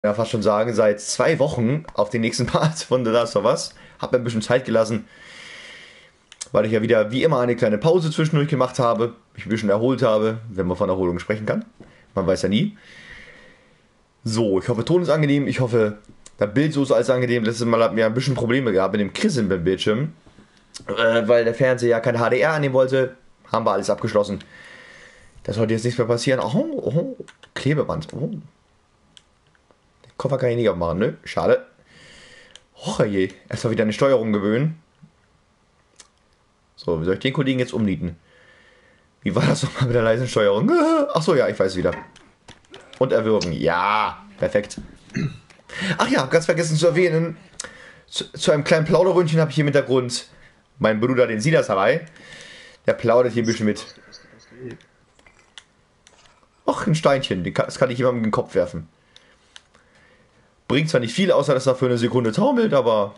ja fast schon sagen, seit 2 Wochen auf den nächsten Part von The Last of Us. Hab mir ein bisschen Zeit gelassen, weil ich ja wieder wie immer eine kleine Pause zwischendurch gemacht habe, mich ein bisschen erholt habe, wenn man von Erholung sprechen kann. Man weiß ja nie. So, ich hoffe, Ton ist angenehm. Ich hoffe, das Bild so ist alles angenehm. Letztes Mal hatten wir ein bisschen Probleme gehabt mit dem Krisseln beim Bildschirm, weil der Fernseher ja kein HDR annehmen wollte. Haben wir alles abgeschlossen. Das sollte jetzt nichts mehr passieren. Oh, Klebeband. Oh. Den Koffer kann ich nicht aufmachen, ne? Schade. Och je, erstmal wieder eine Steuerung gewöhnen. So, wie soll ich den Kollegen jetzt umnieten? Wie war das nochmal mit der leisen Steuerung? Achso, ja, ich weiß wieder. Und erwürgen. Ja, perfekt. Ach ja, ganz vergessen zu erwähnen, zu einem kleinen Plauderründchen habe ich hier im Hintergrund meinen Bruder, den Silas, dabei. Der plaudert hier ein bisschen mit. Ach, ein Steinchen, das kann ich jemandem in den Kopf werfen. Bringt zwar nicht viel, außer dass er für eine Sekunde taumelt, aber...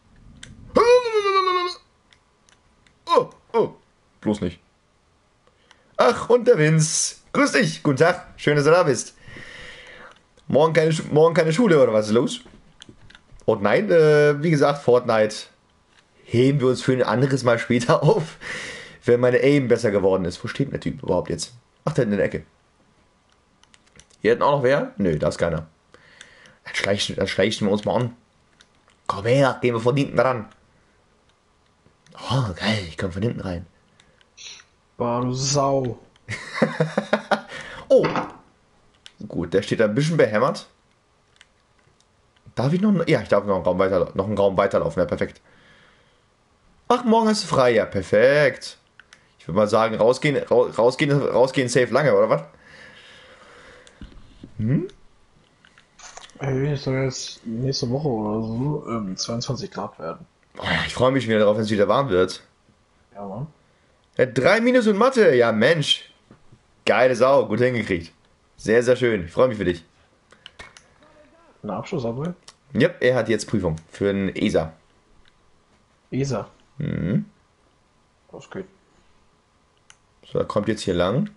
Oh, bloß nicht. Ach, und der Vince. Grüß dich, guten Tag, schön, dass du da bist. Morgen keine Schule, oder was ist los? Und nein, wie gesagt, Fortnite heben wir uns für ein anderes Mal später auf, wenn meine Aim besser geworden ist. Wo steht denn der Typ überhaupt jetzt? Ach, da in der Ecke. Hier hinten auch noch wer? Nö, da ist keiner. Dann schleichen wir uns mal an. Komm her, gehen wir von hinten ran. Oh, geil, ich komme von hinten rein. Boah, du Sau. Oh, gut, der steht da ein bisschen behämmert. Darf ich noch? Ja, ich darf noch einen Raum weiterlaufen. Ja, perfekt. Ach, morgen ist frei. Ja, perfekt. Ich würde mal sagen, rausgehen safe lange, oder was? Ey, es soll jetzt nächste Woche oder so 22 Grad werden. Oh ja, ich freue mich wieder darauf, wenn es wieder warm wird. Ja, Mann. Ja, 3 Minus und Mathe. Ja, Mensch. Geile Sau. Gut hingekriegt. Sehr, sehr schön. Ich freue mich für dich. Eine Abschlussarbeit? Ja, er hat jetzt Prüfung für einen ESA. ESA. Das geht. So, er kommt jetzt hier lang.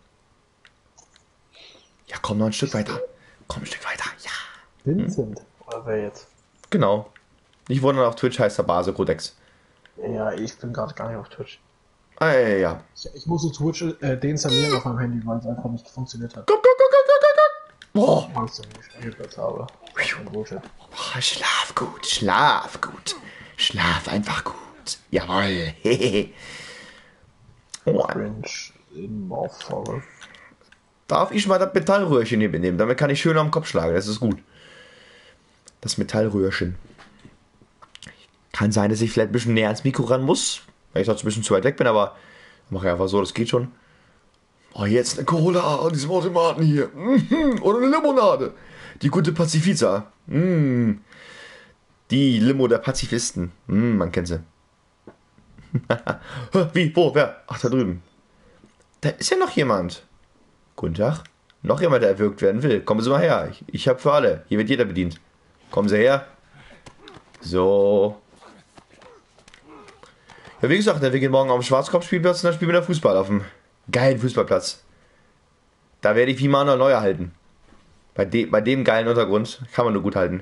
Ja, komm noch ein Stück weiter. Komm ein Stück weiter. Ja. Vincent. Oder wer jetzt? Genau. Nicht wundern, auf Twitch heißt er Base Codex. Ja, ich bin gerade gar nicht auf Twitch. Ah, ja. Ich musste Twitch deinstallieren auf meinem Handy, weil es einfach nicht funktioniert hat. Guck. Boah. Weil ich so einen Spielplatz habe. Boah, schlaf gut, schlaf gut. Schlaf einfach gut. Jawoll. Hehehe. Oh, Cringe in Morph. darf ich mal das Metallröhrchen hier benehmen? Damit kann ich schön am Kopf schlagen. Das ist gut. Das Metallröhrchen. Kann sein, dass ich vielleicht ein bisschen näher ans Mikro ran muss, weil ich sonst ein bisschen zu weit weg bin, aber mache ich einfach so, das geht schon. Oh, jetzt eine Cola an diesem Automaten hier. Oder eine Limonade. Die gute Pazifiza. Die Limo der Pazifisten. Man kennt sie. Wie? Wo? Wer? Ach, da drüben. Da ist ja noch jemand. Guten Tag. Noch jemand, der erwürgt werden will. Kommen Sie mal her. Ich habe für alle. Hier wird jeder bedient. Kommen Sie her. So. Ja, wie gesagt, wir gehen morgen auf den Schwarzkopf-Spielplatz und dann spielen wir da Fußball auf dem geilen Fußballplatz. Da werde ich wie Manuel Neuer halten. Bei dem geilen Untergrund kann man nur gut halten.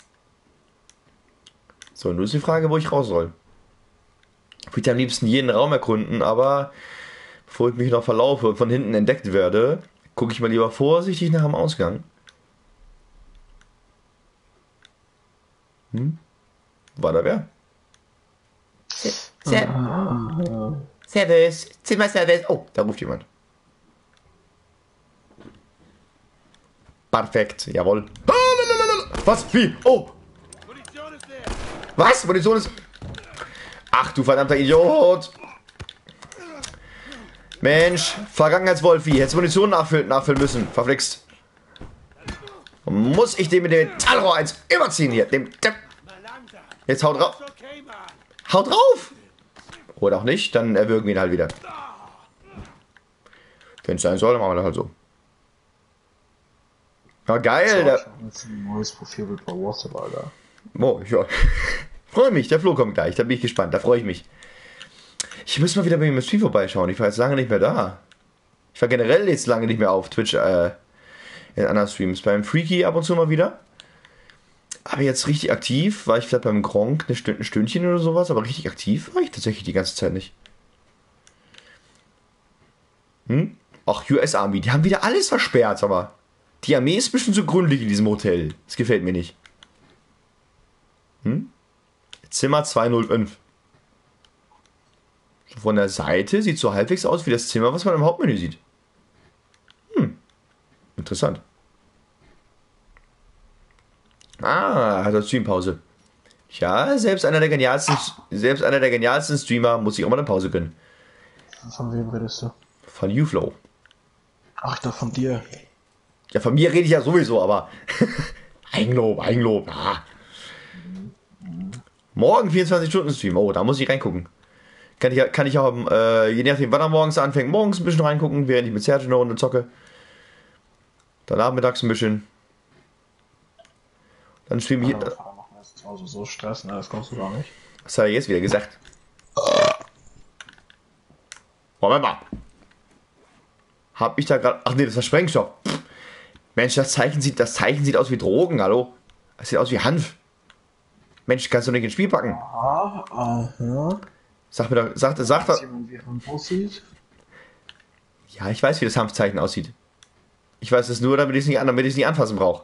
So, nun ist die Frage, wo ich raus soll. Ich würde am liebsten jeden Raum erkunden, aber bevor ich mich noch verlaufe und von hinten entdeckt werde, gucke ich mal lieber vorsichtig nach dem Ausgang. War da wer? Servus, Zimmerservice. Oh, da ruft jemand. Perfekt, jawohl. Was? Wie? Oh! Was? Munition ist... Ach du verdammter Idiot! Mensch, Vergangenheitswolfi, hättest Munition nachfüllen müssen. Verflixt. Muss ich den mit dem Metallrohr 1 überziehen hier? Jetzt haut drauf. Haut drauf! Oder auch nicht, dann erwürgen wir ihn halt wieder. Wenn es sein soll, dann machen wir das halt so. Ja, geil. Das ist ein neues Profilbild bei WhatsApp, Alter. Oh, ja. Freue mich, der Flo kommt gleich, da bin ich gespannt, da freue ich mich. Ich muss mal wieder bei MSP vorbeischauen, ich war jetzt lange nicht mehr da. Ich war generell jetzt lange nicht mehr auf Twitch, in anderen Streams. Beim Freaky ab und zu mal wieder. Aber jetzt richtig aktiv war ich vielleicht beim Gronkh ein Stündchen oder sowas, aber richtig aktiv war ich tatsächlich die ganze Zeit nicht. Hm? Ach, US Army, die haben wieder alles versperrt, aber die Armee ist ein bisschen zu gründlich in diesem Hotel. Das gefällt mir nicht. Hm? Zimmer 205. So von der Seite sieht so halbwegs aus wie das Zimmer, was man im Hauptmenü sieht. Interessant. Hat er Streampause. Ja, selbst einer der genialsten Streamer muss sich auch mal eine Pause gönnen. Von wem redest du? Von UFlow. Ach, ich dachte von dir. Ja, von mir rede ich ja sowieso, aber Eigenlob. Ah. Morgen 24-Stunden-Stream. Oh, da muss ich reingucken. Kann ich auch, je nachdem, wann er morgens anfängt, morgens ein bisschen reingucken, während ich mit Sergio eine Runde zocke. Dann nachmittags ein bisschen. Dann streame ich. Also so Stress, ne, das kommst du gar nicht. Was hat er jetzt wieder gesagt? Moment mal. Hab ich da gerade. Ach nee, das war Sprengstoff. Pff. Mensch, das Zeichen sieht aus wie Drogen, hallo? Das sieht aus wie Hanf. Mensch, kannst du nicht ins Spiel packen? Aha. Sag mir doch, sag Jemand, wie Hanf aussieht? Ja, ich weiß, wie das Hanfzeichen aussieht. Ich weiß es nur, damit ich es nicht anfassen brauche.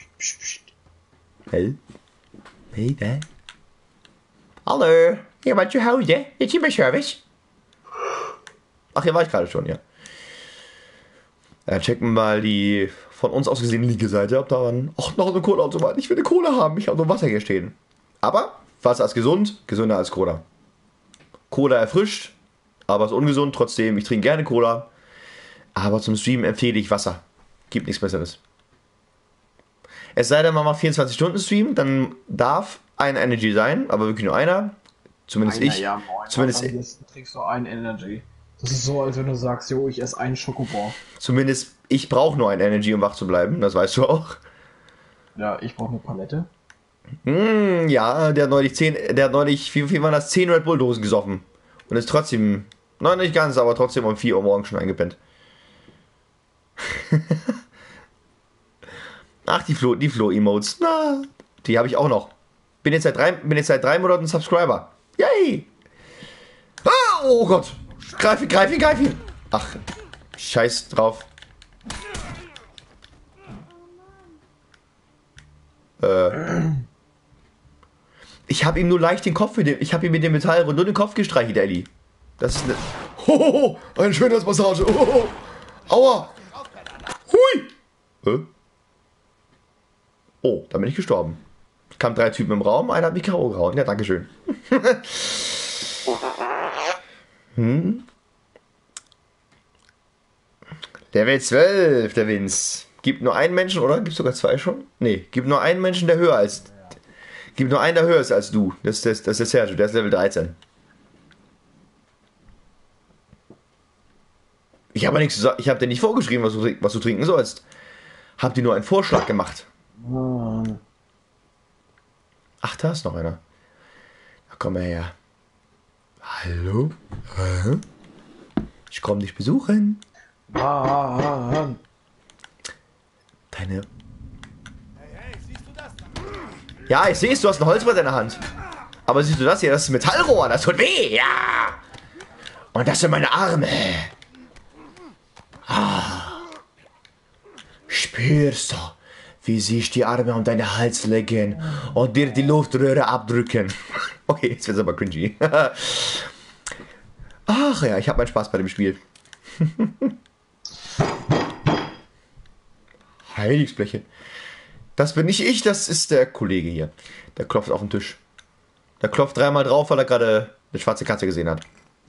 Hey? Baby? Hallo? Jemand zu Hause? Jetzt hier bei Service? Ach, hier war ich gerade schon, ja. Checken wir mal die von uns aus gesehen linke Seite, ob da noch eine Cola-Automat. Ich will eine Cola haben, ich habe nur Wasser hier stehen. Aber Wasser ist gesund, gesünder als Cola. Cola erfrischt, aber ist ungesund trotzdem. Ich trinke gerne Cola. Aber zum Streamen empfehle ich Wasser. Gibt nichts Besseres. Es sei denn, man macht 24-Stunden-Stream, dann darf ein Energy sein, aber wirklich nur einer. Zumindest ich. Ja, zumindest du trinkst nur einen Energy. Das ist so, als wenn du sagst, jo, ich esse einen Schokobon. Zumindest ich brauche nur ein Energy, um wach zu bleiben. Das weißt du auch. Ja, ich brauche eine Palette. Ja, der hat neulich, wie viel waren das? 10 Red Bull Dosen gesoffen. Und ist trotzdem, nein, nicht ganz, aber trotzdem um 4 Uhr morgens schon eingepennt. Ach, die Flo-Emotes. Na, die habe ich auch noch. Bin jetzt seit 3 Monaten Subscriber. Yay! Ah, oh Gott! Greif ihn! Ach, scheiß drauf. Ich habe ihm nur leicht den Kopf ich habe ihm mit dem Metall nur den Kopf gestreichelt, Ellie. Das ist eine... Hohoho, ein schönes Massage. Hohoho. Aua! Hui! Oh, da bin ich gestorben. Kamen 3 Typen im Raum, einer hat mich K.O. gehauen. Ja, dankeschön. Level 12, der Vince. Gibt nur einen Menschen, oder? Gibt sogar 2 schon? Nee, gibt nur einen Menschen, der höher als... Gibt nur einen, der höher ist als du. Das ist der Sergio, der ist Level 13. Ich habe nichts gesagt. Ich habe dir nicht vorgeschrieben, was du trinken sollst. Hab dir nur einen Vorschlag gemacht. Ach, da ist noch einer. Na, komm mal her. Hallo? Ich komme dich besuchen. Deine... Hey, siehst du das? Ja, ich sehe es, du hast ein Holzbrett in der Hand. Aber siehst du das hier? Das ist Metallrohr, das tut weh, ja. Und das sind meine Arme. Spürst du, wie sich die Arme um deinen Hals legen und dir die Luftröhre abdrücken? Okay, jetzt wird's aber cringy. Ach ja, ich habe meinen Spaß bei dem Spiel. Heiligsbleche. Das bin nicht ich, das ist der Kollege hier. Der klopft auf den Tisch. Der klopft 3-mal drauf, weil er gerade eine schwarze Katze gesehen hat.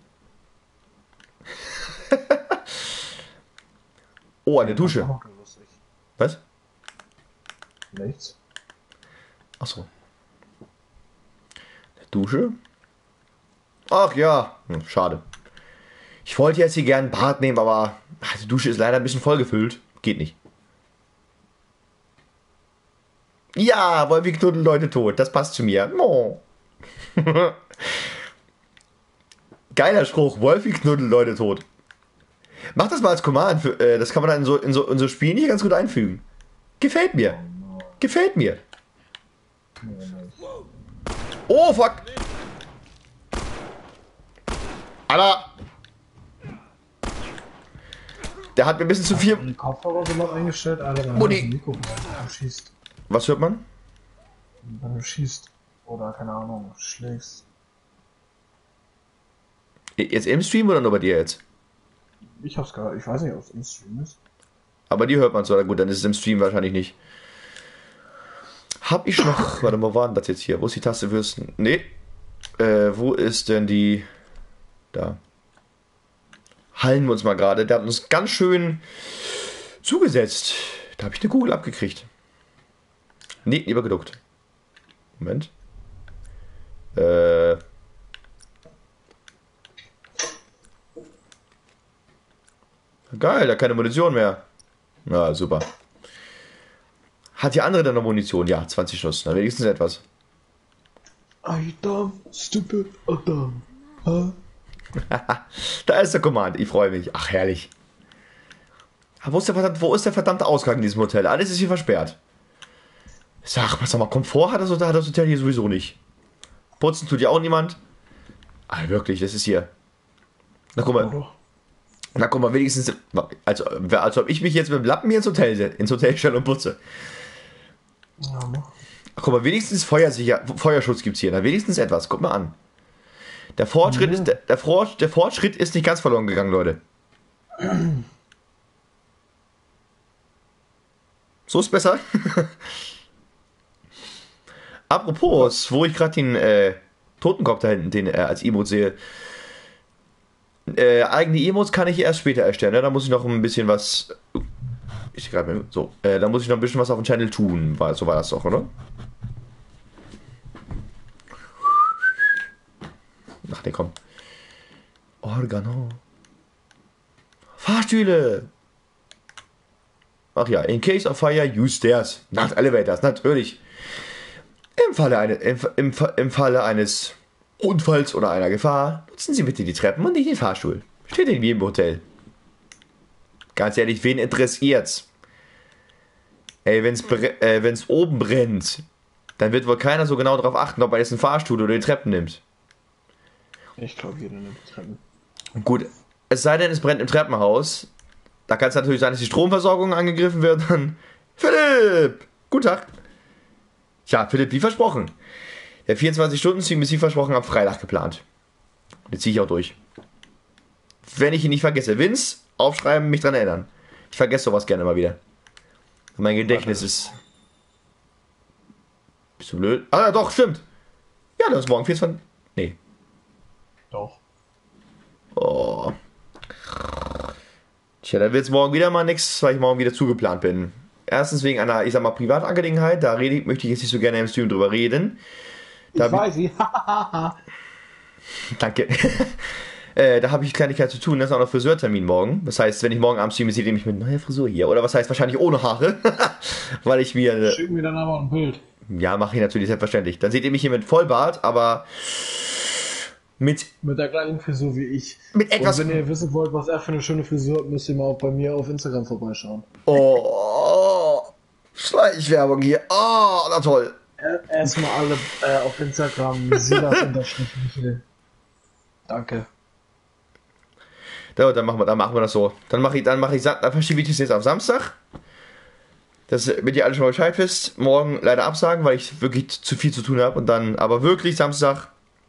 Oh, eine Dusche. Was? Nichts. Achso. Eine Dusche? Ach ja, schade. Ich wollte jetzt hier gern ein Bad nehmen, aber die Dusche ist leider ein bisschen vollgefüllt. Geht nicht. Ja, Wolfi knuddelt Leute tot. Das passt zu mir. Oh. Geiler Spruch. Wolfi knuddelt Leute tot. Mach das mal als Command. Das kann man dann in so Spielen nicht ganz gut einfügen. Gefällt mir. Gefällt mir. Nee, nicht. Oh, fuck! Alter! Der hat mir ein bisschen zu viel... Die Kopfhörer so laut eingestellt, Alter, dann Mutti. hast du ein Mikro, wenn du schießt. Was hört man? Wenn du schießt. Oder, keine Ahnung, schlägst. Jetzt im Stream oder nur bei dir jetzt? Ich hab's gerade, ich weiß nicht, ob es im Stream ist. Aber die hört man so, gut, dann ist es im Stream wahrscheinlich nicht. Hab ich noch... Warte mal, wo war denn das jetzt hier? Wo ist die Taste fürs... Nee. Wo ist denn die... Da. Hallen wir uns mal gerade. Der hat uns ganz schön zugesetzt. Da habe ich eine Kugel abgekriegt. Nee, lieber geduckt. Moment. Geil, da keine Munition mehr. Na, super. Hat die andere dann noch Munition? Ja, 20 Schuss. Na, wenigstens etwas. I dumb, stupid, dumb. Huh? Da ist der Command. Ich freue mich. Ach, herrlich. Wo ist der verdammte Ausgang in diesem Hotel? Alles ist hier versperrt. Sag mal, Komfort hat das Hotel hier sowieso nicht. Putzen tut ja auch niemand. Ah, wirklich, das ist hier. Na, guck mal, wenigstens, als ob ich mich jetzt mit dem Lappen hier ins Hotel stelle und putze. Ja, mach. Ach, guck mal, wenigstens Feuerschutz gibt's hier. Na, wenigstens etwas. Guck mal an. Der Fortschritt ist nicht ganz verloren gegangen, Leute. So ist besser. Apropos, wo ich gerade den Totenkopf da hinten als Emote sehe. Eigene Emotes kann ich erst später erstellen. Ne? Da muss ich noch ein bisschen was. Da muss ich noch ein bisschen was auf dem Channel tun. So war das doch, oder? Ach nee, komm. Organo. Fahrstühle. Ach ja, in case of fire, use stairs. Not elevators, natürlich. Im Falle eines Unfalls oder einer Gefahr, nutzen Sie bitte die Treppen und nicht den Fahrstuhl. Steht in jedem Hotel. Ganz ehrlich, wen interessiert's? Ey, wenn's oben brennt, dann wird wohl keiner so genau darauf achten, ob er jetzt einen Fahrstuhl oder die Treppen nimmt. Ich glaube, jeder nimmt die Treppen. Gut, es sei denn, es brennt im Treppenhaus. Da kann es natürlich sein, dass die Stromversorgung angegriffen wird. Dann Philipp! Guten Tag. Tja, Philipp, wie versprochen. Der 24-Stunden-Stream ist wie versprochen am Freitag geplant. Den ziehe ich auch durch. Wenn ich ihn nicht vergesse. Vince, aufschreiben, mich dran erinnern. Ich vergesse sowas gerne mal wieder. Mein Gedächtnis ist... Bist du blöd? Ah, doch, stimmt. Ja, das ist morgen 24... Nee. Doch. Oh. Tja, da wird es morgen wieder mal nichts, weil ich morgen wieder zugeplant bin. Erstens wegen einer, ich sag mal, Privatangelegenheit. Möchte ich jetzt nicht so gerne im Stream drüber reden. Ich weiß sie. Danke. Da habe ich Kleinigkeit zu tun. Das ist auch noch Friseurtermin morgen. Das heißt, wenn ich morgen Abend streame, seht ihr mich mit neuer Frisur hier. Oder was heißt wahrscheinlich ohne Haare. Weil ich mir... Schick mir dann aber ein Bild. Ja, mache ich natürlich selbstverständlich. Dann seht ihr mich hier mit Vollbart, aber mit der gleichen Frisur wie ich. Mit etwas... Und wenn ihr wissen wollt, was er für eine schöne Frisur hat, müsst ihr mal auch bei mir auf Instagram vorbeischauen. Oh, Schleichwerbung hier. Oh, na toll. Erstmal alle auf Instagram Silas_Michel. Danke. Dann machen wir das so. Dann verschiebe ich das jetzt auf Samstag. Damit ihr alle schon mal Bescheid wisst. Morgen leider absagen, weil ich wirklich zu viel zu tun habe. Und dann aber wirklich Samstag.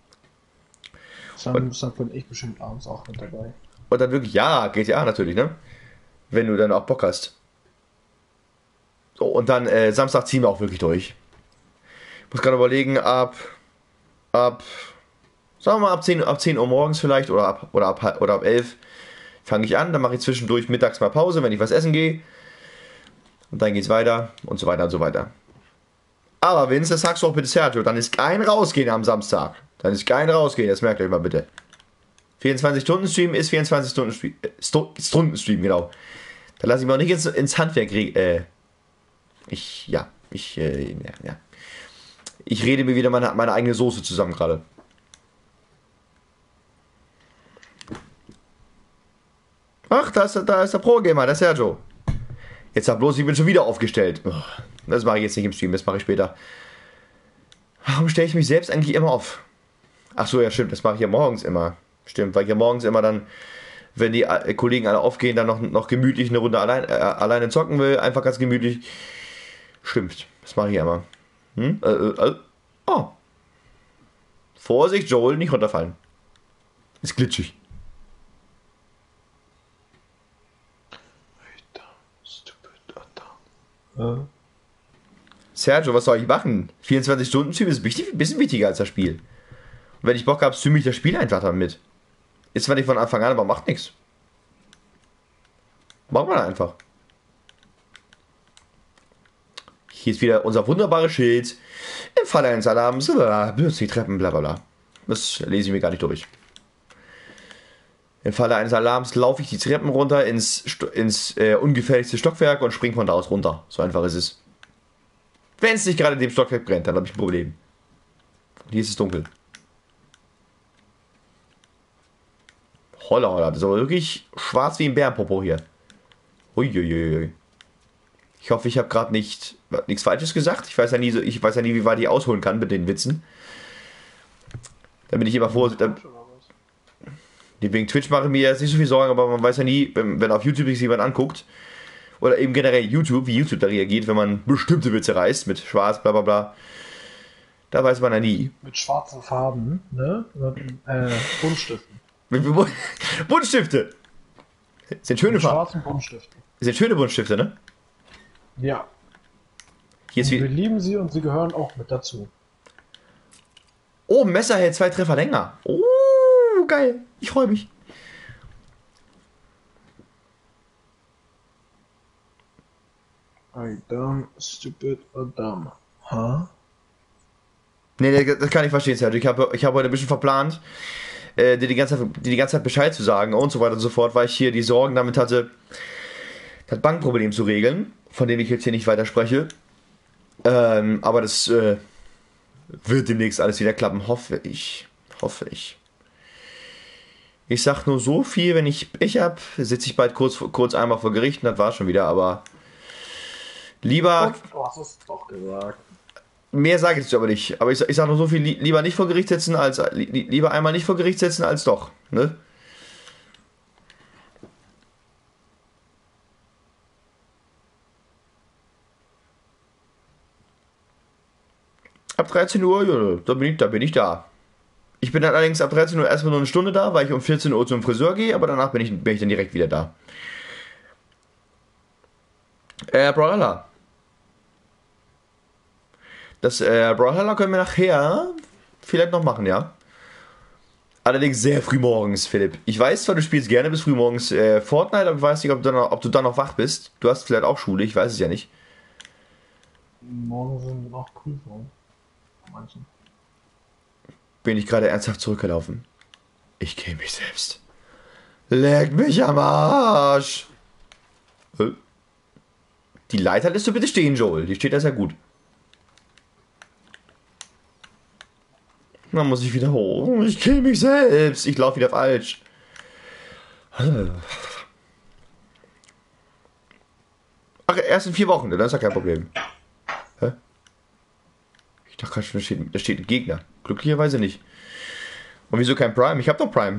Samstag bin ich bestimmt abends auch mit dabei. Und dann wirklich, ja, GTA natürlich, ne? Wenn du dann auch Bock hast. So, und dann Samstag ziehen wir auch wirklich durch. Muss gerade überlegen, sagen wir mal ab 10 Uhr morgens vielleicht oder ab 11 fange ich an, dann mache ich zwischendurch mittags mal Pause, wenn ich was essen gehe. Und dann geht's weiter und so weiter und so weiter. Aber Vince, das sagst du auch bitte Sergio, dann ist kein Rausgehen am Samstag. Dann ist kein Rausgehen, das merkt euch mal bitte. 24-Stunden-Stream ist 24-Stunden-Stream, genau. Da lasse ich mir auch nicht ins Handwerk Ich rede mir wieder meine eigene Soße zusammen gerade. Ach, da ist der Pro-Gamer, der Sergio. Jetzt sag bloß, ich bin schon wieder aufgestellt. Das mache ich jetzt nicht im Stream, das mache ich später. Warum stelle ich mich selbst eigentlich immer auf? Ach so, ja stimmt, das mache ich ja morgens immer. Stimmt, weil ich ja morgens immer dann, wenn die Kollegen alle aufgehen, dann noch gemütlich eine Runde alleine zocken will. Einfach ganz gemütlich. Stimmt, das mache ich ja immer. Oh. Vorsicht, Joel, nicht runterfallen. Ist glitschig. Sergio, was soll ich machen? 24-Stunden-Typ ist ein bisschen wichtiger als das Spiel. Und wenn ich Bock habe, streame ich das Spiel einfach dann mit. Ist zwar nicht von Anfang an, aber macht nichts. Machen wir einfach. Hier ist wieder unser wunderbares Schild. Im Falle eines Alarms, benutzt die Treppen, bla bla bla. Das lese ich mir gar nicht durch. Im Falle eines Alarms laufe ich die Treppen runter ins ungefährlichste Stockwerk und springe von da aus runter. So einfach ist es. Wenn es nicht gerade in dem Stockwerk brennt, dann habe ich ein Problem. Und hier ist es dunkel. Holla, holla, das ist aber wirklich schwarz wie ein Bärenpopo hier. Uiuiui. Ich hoffe, ich habe gerade nichts Falsches gesagt. Ich weiß ja nie, wie weit ich ausholen kann mit den Witzen. Da bin ich immer vorsichtig. Wegen Twitch mache ich mir jetzt nicht so viel Sorgen, aber man weiß ja nie, wenn auf YouTube sich jemand anguckt, oder eben generell YouTube, wie YouTube da reagiert, wenn man bestimmte Witze reißt, mit schwarz, bla bla bla. Da weiß man ja nie. Mit schwarzen Farben, ne? Mit Buntstiften. Buntstifte! Sind schöne Farben. Schwarzen Buntstiften. Sind schöne Buntstifte, ne? Ja. Hier ist Wir lieben sie und sie gehören auch mit dazu. Oh, Messer hält 2 Treffer länger. Oh, geil. Ich freue mich. I dumb, stupid or dumb. Huh? Nee, das kann ich verstehen, Sergio. Ich hab heute ein bisschen verplant, dir die ganze Zeit Bescheid zu sagen und so weiter und so fort, weil ich hier die Sorgen damit hatte, das Bankproblem zu regeln, von dem ich jetzt hier nicht weiter spreche. Aber das wird demnächst alles wieder klappen, hoffe ich. Ich sag nur so viel, wenn ich Pech hab, sitze ich bald kurz einmal vor Gericht und das war schon wieder, aber lieber... Du hast es doch gesagt. Mehr sage ich jetzt aber nicht. Aber ich sage nur so viel, lieber nicht vor Gericht sitzen, als lieber einmal nicht vor Gericht sitzen, als doch. Ne? Ab 13 Uhr, ja, da bin ich da. Ich bin dann allerdings ab 13 Uhr erstmal nur eine Stunde da, weil ich um 14 Uhr zum Friseur gehe, aber danach bin ich dann direkt wieder da. Brawlhalla. Das Brawlhalla können wir nachher vielleicht noch machen, ja. Allerdings sehr früh morgens, Philipp. Ich weiß zwar, du spielst gerne bis früh morgens Fortnite, aber ich weiß nicht, ob du dann noch wach bist. Du hast vielleicht auch Schule, ich weiß es ja nicht. Morgen sind noch Prüfungen. Manchen. Bin ich gerade ernsthaft zurückgelaufen? Ich kenne mich selbst. Leck mich am Arsch! Die Leiter lässt du bitte stehen, Joel. Die steht da sehr gut. Dann muss ich wieder hoch. Ich kenne mich selbst. Ich laufe wieder falsch. Ach, erst in 4 Wochen, dann ist ja kein Problem. Hä? Ich dachte gerade schon, da steht ein Gegner. Glücklicherweise nicht. Und wieso kein Prime? Ich habe doch Prime.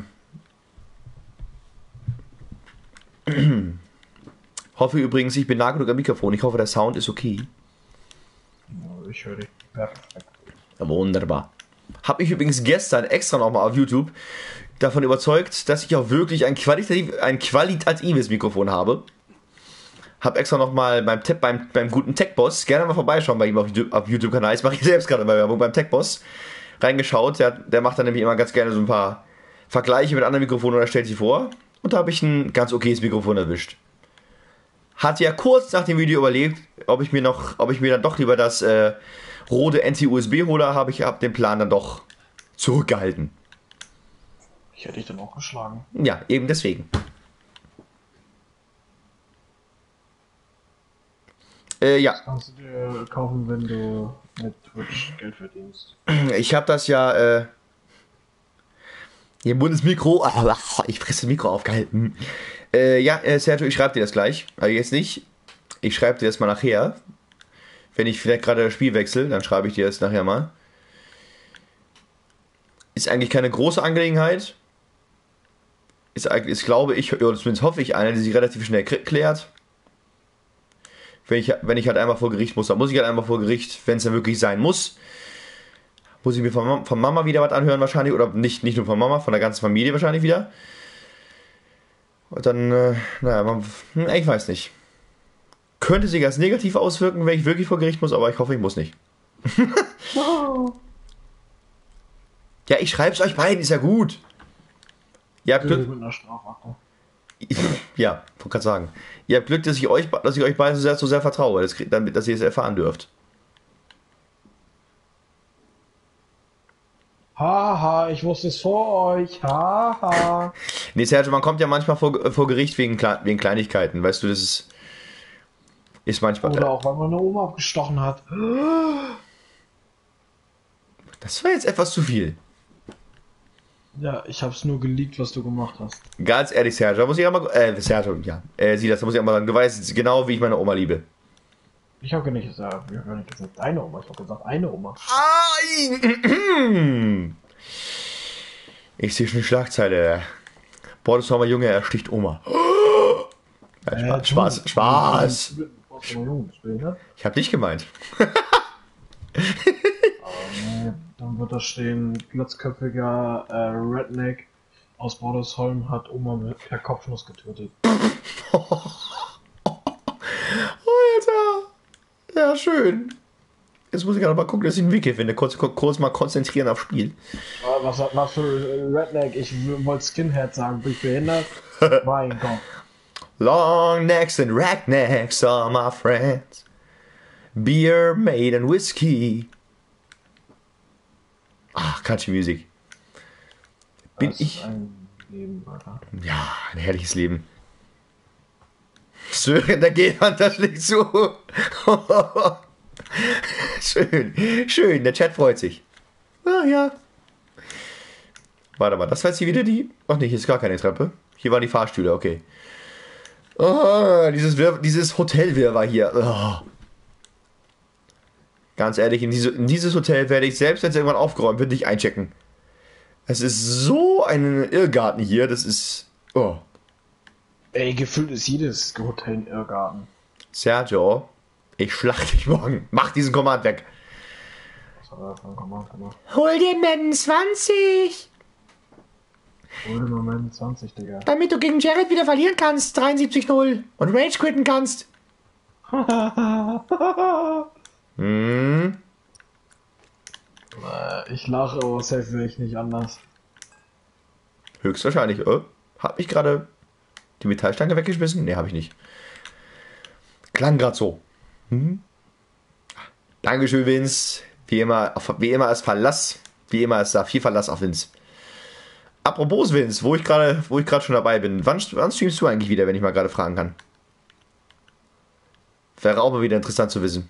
Hoffe übrigens, ich bin nah genug am Mikrofon. Ich hoffe, der Sound ist okay. Ich höre dich perfekt. Wunderbar. Habe ich übrigens gestern extra nochmal auf YouTube davon überzeugt, dass ich auch wirklich ein qualitatives Mikrofon habe. Habe extra nochmal beim guten Tech-Boss, gerne mal vorbeischauen bei ihm auf YouTube-Kanal, das mache ich selbst gerade bei Werbung, beim Tech-Boss, reingeschaut. Der macht dann nämlich immer ganz gerne so ein paar Vergleiche mit anderen Mikrofonen oder stellt sie vor. Und da habe ich ein ganz okayes Mikrofon erwischt. Hat ja kurz nach dem Video überlegt, ob ich mir dann doch lieber das Rode NT-USB hole, habe den Plan dann doch zurückgehalten. Ich hätte dich dann auch geschlagen. Ja, eben deswegen. Ja. Das kannst du dir kaufen, wenn du mit Twitch Geld verdienst. Ich habe das ja hier im Bundesmikro. Ich fresse das Mikro aufgehalten. Sergio, ich schreibe dir das gleich. Also jetzt nicht. Ich schreibe dir das mal nachher. Wenn ich vielleicht gerade das Spiel wechsle, dann schreibe ich dir das nachher mal. Ist eigentlich keine große Angelegenheit. Ist glaube ich, oder zumindest hoffe ich, eine, die sich relativ schnell klärt. Wenn ich halt einmal vor Gericht muss, dann muss ich halt einmal vor Gericht, wenn es dann wirklich sein muss. Muss ich mir von Mama wieder was anhören wahrscheinlich, oder nicht nur von Mama, von der ganzen Familie wahrscheinlich wieder. Und dann, ich weiß nicht. Könnte sich als negativ auswirken, wenn ich wirklich vor Gericht muss, aber ich hoffe, ich muss nicht. Ja, ich schreib's euch beiden, ist ja gut. Ihr habt Glück. Mit einer Strafakte. Ja, wollte gerade sagen. Ihr habt Glück, dass ich euch beiden so sehr vertraue, dass ihr es erfahren dürft. Haha, ich wusste es vor euch. Haha. Nee, Sergio, man kommt ja manchmal vor Gericht wegen Kleinigkeiten, weißt du, das ist manchmal. Oder auch, weil man eine Oma abgestochen hat. Das war jetzt etwas zu viel. Ja, ich hab's nur geleakt, was du gemacht hast. Ganz ehrlich, Sergio, da muss ich einmal. Sergio, ja. Silas, da muss ich einmal sagen, du weißt genau, wie ich meine Oma liebe. Ich habe nicht gesagt, deine Oma, ich habe gesagt, eine Oma. Ich sehe schon die Schlagzeile. Bordesheimer Junge ersticht Oma. Spaß. Ich habe nicht gemeint. Dann wird da stehen, glatzköpfiger Redneck aus Bordesholm hat Oma per Kopfnuss getötet. Alter! Ja, schön. Jetzt muss ich gerade mal gucken, dass ich einen Wiki finde. Kurz mal konzentrieren auf Spiel. Was für Redneck? Ich wollte Skinhead sagen. Bin ich behindert? Mein Gott. Long necks and rednecks are my friends. Beer, made and whiskey. Ach, Country Music. Bin das ich. Ist ein Leben, Alter. Ja, ein herrliches Leben. Sören, der Gehhunter schlägt zu. Schön, der Chat freut sich. Ah ja. Warte mal, das war jetzt hier wieder die. Ach nee, hier ist gar keine Treppe. Hier waren die Fahrstühle, okay. Oh, dieses Hotelwirrwarr hier. Oh. Ganz ehrlich, in dieses Hotel werde ich selbst, wenn es irgendwann aufgeräumt wird, nicht einchecken. Es ist so ein Irrgarten hier, das ist. Oh. Ey, gefühlt ist jedes Hotel ein Irrgarten. Sergio, ich schlacht dich morgen. Mach diesen Command weg. Was hat er für ein Command gemacht? Hol den Madden 20. Hol den Moment 20, Digga. Damit du gegen Jared wieder verlieren kannst. 73-0. Und Rage quitten kannst. Ich lache, aber safe will ich nicht anders. Höchstwahrscheinlich. Hab ich gerade die Metallstange weggeschmissen? Ne, habe ich nicht. Klang gerade so. Dankeschön, Vince. Wie immer ist Verlass. Wie immer ist da viel Verlass auf Vince. Apropos Vince, wo ich gerade schon dabei bin. Wann streamst du eigentlich wieder, wenn ich mal gerade fragen kann? Wäre auch mal wieder interessant zu wissen.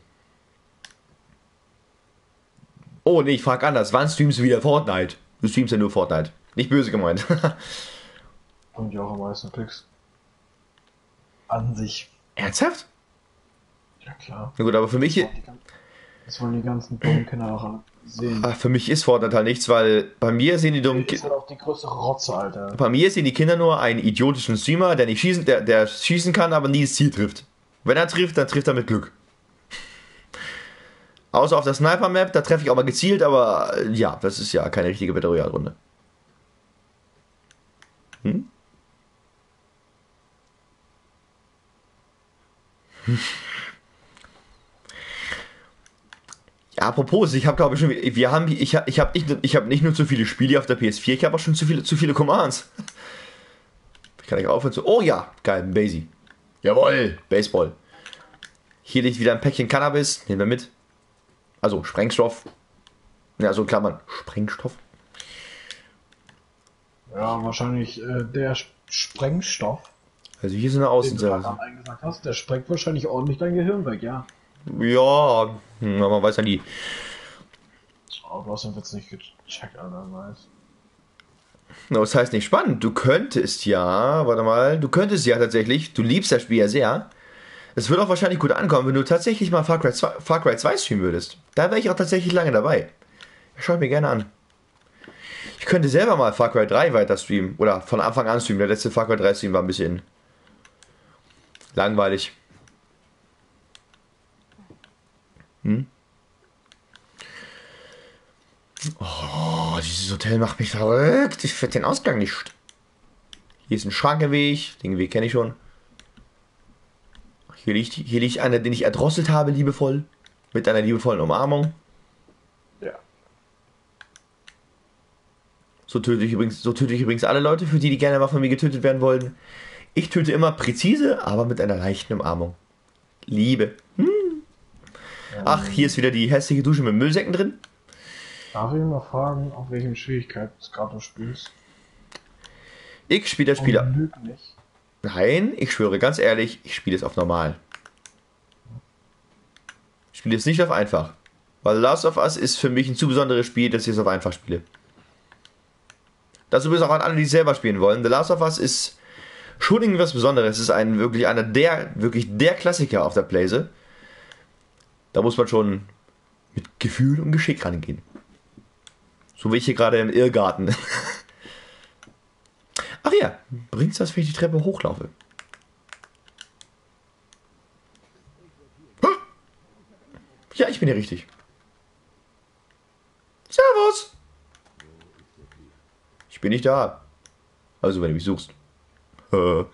Oh nee, ich frage anders. Wann streamst du wieder Fortnite? Du streamst ja nur Fortnite. Nicht böse gemeint. Und die auch am meisten Klicks. An sich. Ernsthaft? Ja klar. Na gut, aber für mich... Das wollen die ganzen dummen Kinder auch sehen. Für mich ist Fortnite halt nichts, weil bei mir sehen die dummen Kinder... Das ist halt auch die größte Rotze, Alter. Bei mir sehen die Kinder nur einen idiotischen Streamer, der schießen kann, aber nie das Ziel trifft. Wenn er trifft, dann trifft er mit Glück. Außer auf der Sniper-Map, da treffe ich auch mal gezielt, aber ja, das ist ja keine richtige Battle Royale-Runde. Ja, apropos, ich habe glaube ich schon, ich habe nicht nur zu viele Spiele auf der PS4, ich habe auch schon zu viele Commands. Kann ich aufhören zu. Oh ja, geil, ein Basie. Jawohl, Baseball. Hier liegt wieder ein Päckchen Cannabis, nehmen wir mit. Also Sprengstoff. Ja, so Klammern, Sprengstoff. Ja, wahrscheinlich der Sprengstoff. Also hier ist eine Außenseite. Eingesagt hast, der sprengt wahrscheinlich ordentlich dein Gehirn weg, ja. Ja, man weiß ja nie. Aber du hast den Witz nicht gecheckt, Alter, weiß. No, das heißt nicht spannend. Du könntest ja tatsächlich, du liebst das Spiel ja sehr. Es würde auch wahrscheinlich gut ankommen, wenn du tatsächlich mal Far Cry 2 streamen würdest. Da wäre ich auch tatsächlich lange dabei. Schau mir gerne an. Ich könnte selber mal Far Cry 3 weiter streamen. Oder von Anfang an streamen. Der letzte Far Cry 3 Stream war ein bisschen langweilig. Oh, dieses Hotel macht mich verrückt. Ich finde den Ausgang nicht. Hier ist ein Schrank im Weg. Den Weg kenne ich schon. Hier liegt einer, den ich erdrosselt habe, liebevoll. Mit einer liebevollen Umarmung. Ja. So töte ich übrigens alle Leute, für die gerne mal von mir getötet werden wollen. Ich töte immer präzise, aber mit einer leichten Umarmung. Liebe. Ach, hier ist wieder die hässliche Dusche mit Müllsäcken drin. Darf ich mal fragen, auf welchem Schwierigkeitsgrad du spielst? Ich spiele das Spiel. Lüg nicht. Nein, ich schwöre ganz ehrlich, ich spiele es auf normal. Ich spiele es nicht auf einfach. Weil Last of Us ist für mich ein zu besonderes Spiel, dass ich es auf einfach spiele. Das übrigens auch an alle, die es selber spielen wollen. The Last of Us ist schon irgendwas Besonderes. Es ist einer der Klassiker auf der Playse. Da muss man schon mit Gefühl und Geschick rangehen. So wie ich hier gerade im Irrgarten. Ach ja, bringt's das, wenn ich die Treppe hochlaufe? Ja, ich bin hier richtig. Servus! Ich bin nicht da. Also, wenn du mich suchst. Ja,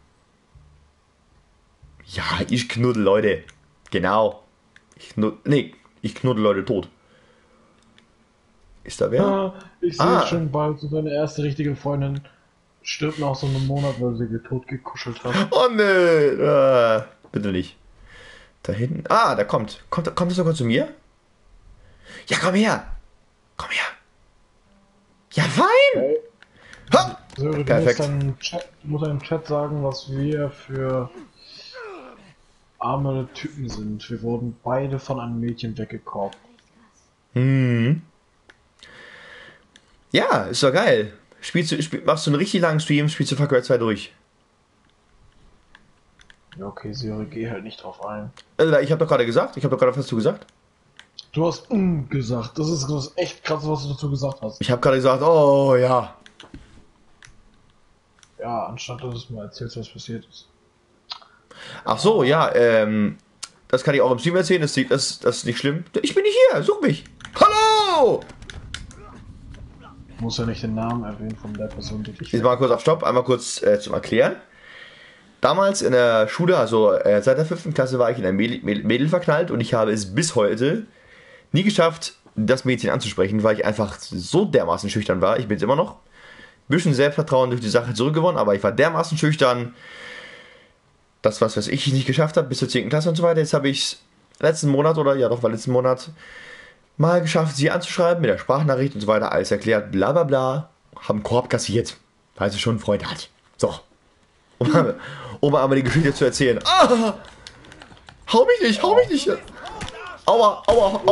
ich knuddel Leute. Genau. Ich knuddel Leute tot. Ist da wer? Ah, ich sehe schon bald, so deine erste richtige Freundin stirbt nach so einem Monat, weil sie tot gekuschelt hat. Oh ne, bitte nicht. Da hinten. Ah, da kommt. Kommt er sogar zu mir? Ja, komm her. Komm her. Ja, fein. Okay. Ha! Sören, Perfekt. du musst im Chat sagen, was wir für arme Typen sind. Wir wurden beide von einem Mädchen weggekauft. Ja, ist doch geil. Machst du einen richtig langen Stream, spielst du Far Cry 2 durch. Ja, okay, Sören, geh halt nicht drauf ein. Ich habe doch gerade gesagt. Was hast du gesagt? Du hast gesagt. Das ist echt krass, was du dazu gesagt hast. Ich habe gerade gesagt, oh ja. Ja, anstatt dass du mal erzählst, was passiert ist. Ach so, ja, das kann ich auch im Stream erzählen, das ist nicht schlimm. Ich bin nicht hier, such mich. Hallo! Ich muss ja nicht den Namen erwähnen von der Person, die dich... Jetzt mal kurz auf Stopp, einmal kurz zum Erklären. Damals in der Schule, also seit der 5. Klasse war ich in ein Mädel verknallt und ich habe es bis heute nie geschafft, das Mädchen anzusprechen, weil ich einfach so dermaßen schüchtern war. Ich bin es immer noch. Ein bisschen Selbstvertrauen durch die Sache zurückgewonnen, aber ich war dermaßen schüchtern, das, was ich nicht geschafft habe, bis zur 10. Klasse und so weiter. Jetzt habe ich letzten Monat mal geschafft, sie anzuschreiben mit der Sprachnachricht und so weiter, alles erklärt, bla bla bla, haben Korb kassiert, weil sie schon einen Freund hat. So. Um einmal die Geschichte zu erzählen. Ah! Hau mich nicht! Aua!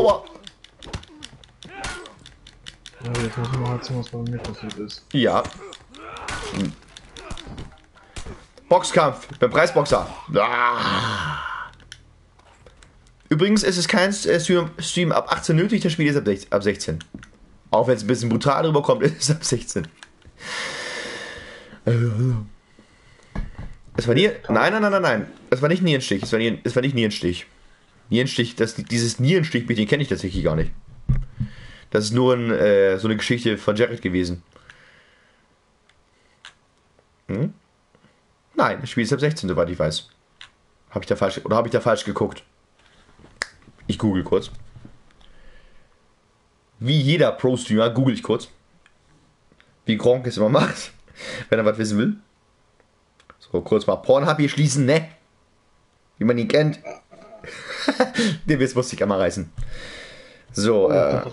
Ja, jetzt muss ich mal erzählen, was bei mir passiert ist. Ja. Boxkampf beim Preisboxer. Ah. Übrigens ist es kein Stream ab 18 nötig, das Spiel ist ab 16. Auch wenn es ein bisschen brutal rüberkommt, ist es ab 16. Es war nie. Nein. Es war nicht Nierenstich. Es war nicht Nierenstich. Dieses Nierenstich-Mädchen kenne ich tatsächlich gar nicht. Das ist nur so eine Geschichte von Jared gewesen. Nein, das Spiel ist ab 16, soweit ich weiß. Habe ich da falsch geguckt? Ich google kurz. Wie jeder Pro-Streamer google ich kurz. Wie Gronk es immer macht, wenn er was wissen will. So, kurz mal Pornhub hier schließen, ne? Wie man ihn kennt. Den Witz musste ich einmal reißen. So,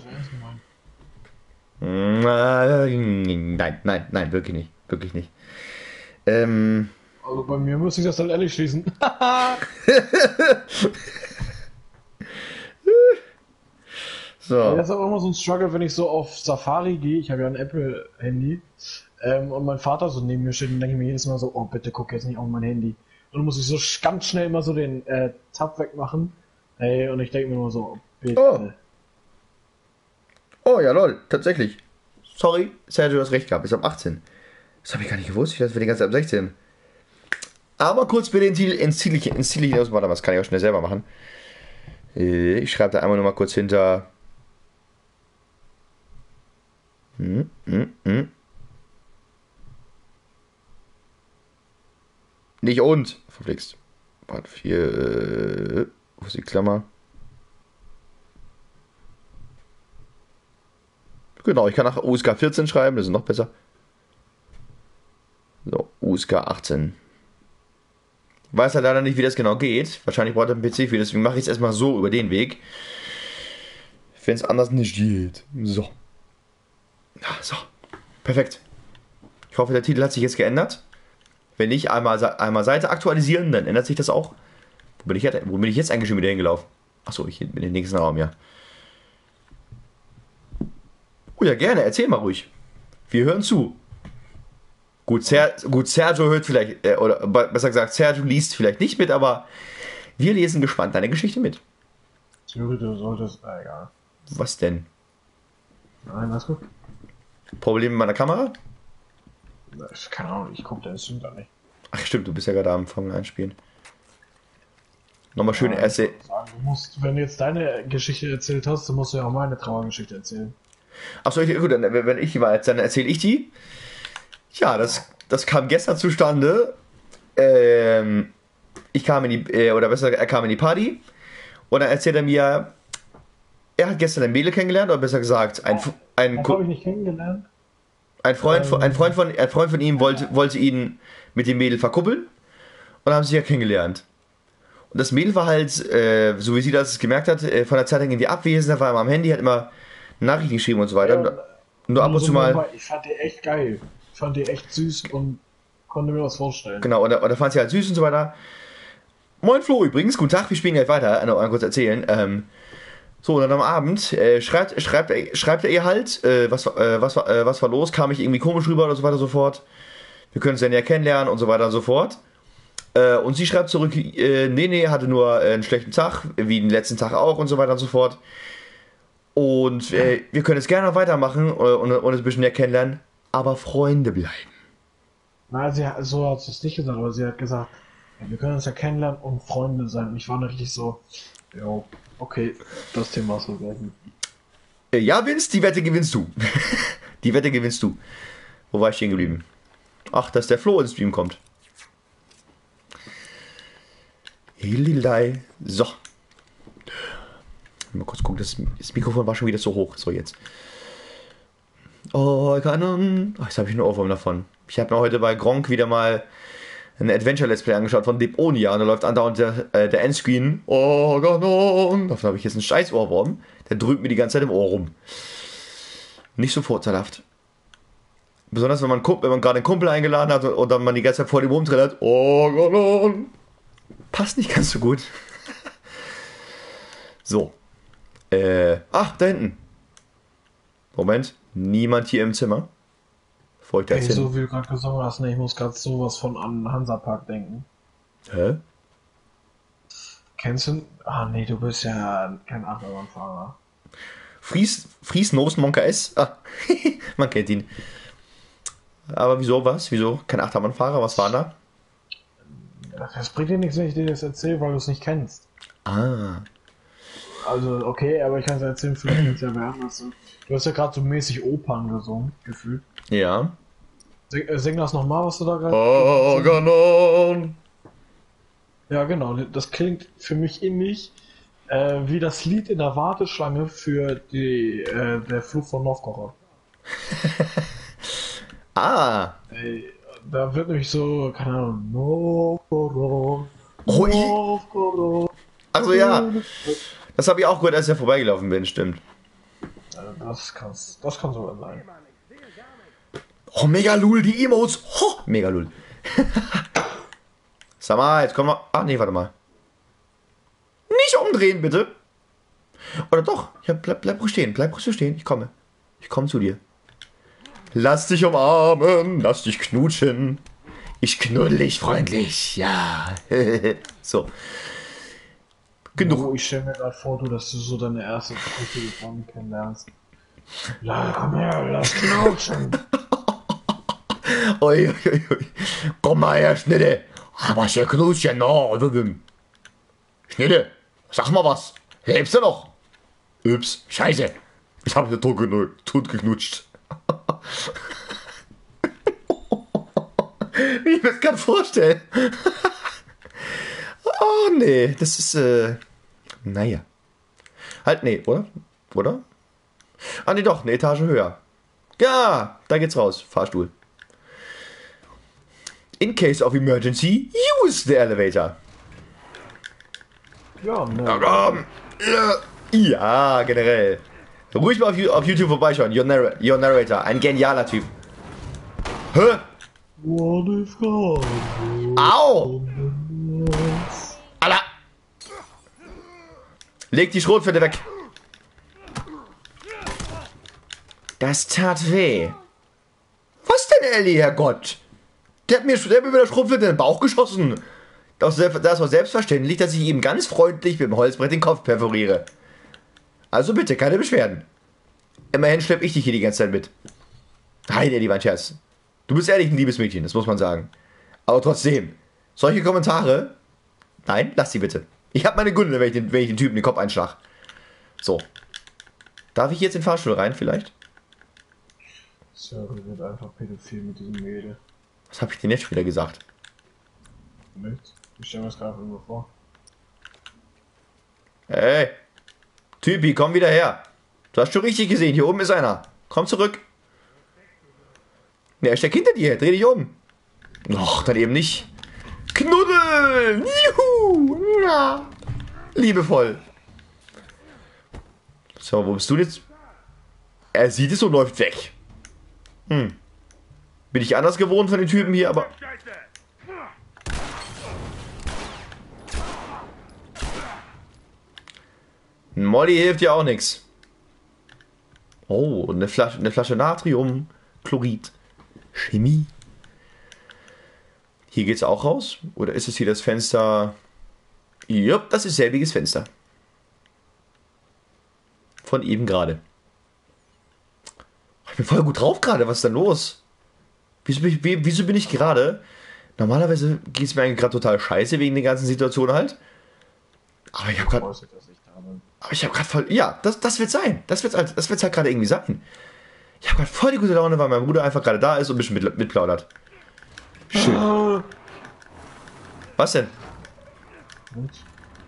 nein, wirklich nicht. Wirklich nicht. Also bei mir muss ich das dann ehrlich schließen. So. Das ist aber immer so ein Struggle, wenn ich so auf Safari gehe. Ich habe ja ein Apple-Handy. Und mein Vater so neben mir steht und denke ich mir jedes Mal so, oh bitte guck jetzt nicht auf mein Handy. Und dann muss ich so ganz schnell immer so den Tab wegmachen. Ey, und ich denke mir nur so, oh, bitte. Oh ja, lol, tatsächlich. sorry, Sergio, du hast recht gehabt, ist ab 18. Das habe ich gar nicht gewusst, ich dachte, wir den ganzen ab 16. Aber kurz bitte ins Ziel hinaus, warte mal, das kann ich auch schnell selber machen. Ich schreibe da einmal nur mal kurz hinter. Nicht und. Verflixt. Warte, 4. Wo ist die Klammer? Genau, ich kann nach USK 14 schreiben, das ist noch besser. So, USK 18. Weiß halt leider nicht, wie das genau geht. Wahrscheinlich braucht er einen PC für, deswegen mache ich es erstmal so über den Weg. Wenn es anders nicht geht. So. Ja, so. Perfekt. Ich hoffe, der Titel hat sich jetzt geändert. Wenn nicht, einmal Seite aktualisieren, dann ändert sich das auch. Wo bin ich jetzt eigentlich schon wieder hingelaufen? Achso, ich bin in den nächsten Raum, ja. Oh ja, gerne, erzähl mal ruhig. Wir hören zu. Gut, Sergio hört vielleicht, oder besser gesagt, Sergio liest vielleicht nicht mit, aber wir lesen gespannt deine Geschichte mit. Du solltest, egal. Was denn? Nein, alles gut. Problem mit meiner Kamera? Keine Ahnung, ich gucke den Stream da nicht. Ach stimmt, du bist ja gerade am Anfang einspielen. Nochmal schön Essay. Wenn du jetzt deine Geschichte erzählt hast, dann musst du ja auch meine Trauergeschichte erzählen. Achso, gut, dann, wenn ich die mal erzähle, dann erzähle ich die. Ja, das kam gestern zustande. Ich kam in die, oder besser, er kam in die Party und dann erzählt er mir, er hat gestern ein Mädel kennengelernt, oder besser gesagt, habe ich nicht kennengelernt. Ein Freund von ihm wollte ihn mit dem Mädel verkuppeln und haben sich ja kennengelernt. Und das Mädel war halt, so wie sie das gemerkt hat, von der Zeit lang irgendwie abwesend, er war immer am Handy, hat immer Nachrichten geschrieben und so weiter. Ja, nur ab und zu mal. Ich fand die echt geil. Ich fand die echt süß und konnte mir was vorstellen. Genau, und er fand sie halt süß und so weiter. Moin Flo übrigens, guten Tag, wir spielen gleich weiter, noch kurz erzählen. So, und dann am Abend schreibt er ihr halt, was war los, kam ich irgendwie komisch rüber oder so weiter und so fort. Wir können uns dann ja kennenlernen und so weiter und so fort. Und sie schreibt zurück, nee, hatte nur einen schlechten Tag, wie den letzten Tag auch und so weiter und so fort. Und wir können es gerne noch weitermachen und uns ein bisschen näher kennenlernen, aber Freunde bleiben. Na, so hat sie es nicht gesagt, aber sie hat gesagt, ja, wir können uns ja kennenlernen und Freunde sein. Und ich war noch richtig so, jo, okay, das Thema ist so gelten. Ja, Vince, die Wette gewinnst du. Die Wette gewinnst du. Wo war ich stehen geblieben? Ach, dass der Flo ins Stream kommt. So. Mal kurz gucken, das Mikrofon war schon wieder so hoch. So, jetzt. Oh, Kanon. Ach, jetzt habe ich einen Ohrwurm davon. Ich habe mir heute bei Gronk wieder mal ein Adventure-Let's Play angeschaut von Deponia und da läuft andauernd der Endscreen. Oh, Kanon. Davon habe ich jetzt einen scheiß Ohrwurm. Der drückt mir die ganze Zeit im Ohr rum. Nicht so vorteilhaft. Besonders wenn man gerade einen Kumpel eingeladen hat und dann man die ganze Zeit vor dem rumträllert. Oh, Kanon. Passt nicht ganz so gut. So. Da hinten. Moment. Niemand hier im Zimmer. Bevor ich da jetzt So wie du gerade gesungen hast, ne, ich muss gerade sowas von an Hansapark denken. Hä? Kennst du? Ah, nee, du bist ja kein Achterbahnfahrer. Fries Nose Monka S. Ah, man kennt ihn. Aber wieso was? Wieso kein Achterbahnfahrer? Was war da? Das bringt dir nichts, wenn ich dir das erzähle, weil du es nicht kennst. Ah. Also, okay, aber ich kann es erzählen, vielleicht kennst du ja wer anders. Du hast ja gerade so mäßig Opern gesungen, gefühlt. Ja. Sing das nochmal, was du da gerade... Oh, Kanon. Ja, genau, das klingt für mich ähnlich wie das Lied in der Warteschlange für der Fluch von Novgorod. Ah. Da wird nämlich so, keine Ahnung, Novgorod, Oh, Novgorod. Also ja. Das habe ich auch gehört, als ich da vorbeigelaufen bin, stimmt. Das kann sogar sein. Oh, mega lul, die Emotes. Oh, mega lul. Sag mal, jetzt kommen wir... Ah, nee, warte mal. Nicht umdrehen, bitte. Oder doch. Ja, bleib ruhig stehen. Bleib ruhig stehen. Ich komme. Ich komme zu dir. Lass dich umarmen. Lass dich knutschen. Ich knuddel dich freundlich. Ja. So. Genug. Ich stelle mir gerade vor, dass du so deine erste richtige Freundin kennenlernst. Ja, komm her, lass knutschen. Ui, ui, ui. Komm mal her, Schnitte. Aber hier knutschen, no. Schnitte, sag mal was. Lebst du noch? Ups, scheiße. Ich habe hier tot geknutscht. Wie ich mir das gerade vorstellen. Oh, nee, das ist, naja. Halt, nee, oder? Oder? Ah, nee, doch, eine Etage höher. Ja, da geht's raus. Fahrstuhl. In case of emergency, use the elevator. Ja, ne. Ja, komm. Ja, generell. Ruhig mal auf YouTube vorbeischauen. Your Narrator. Ein genialer Typ. Hä? What if God Au! Alla! Leg die Schrotflinte weg. Das tat weh. Was denn, Ellie, Herrgott? Der hat mir mit der Schrotflinte in den Bauch geschossen. Das war selbstverständlich, dass ich ihm ganz freundlich mit dem Holzbrett den Kopf perforiere. Also bitte, keine Beschwerden. Immerhin schlepp ich dich hier die ganze Zeit mit. Nein, Ellie, mein Scherz. Du bist ehrlich ein liebes Mädchen, das muss man sagen. Aber trotzdem, solche Kommentare, nein, lass sie bitte. Ich hab meine Gründe, wenn ich den Typen den Kopf einschlag. So. Darf ich jetzt in den Fahrstuhl rein, vielleicht? Sören wird einfach pädophil mit diesem Mädel. Was habe ich denn jetzt schon wieder gesagt? Nichts. Ich stelle mir das gerade nur vor. Hey, Typi, komm wieder her. Du hast schon richtig gesehen, hier oben ist einer. Komm zurück. Ne, er steckt hinter dir, dreh dich um. Noch, dann eben nicht. Knuddeln! Juhu! Ja. Liebevoll. So, wo bist du jetzt? Er sieht es und läuft weg. Bin ich anders gewohnt von den Typen hier, aber... Ein Molly hilft ja auch nichts. Oh, und eine Flasche Natrium, Chlorid, Chemie. Hier geht's auch raus? Oder ist es hier das Fenster? Ja, das ist selbiges Fenster. Von eben gerade. Ich bin voll gut drauf gerade. Was ist denn los? Wieso bin ich gerade? Normalerweise geht es mir eigentlich gerade total scheiße wegen der ganzen Situation halt. Aber ich habe gerade... Aber ich habe gerade voll... Ja, das wird sein. Das wird's halt gerade irgendwie sein. Ich habe gerade voll die gute Laune, weil mein Bruder einfach gerade da ist und ein bisschen mitplaudert. Schön. Was denn? Nichts.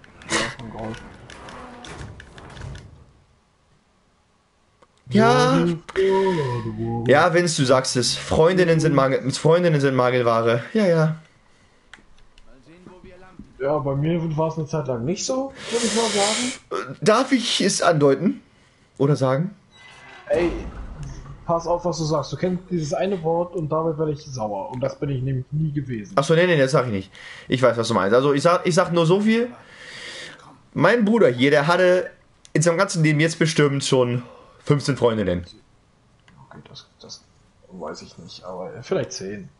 Ja. Ja, Vince, du sagst es. Freundinnen sind Mangelware. Ja, ja. Mal sehen, wo wir landen. Ja, bei mir war es eine Zeit lang nicht so, würde ich mal sagen. Darf ich es andeuten? Oder sagen? Ey, pass auf, was du sagst. Du kennst dieses eine Wort und damit werde ich sauer. Und das bin ich nämlich nie gewesen. Achso, nee, das sag ich nicht. Ich weiß, was du meinst. Also ich sag nur so viel. Mein Bruder hier, der hatte in seinem ganzen Leben jetzt bestimmt schon 15 Freundinnen. Okay, das weiß ich nicht, aber vielleicht 10.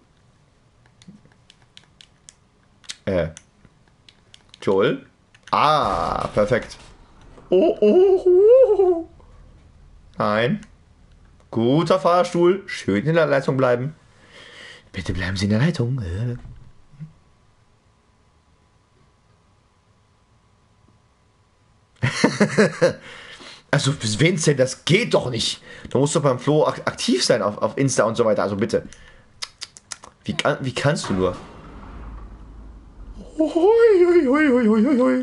Joel? Ah, perfekt. Oh. Nein. Guter Fahrstuhl. Schön in der Leitung bleiben. Bitte bleiben Sie in der Leitung. Also, bis Vincent, das geht doch nicht. Du musst doch beim Flo aktiv sein auf Insta und so weiter. Also bitte. Wie kannst du nur? Hui.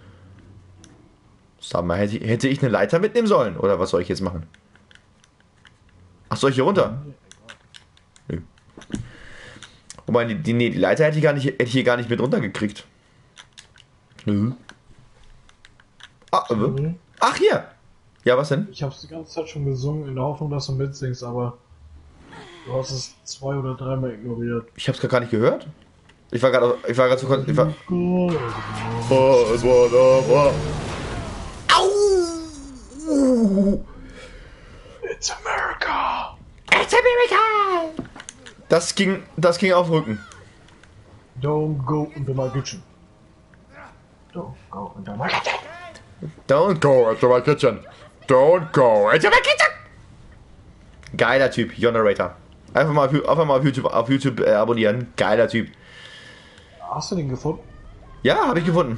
Sag mal, hätte ich eine Leiter mitnehmen sollen? Oder was soll ich jetzt machen? Ach, soll ich hier runter? Nö. Wobei, die Leiter hätte ich hier gar nicht mit runtergekriegt. Nö. Ach, hier. Ja, was denn? Ich habe es die ganze Zeit schon gesungen, in der Hoffnung, dass du mitsingst, aber du hast es 2 oder 3 Mal ignoriert. Ich hab's gar nicht gehört. Ich war gerade zu konzentriert. Au! It's America! It's America! Das ging auf den Rücken. Don't go into my kitchen. Don't go into my kitchen. Don't go into my kitchen. Don't go into my kitchen. Geiler Typ, Jonarator. Einfach mal auf YouTube abonnieren. Geiler Typ. Hast du den gefunden? Ja, habe ich gefunden.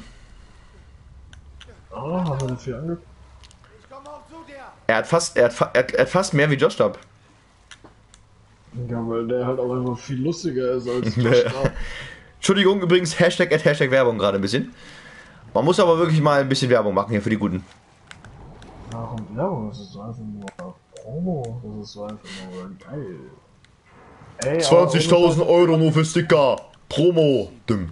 Oh, hast du den viel angeguckt? Ich komme auch zu dir. Er hat fast mehr wie Josh Stab. Ja, weil der halt auch einfach viel lustiger ist als Josh Stab. Entschuldigung, übrigens, Hashtag Werbung gerade ein bisschen. Man muss aber wirklich mal ein bisschen Werbung machen hier für die Guten. Warum Werbung? Das ist so einfach nur Promo. Das ist so einfach nur geil. Ey, 20.000 Euro nur für Sticker. Promo.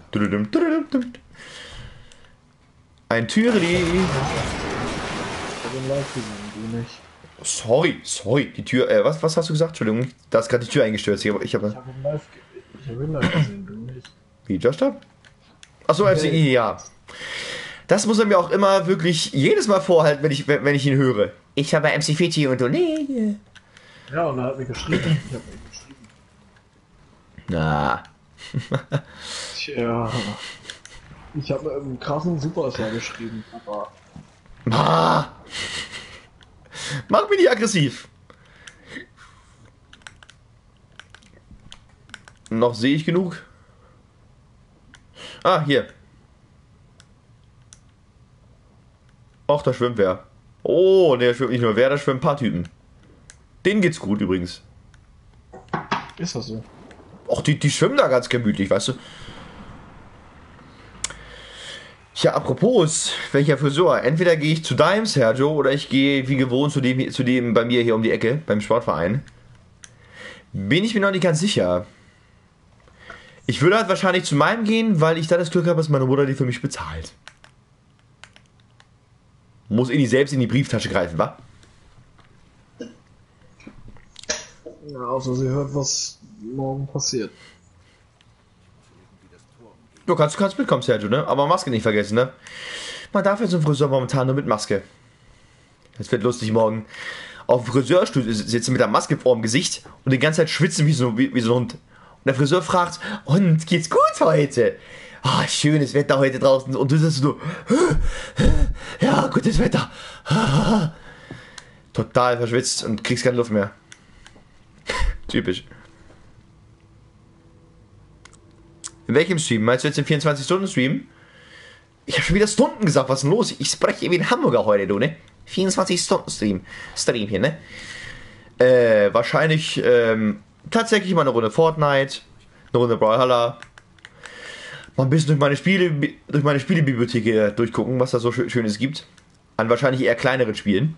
Ein Türli. Ich hab den live gesehen, du nicht. Sorry, die Tür, was hast du gesagt? Entschuldigung, da ist gerade die Tür eingestürzt. Ich hab Ich hab ihn live gesehen, du nicht. Wie, Josh Stab? Achso, FCI, ja. Das muss er mir auch immer wirklich jedes Mal vorhalten, wenn ich ihn höre. Ich habe MC Fiti und du nee. Ja, und er hat mir geschrieben. Ich hab mir geschrieben. Na. Tja. Ich habe mit einem krassen Superstar geschrieben, aber. Mach mich nicht aggressiv. Noch sehe ich genug. Ah, hier. Ach, da schwimmt wer. Oh, der schwimmt nicht nur wer, da schwimmen ein paar Typen. Denen geht's gut übrigens. Ist das so? Ach, die schwimmen da ganz gemütlich, weißt du. Ja, apropos, welcher Friseur? Entweder gehe ich zu deinem Sergio oder ich gehe wie gewohnt zu dem bei mir hier um die Ecke, beim Sportverein. Bin ich mir noch nicht ganz sicher. Ich würde halt wahrscheinlich zu meinem gehen, weil ich da das Glück habe, dass meine Mutter die für mich bezahlt. Muss selbst in die Brieftasche greifen, wa? Ja, außer sie hört, was morgen passiert. Du kannst mitkommen, Sergio, ne? Aber Maske nicht vergessen, ne? Man darf jetzt im Friseur momentan nur mit Maske. Das wird lustig morgen. Auf dem Friseurstuhl sitzen mit der Maske vor dem Gesicht und die ganze Zeit schwitzen wie so ein Hund. Und der Friseur fragt, und geht's gut heute? Ah, schönes Wetter heute draußen. Und du sitzt so, ja, gutes Wetter. Total verschwitzt und kriegst keine Luft mehr. Typisch. In welchem Stream? Meinst du jetzt den 24-Stunden-Stream? Ich habe schon wieder Stunden gesagt, was ist denn los? Ich spreche wie ein Hamburger heute, du, ne? 24-Stunden-Stream hier, ne? Wahrscheinlich, tatsächlich mal eine Runde Fortnite, eine Runde Brawlhalla. Mal ein bisschen durch meine Spielebibliothek durchgucken, was da so Schönes gibt. An wahrscheinlich eher kleineren Spielen.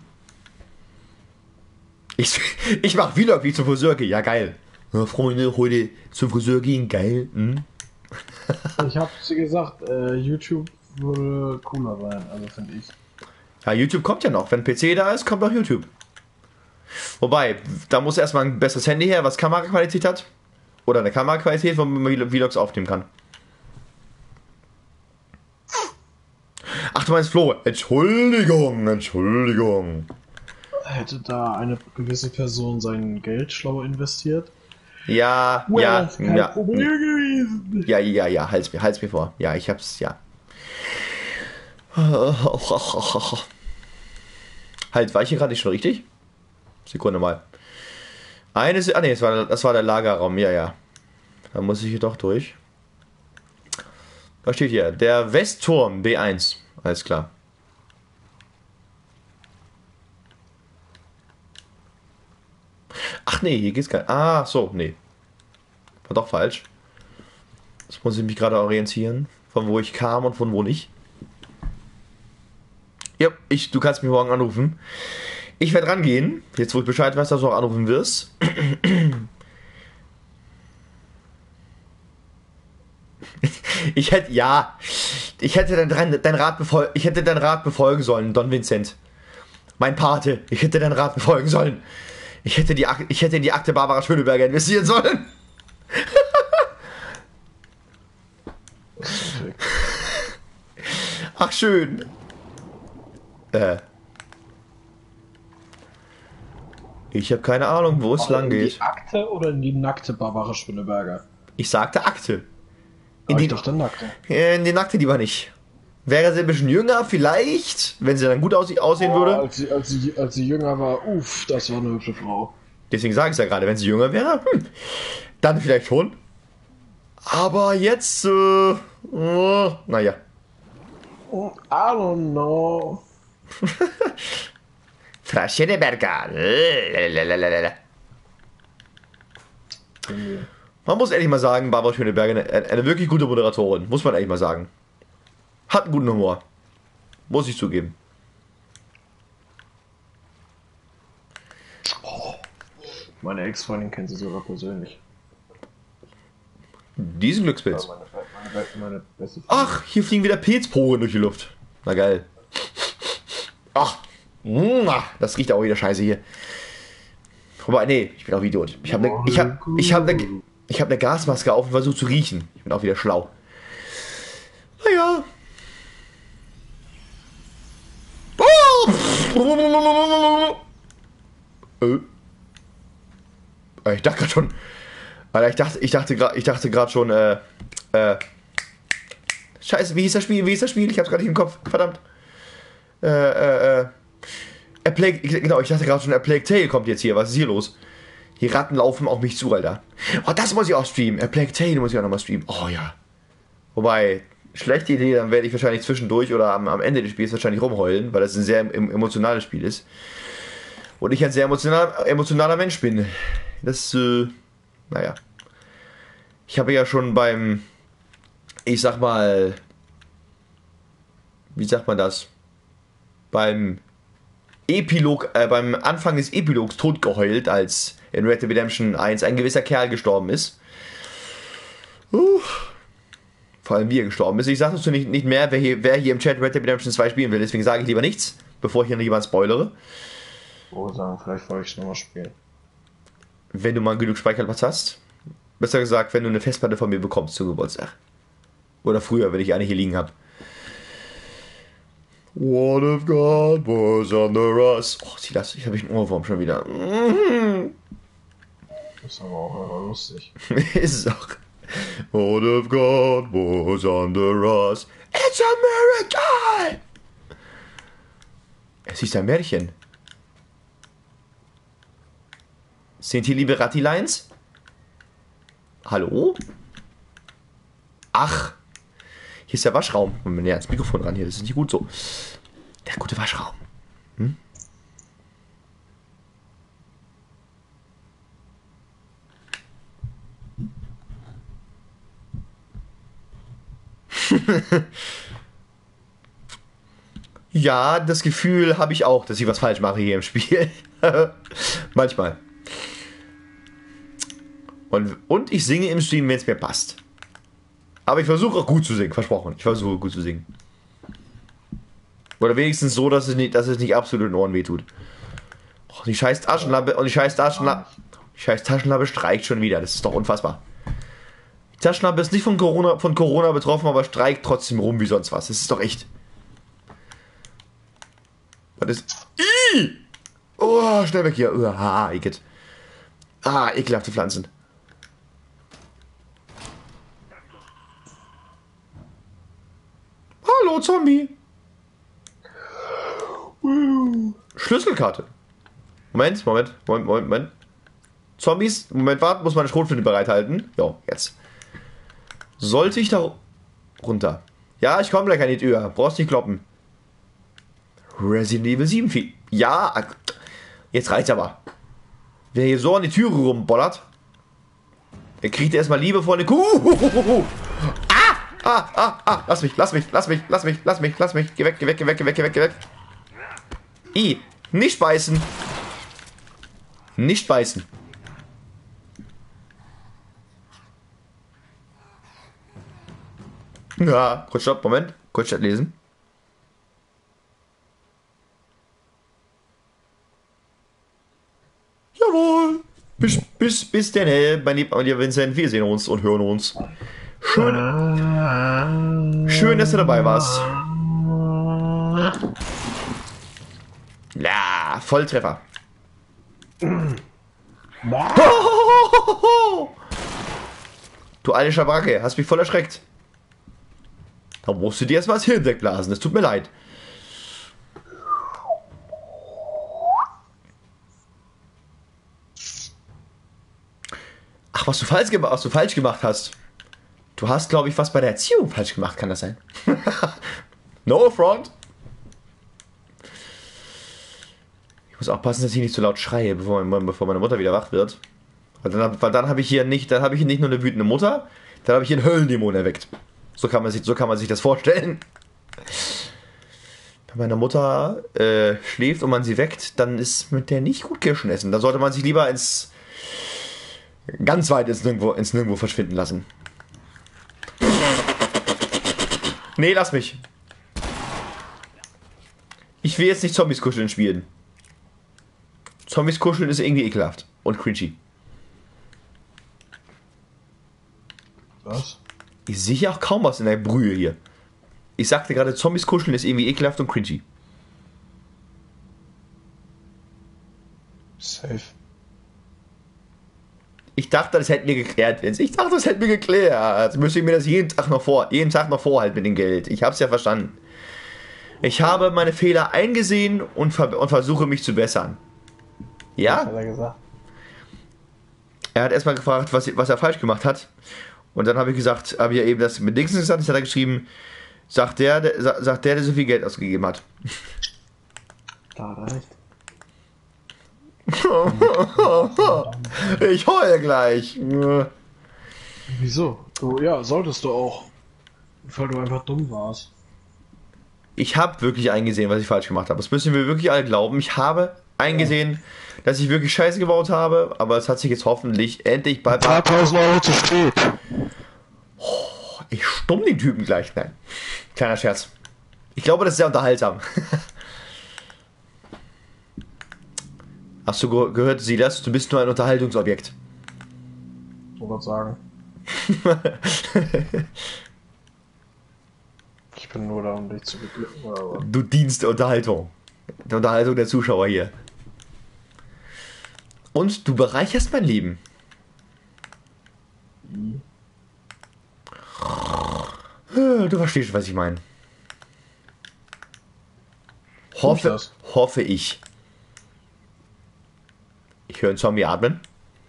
Ich mach Vlog, wie ich zum Friseur gehe. Ja, geil. Ja, Freunde, heute zum Friseur gehen, geil. Hm? Ich hab sie gesagt, YouTube würde cooler sein, also finde ich. Ja, YouTube kommt ja noch. Wenn PC da ist, kommt auch YouTube. Wobei, da muss erstmal ein besseres Handy her, was Kameraqualität hat. Oder eine Kameraqualität, wo man Vlogs aufnehmen kann. Ach, du meinst Flo. Entschuldigung. Hätte da eine gewisse Person sein Geld schlau investiert? Ja, das ist kein Problem gewesen. Ja, halt's mir vor. Ja, ich hab's, ja. Halt, war ich hier gerade nicht schon richtig? Sekunde mal. Das war der Lagerraum, ja. Da muss ich hier doch durch. Was steht hier? Der Westturm B1. Alles klar. Ach nee, hier geht's gar nicht. Ah, so, nee. War doch falsch. Jetzt muss ich mich gerade orientieren, von wo ich kam und von wo nicht. Ja, du kannst mich morgen anrufen. Ich werde rangehen. Jetzt, wo ich Bescheid weiß, dass du auch anrufen wirst. Ich hätte dein Rat befolgen sollen, Don Vincent. Mein Pate, ich hätte deinen Rat befolgen sollen. Ich hätte in die Akte Barbara Schöneberger investieren sollen. Ach, schön. Ich habe keine Ahnung, wo es lang geht. In die Akte oder in die nackte Barbara Schöneberger? Ich sagte Akte. Ich dachte nackte. In die nackte lieber nicht. Wäre sie ein bisschen jünger, vielleicht, wenn sie dann gut aussehen würde. Als sie jünger war, das war eine hübsche Frau. Deswegen sage ich es ja gerade, wenn sie jünger wäre, dann vielleicht schon. Aber jetzt, naja. I don't know. Frau Schöneberger. Man muss ehrlich mal sagen, Barbara Schöneberger, eine wirklich gute Moderatorin, muss man ehrlich mal sagen. Hat einen guten Humor. Muss ich zugeben. Meine Ex-Freundin kennt sie sogar persönlich. Diesen Glückspilz. Meine beste Freundin. Ach, hier fliegen wieder Pilzporen durch die Luft. Na geil. Ach, das riecht auch wieder scheiße hier. Wobei, nee, ich bin auch Idiot. Ich habe eine Gasmaske auf und versuche zu riechen. Ich bin auch wieder schlau. Naja. Ich dachte gerade schon. Alter, ich dachte gerade schon, Scheiße, wie hieß das Spiel? Ich hab's gerade nicht im Kopf. Verdammt. Ich dachte gerade schon, A Plague Tale kommt jetzt hier. Was ist hier los? Die Ratten laufen auf mich zu, Alter. Oh, das muss ich auch streamen. A Plague Tale muss ich auch nochmal streamen. Oh ja. Wobei, schlechte Idee, dann werde ich wahrscheinlich zwischendurch oder am Ende des Spiels wahrscheinlich rumheulen, weil das ein sehr emotionales Spiel ist. Und ich ein sehr emotionaler Mensch bin. Das, naja. Ich habe ja schon beim, ich sag mal, wie sagt man das? Beim Epilog, beim Anfang des Epilogs totgeheult, als in Red Dead Redemption 1 ein gewisser Kerl gestorben ist. Vor allem wie er gestorben ist. Ich sage dazu nicht mehr, wer hier im Chat Red Dead Redemption 2 spielen will, deswegen sage ich lieber nichts, bevor ich hier noch jemanden spoilere. Oh, sagen, vielleicht wollte ich es nochmal spielen. Wenn du mal genug Speicherplatz hast. Besser gesagt, wenn du eine Festplatte von mir bekommst zum Geburtstag. Oder früher, wenn ich eine hier liegen habe. What if God was under us? Oh, sieh das, ich habe einen Ohrwurm schon wieder. Das ist aber auch immer lustig. Ist es auch. What if God was under us? It's a miracle! Es ist ein Märchen. Sind hier liebe Rattileins? Hallo? Ach. Hier ist der Waschraum. Moment, näher ans Mikrofon ran hier. Das ist nicht gut so. Der gute Waschraum. Hm? Ja, das Gefühl habe ich auch, dass ich was falsch mache hier im Spiel. Manchmal. Und ich singe im Stream, wenn es mir passt. Aber ich versuche auch gut zu singen, versprochen. Ich versuche gut zu singen. Oder wenigstens so, dass es nicht absolut in den Ohren wehtut. Oh, die scheiß Taschenlampe die scheiß Taschenlampe streikt schon wieder. Das ist doch unfassbar. Die Taschenlampe ist nicht von Corona betroffen, aber streikt trotzdem rum wie sonst was. Das ist doch echt. Was ist. Oh, schnell weg hier. Igitt. Ekelhafte Pflanzen. Hallo, Zombie. Schlüsselkarte. Moment. Zombies, Moment, warten, muss meine Schrotflinte bereithalten. Jo, jetzt. Sollte ich da runter? Ja, ich komme gleich an die Tür. Brauchst nicht kloppen. Resident Evil 7 Vieh. Ja, jetzt reicht's aber. Wer hier so an die Türe rumbollert, der kriegt erstmal liebevoll eine Kuh. Lass mich. Geh weg. Nicht beißen. Ja, kurz stopp, Moment. Kurz Chat lesen. Jawohl. Bis denn, mein lieber Vincent. Wir sehen uns und hören uns. Schön, dass du dabei warst. Ja, Volltreffer. Du alte Schabracke, hast mich voll erschreckt. Da musst du dir erstmal das Hirn wegblasen, das tut mir leid. Was du falsch gemacht hast. Du hast, glaube ich, was bei der Erziehung falsch gemacht, kann das sein? No front. Ich muss aufpassen, dass ich nicht zu laut schreie, bevor meine Mutter wieder wach wird. Weil dann habe ich hier nicht nur eine wütende Mutter, dann habe ich hier einen Höllendämon erweckt. So kann man sich das vorstellen. Wenn meine Mutter schläft und man sie weckt, dann ist mit der nicht gut Kirschen essen. Dann sollte man sich lieber ganz weit ins Nirgendwo verschwinden lassen. Nee, lass mich. Ich will jetzt nicht Zombies kuscheln spielen. Zombies kuscheln ist irgendwie ekelhaft und cringy. Was? Ich sehe auch kaum was in der Brühe hier. Ich sagte gerade, Zombies kuscheln ist irgendwie ekelhaft und cringy. Safe. Ich dachte, das hätten wir geklärt, Vince. Ich dachte, das hätten wir geklärt. Jetzt müsste ich mir das jeden Tag noch vorhalten mit dem Geld. Ich hab's ja verstanden. Ich habe meine Fehler eingesehen und versuche mich zu bessern. Ja? Was hat er gesagt? Er hat erstmal gefragt, was er falsch gemacht hat. Und dann habe ich gesagt, habe ich ja eben das mit Dixon gesagt, das hat er geschrieben, sagt der so viel Geld ausgegeben hat. Da hat er recht. Ich heule gleich. Wieso? Solltest du auch. Weil du einfach dumm warst. Ich habe wirklich eingesehen, was ich falsch gemacht habe. Das müssen wir wirklich alle glauben. Ich habe eingesehen, dass ich wirklich Scheiße gebaut habe, aber es hat sich jetzt hoffentlich endlich bei 3000 Euro zu spät. Ich stumm den Typen gleich. Nein. Kleiner Scherz. Ich glaube, das ist sehr unterhaltsam. Hast du gehört, Silas? Du bist nur ein Unterhaltungsobjekt. Ich wollte sagen. Ich bin nur da, um dich zu beglücken. Du dienst der Unterhaltung. Der Unterhaltung der Zuschauer hier. Und du bereicherst mein Leben. Du verstehst, was ich meine. Hoffe ich. Ich höre einen Zombie atmen.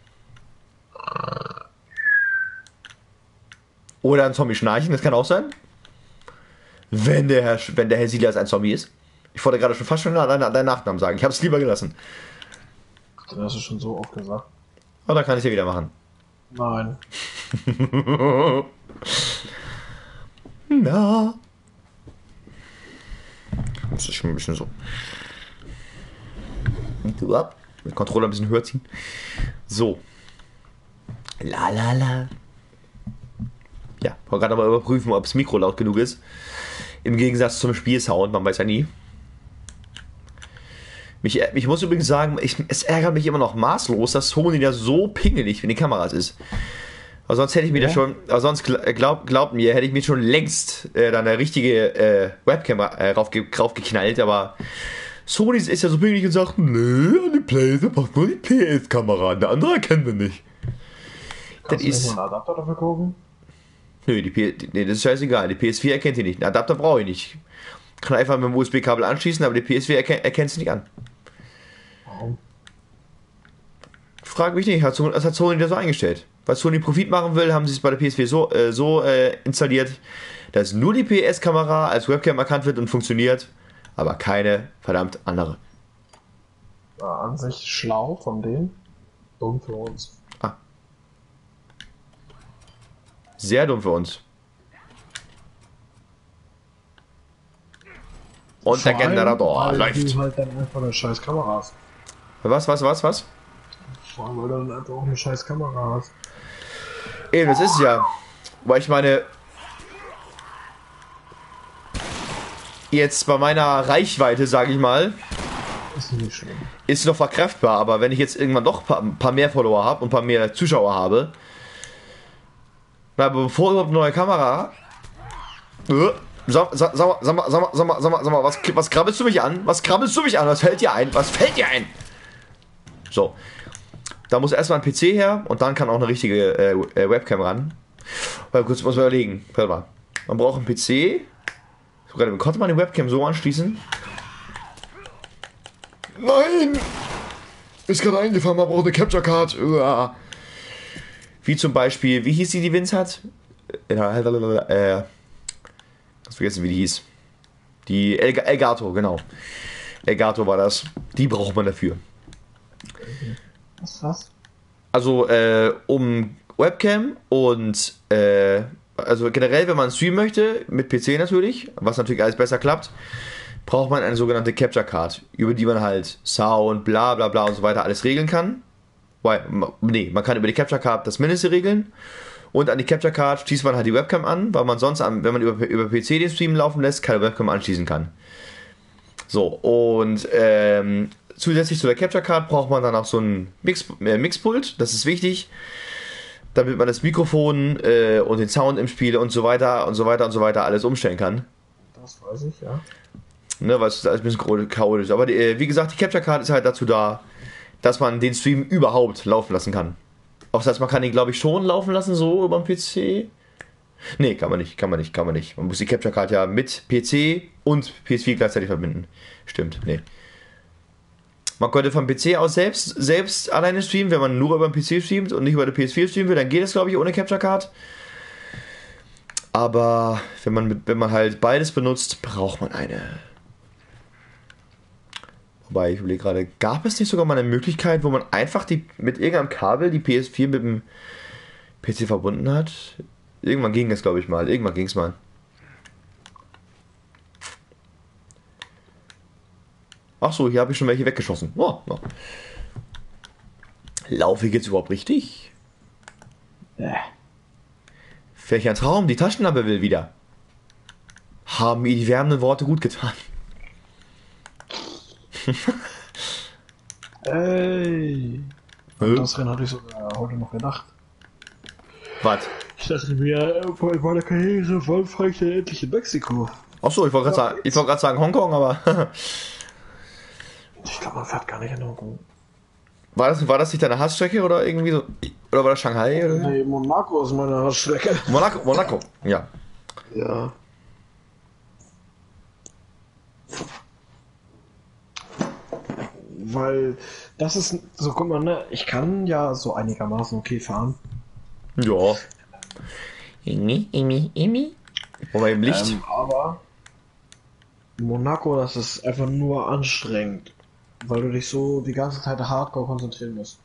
Oder ein Zombie schnarchen, das kann auch sein. Wenn der Herr Silas ein Zombie ist. Ich wollte gerade fast schon deinen Nachnamen sagen. Ich habe es lieber gelassen. Den hast du schon so oft gesagt. Aber dann kann ich es ja wieder machen. Nein. Na. Das ist schon ein bisschen so. Du ab. Mit Controller ein bisschen höher ziehen. So. La la la. Ja, ich wollte gerade mal überprüfen, ob das Mikro laut genug ist. Im Gegensatz zum Spielsound, man weiß ja nie. Ich muss übrigens sagen, es ärgert mich immer noch maßlos, dass Sony da so pingelig wie die Kameras ist. Aber sonst hätte ich mir das schon, aber sonst glaubt mir, hätte ich mir schon längst da eine richtige Webcam raufgeknallt, aber Sony ist ja so pingelig und sagt, nee, an die PlayStation braucht nur die PS-Kamera, eine andere erkennen wir nicht. Kannst du nicht mal einen Adapter dafür kaufen? Nö, nee, das ist scheißegal, die PS4 erkennt die nicht, einen Adapter brauche ich nicht. Kann einfach mit dem USB-Kabel anschließen, aber die PS4 erkennt sie nicht an. Warum? Frag mich nicht, das hat Sony da so eingestellt. Weil Sony Profit machen will, haben sie es bei der PS4 so installiert, dass nur die PS-Kamera als Webcam erkannt wird und funktioniert, aber keine verdammt andere. Ja, an sich schlau von denen, dumm für uns. Sehr dumm für uns. Und der Generator läuft. Du halt dann einfach eine scheiß Kamera hast. Was? Vor allem, weil du dann einfach auch eine scheiß Kamera hast. Eben, das ist es ja. Weil ich meine, jetzt bei meiner Reichweite, sage ich mal, Ist nicht schlimm. ist noch verkraftbar, aber wenn ich jetzt irgendwann doch ein paar mehr Follower habe und ein paar mehr Zuschauer habe, aber bevor überhaupt eine neue Kamera, sag mal, was krabbelst du mich an? Was fällt dir ein? So. Da muss erstmal ein PC her und dann kann auch eine richtige Webcam ran. Weil kurz muss man überlegen. Warte mal. Man braucht einen PC. Konnte man die Webcam so anschließen? Nein! Ist gerade eingefallen, man braucht eine Capture Card. Wie zum Beispiel, wie hieß die Vince hat? Ich vergessen, wie die hieß. Die Elgato, genau. Elgato war das. Die braucht man dafür. Was? Also, um Webcam und also generell, wenn man streamen möchte, mit PC natürlich, was natürlich alles besser klappt, braucht man eine sogenannte Capture Card, über die man halt Sound, bla bla bla und so weiter alles regeln kann. Man kann über die Capture Card das Mindeste regeln und an die Capture Card schließt man halt die Webcam an, weil man sonst, wenn man über PC den Stream laufen lässt, keine Webcam anschließen kann. So, und zusätzlich zu der Capture Card braucht man dann auch so ein Mixpult, das ist wichtig, damit man das Mikrofon und den Sound im Spiel und so weiter und so weiter und so weiter alles umstellen kann. Das weiß ich, ja. Ne, weil es ist alles ein bisschen chaotisch. Aber wie gesagt, die Capture Card ist halt dazu da, dass man den Stream überhaupt laufen lassen kann. Auch das heißt, man kann ihn, glaube ich, schon laufen lassen, so über den PC. Nee, kann man nicht. Man muss die Capture Card ja mit PC und PS4 gleichzeitig verbinden. Stimmt, nee. Man könnte vom PC aus selbst alleine streamen, wenn man nur über den PC streamt und nicht über der PS4 streamen will, dann geht es, glaube ich, ohne Capture Card. Aber wenn man halt beides benutzt, braucht man eine. Wobei, ich überlege gerade, gab es nicht sogar mal eine Möglichkeit, wo man einfach mit irgendeinem Kabel die PS4 mit dem PC verbunden hat? Irgendwann ging es, glaube ich, mal. Irgendwann ging es mal. Ach so, hier habe ich schon welche weggeschossen. Oh, oh. Laufe ich jetzt überhaupt richtig? Welch ein Traum, die Taschenlampe will wieder. Haben ihr die wärmenden Worte gut getan. Ey. Das Rennen hatte ich sogar heute noch gedacht. Was? Ich dachte mir, bei meiner Karriere, wann fahre ich denn endlich in Mexiko? Achso, ich wollte gerade sagen Hongkong, aber... Ich glaube, man fährt gar nicht in Hongkong. War das nicht deine Hassstrecke oder irgendwie so? Oder war das Shanghai? Oder? Nee, Monaco ist meine Hassstrecke. Monaco, ja. Ja. Weil das ist so, guck mal, ne, ich kann ja so einigermaßen okay fahren. Ja. Wobei im Licht. Aber Monaco, das ist einfach nur anstrengend, weil du dich so die ganze Zeit hardcore konzentrieren musst.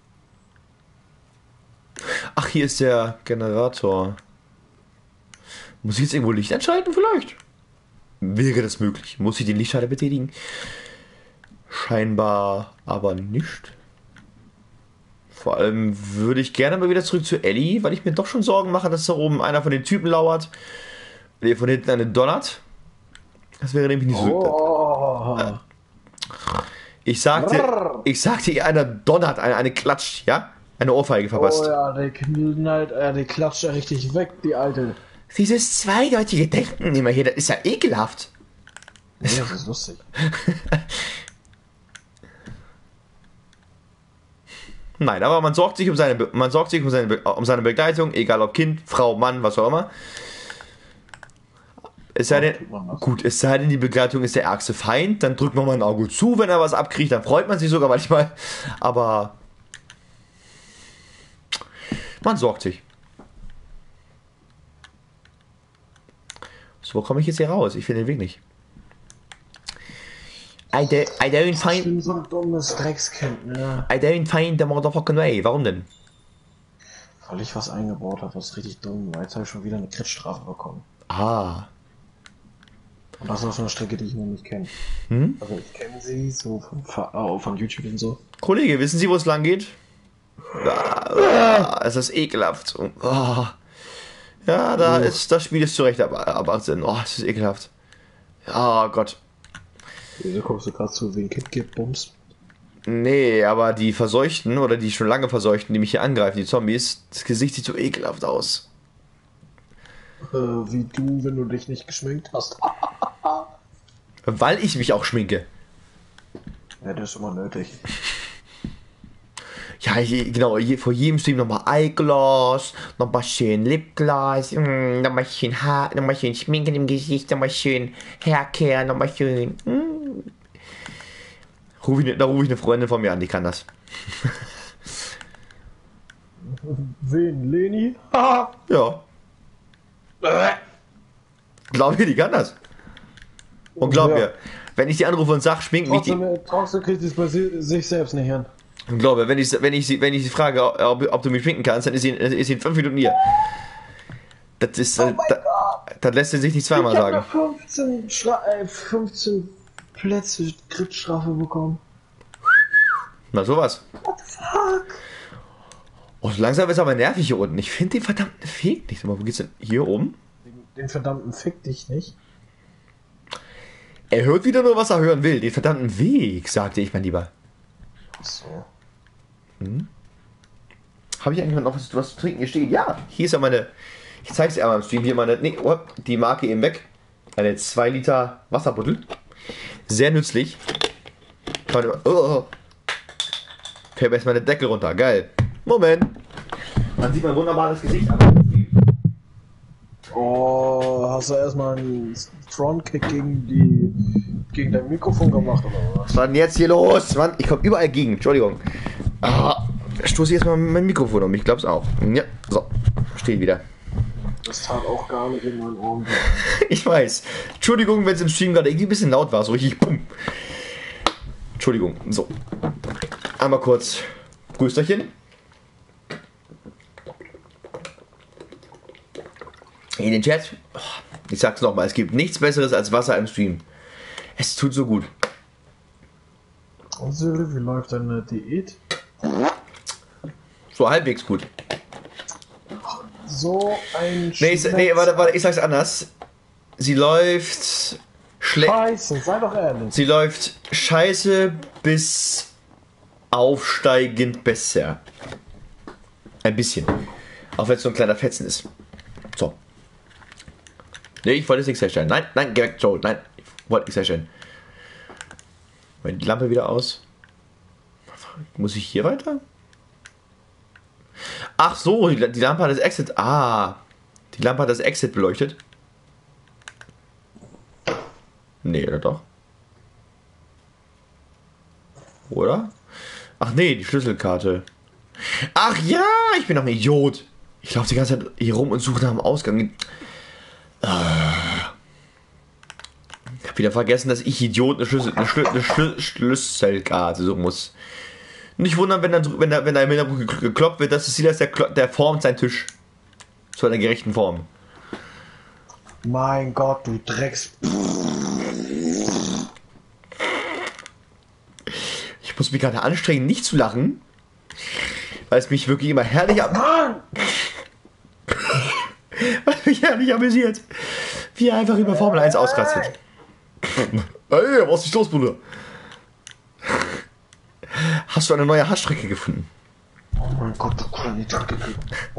Ach, hier ist der Generator. Muss ich jetzt irgendwo Licht einschalten vielleicht? Wäre das möglich? Muss ich den Lichtschalter betätigen? Scheinbar aber nicht. Vor allem würde ich gerne mal wieder zurück zu Ellie, weil ich mir doch schon Sorgen mache, dass da oben einer von den Typen lauert, der von hinten eine donnert. Das wäre nämlich nicht so. Oh. Ich sagte, einer donnert, eine klatscht, ja? Eine Ohrfeige verpasst. Oh ja, der knallt, die klatscht ja richtig weg, die alte. Dieses zweideutige Denken immer hier, das ist ja ekelhaft. Nee, das ist lustig. Nein, aber man sorgt sich um seine Begleitung, egal ob Kind, Frau, Mann, was auch immer. Es sei denn, die Begleitung ist der ärgste Feind, dann drückt man mal ein Auge zu, wenn er was abkriegt, dann freut man sich sogar manchmal. Aber man sorgt sich. So, wo komme ich jetzt hier raus? Ich finde den Weg nicht. I don't find... Ich bin so ein dummes Dreckskind, ne? I don't find the motherfucking way. Warum denn? Weil ich was eingebaut habe, was richtig dumm war. Jetzt habe ich schon wieder eine Crit-Strafe bekommen. Ah. Und das ist auch so eine Strecke, die ich noch nicht kenne. Also ich kenne sie so von YouTube und so. Kollege, wissen Sie, wo es lang geht? Es ist ekelhaft. Ja, das Spiel ist zu Recht aber Sinn. Oh, es ist ekelhaft. Oh Gott. Wieso kommst du gerade zu wegen Kid-Bums? Nee, aber die Verseuchten oder die schon lange Verseuchten, die mich hier angreifen, die Zombies, das Gesicht sieht so ekelhaft aus. Wie du, wenn du dich nicht geschminkt hast. Weil ich mich auch schminke. Ja, das ist immer nötig. Ja, genau, vor jedem Stream nochmal Eyegloss, nochmal schön Lipgloss, nochmal schön Haar, nochmal schön Schminken im Gesicht, nochmal schön Haircare, nochmal schön. Da rufe ich eine Freundin von mir an, die kann das. Wen? Leni? Haha. Ja. Glaub mir, die kann das. Und glaub Ja. mir, wenn ich die anrufe und sag, schmink mich die... Trotzdem kriegt es bei sich selbst nicht hin. Und glaub mir, wenn ich sie frage, ob du mich schminken kannst, dann ist sie in 5 Minuten hier. Das ist... das lässt sie sich nicht zweimal Ich habe sagen. 15 Plätze Gridstrafe bekommen. Na sowas. What the fuck? Oh, langsam ist aber nervig hier unten. Ich finde den verdammten Weg nicht. Wo geht's denn? Hier oben? Den verdammten Fick dich nicht. Er hört wieder nur, was er hören will. Den verdammten Weg, sagte ich, mein Lieber. So. Habe ich eigentlich noch was zu trinken? Hier steht, ja. Hier ist ja meine... Ich zeig's dir einmal im Stream. Hier meine... Nee, die Marke eben weg. Eine 2 Liter Wasserbuddel. Sehr nützlich. Kann man immer... Oh. Fällt mir erstmal der Deckel runter. Geil. Moment. Man sieht mein wunderbares Gesicht an. Oh, hast du erstmal einen Frontkick gegen dein Mikrofon gemacht oder was? Was war denn jetzt hier los? Mann, ich komme überall gegen. Entschuldigung. Stoße jetzt mal mein Mikrofon um. Ich glaub's auch. Ja, so. Steht wieder. Das tat auch gar nicht in meinen Ohren. Ich weiß. Entschuldigung, wenn es im Stream gerade irgendwie ein bisschen laut war. So richtig bumm. Entschuldigung. So. Einmal kurz. Grüßterchen. In den Chat. Ich sag's nochmal. Es gibt nichts Besseres als Wasser im Stream. Es tut so gut. Und Silvi, wie läuft deine Diät? So halbwegs gut. So ein Nee, warte, ich sag's anders. Sie läuft schlecht. Scheiße, sei doch ehrlich. Sie läuft scheiße bis aufsteigend besser. Ein bisschen. Auch wenn es so ein kleiner Fetzen ist. So. Nee, ich wollte jetzt nichts herstellen. Nein, geh weg, Joe. Nein, ich wollte nichts herstellen. Wenn die Lampe wieder aus. Muss ich hier weiter? Ach so, die Lampe hat das Exit. Die Lampe hat das Exit beleuchtet. Nee, oder doch? Oder? Ach nee, die Schlüsselkarte. Ach ja, ich bin doch ein Idiot. Ich laufe die ganze Zeit hier rum und suche nach dem Ausgang. Ich habe wieder vergessen, dass ich Idiot eine Schlüsselkarte suchen muss. Nicht wundern, wenn da im Hintergrund gekloppt wird, dass es sieht, dass der formt seinen Tisch. Zu einer gerechten Form. Mein Gott, du Drecks. Ich muss mich gerade anstrengen, nicht zu lachen, weil es mich wirklich immer herrlich weil mich herrlich amüsiert, wie er einfach über Formel 1 ausrastet. Ey, was ist los, Bruder? Hast du eine neue Haarstrecke gefunden? Oh mein Gott, du kann nicht gekriegt.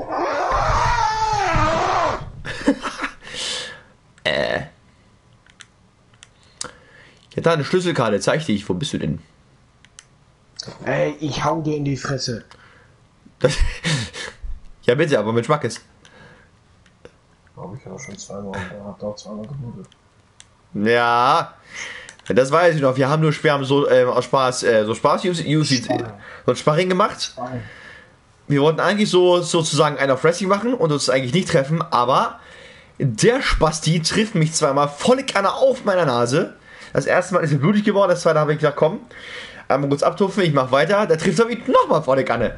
Ja, da eine Schlüsselkarte, zeig dich. Wo bist du denn? Ey, ich hau dir in die Fresse. Das, ja, bitte, aber mit Schmackes. Habe ich ja schon zweimal. Er hat auch zweimal geblutet. Ja, das weiß ich noch. Wir haben so aus Spaß, so Sparring gemacht. Wir wollten eigentlich sozusagen einen auf Wrestling machen und uns eigentlich nicht treffen, aber der Spasti trifft mich zweimal volle Kanne auf meiner Nase. Das erste Mal ist er blutig geworden, das zweite habe ich gesagt, komm, einmal kurz abtupfen, ich mach weiter. Der trifft er mich nochmal volle Kanne.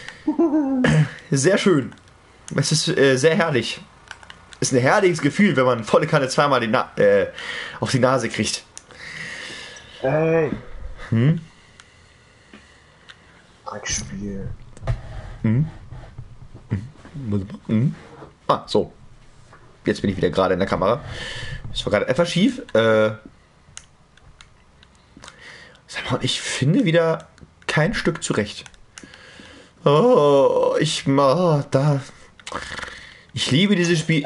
Sehr schön. Es ist sehr herrlich. Ist ein herrliches Gefühl, wenn man volle Kanne zweimal auf die Nase kriegt. Ey. Dreckspiel. So. Jetzt bin ich wieder gerade in der Kamera. Das war gerade etwas schief. Sag mal, ich finde wieder kein Stück zurecht. Oh, ich liebe dieses Spiel.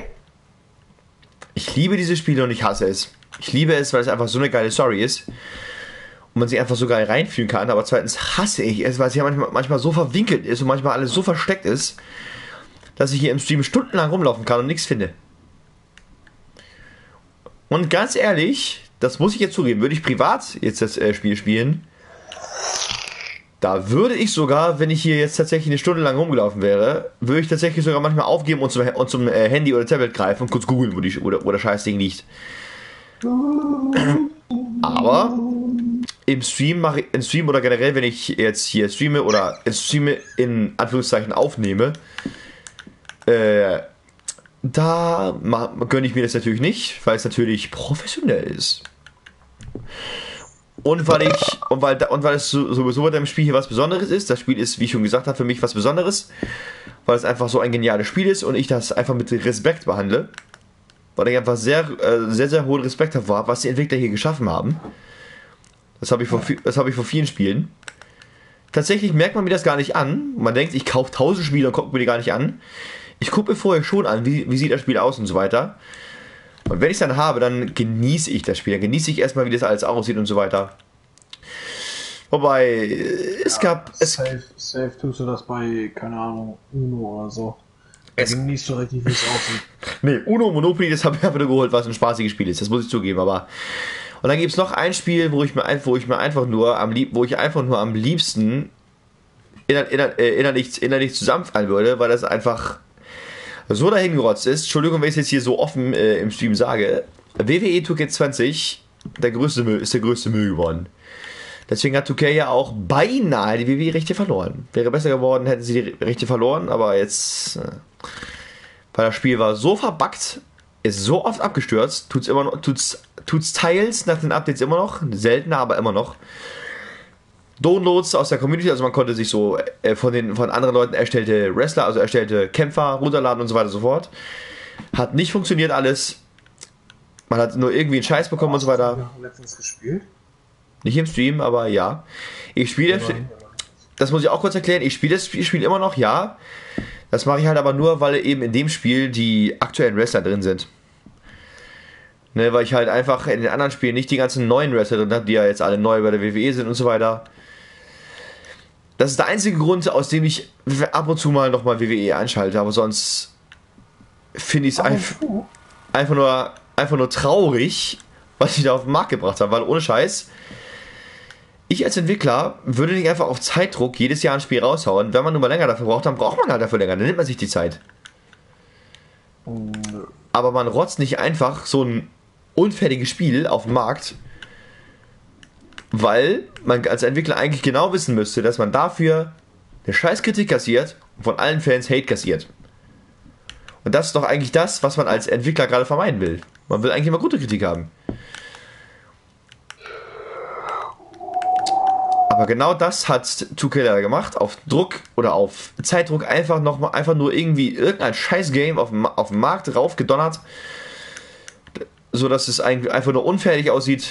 Ich liebe dieses Spiel und ich hasse es. Ich liebe es, weil es einfach so eine geile Story ist. Und man sich einfach so geil reinfühlen kann. Aber zweitens hasse ich es, weil es ja manchmal so verwinkelt ist und manchmal alles so versteckt ist, dass ich hier im Stream stundenlang rumlaufen kann und nichts finde. Und ganz ehrlich, das muss ich jetzt zugeben, würde ich privat jetzt das Spiel spielen, Da würde ich sogar, wenn ich hier jetzt tatsächlich eine Stunde lang rumgelaufen wäre, würde ich tatsächlich sogar manchmal aufgeben und zum Handy oder Tablet greifen und kurz googeln, wo der Scheißding liegt. Aber im Stream oder generell, wenn ich jetzt hier streame oder streame in Anführungszeichen aufnehme, da gönne ich mir das natürlich nicht, weil es natürlich professionell ist. Und weil es sowieso bei dem Spiel hier was Besonderes ist. Das Spiel ist, wie ich schon gesagt habe, für mich was Besonderes, weil es einfach so ein geniales Spiel ist und ich das einfach mit Respekt behandle. Weil ich einfach sehr, sehr hohen Respekt davor habe, was die Entwickler hier geschaffen haben. Das habe ich vor vielen Spielen. Tatsächlich merkt man mir das gar nicht an. Man denkt, ich kaufe 1000 Spiele und gucke mir die gar nicht an. Ich gucke mir vorher schon an, wie sieht das Spiel aus und so weiter. Und wenn ich es dann habe, dann genieße ich das Spiel. Dann genieße ich erstmal, wie das alles aussieht und so weiter. Wobei, es gab... Safe tust du das bei, keine Ahnung, Uno oder so. Genießt du richtig, wie es aussieht. Nee, Uno Monopoly, das habe ich einfach nur geholt, was ein spaßiges Spiel ist. Das muss ich zugeben, aber... Und dann gibt es noch ein Spiel, wo ich einfach nur am liebsten innerlich zusammenfallen würde, weil das einfach so dahingerotzt ist. Entschuldigung, wenn ich es jetzt hier so offen im Stream sage. WWE 2K20 ist der größte Müll geworden. Deswegen hat 2K ja auch beinahe die WWE-Rechte verloren. Wäre besser geworden, hätten sie die Rechte verloren, aber jetzt, weil das Spiel war so verbuggt, ist so oft abgestürzt, tut's teils nach den Updates immer noch, seltener, aber immer noch. Downloads aus der Community, also man konnte sich so von anderen Leuten erstellte Wrestler, also erstellte Kämpfer runterladen und so weiter und so fort. Hat nicht funktioniert alles. Man hat nur irgendwie einen Scheiß bekommen und so weiter. Hast du letztens gespielt? Nicht im Stream, aber ja. Ich spiele, das muss ich auch kurz erklären, ich spiele das Spiel immer noch, ja. Das mache ich halt aber nur, weil eben in dem Spiel die aktuellen Wrestler drin sind. Ne, weil ich halt einfach in den anderen Spielen nicht die ganzen neuen Wrestler drin habe, die ja jetzt alle neu bei der WWE sind und so weiter. Das ist der einzige Grund, aus dem ich ab und zu mal nochmal WWE einschalte, aber sonst finde ich es einfach nur traurig, was ich da auf den Markt gebracht habe, weil ohne Scheiß, ich als Entwickler würde nicht einfach auf Zeitdruck jedes Jahr ein Spiel raushauen. Wenn man nur mal länger dafür braucht, dann braucht man halt dafür länger, dann nimmt man sich die Zeit. Aber man rotzt nicht einfach so ein unfertiges Spiel auf den Markt, weil man als Entwickler eigentlich genau wissen müsste, dass man dafür eine Scheißkritik kassiert und von allen Fans Hate kassiert. Und das ist doch eigentlich das, was man als Entwickler gerade vermeiden will. Man will eigentlich immer gute Kritik haben. Aber genau das hat 2K leider gemacht, auf Druck oder auf Zeitdruck einfach nur irgendwie irgendein Scheiß-Game auf den Markt raufgedonnert, so dass es einfach nur unfertig aussieht.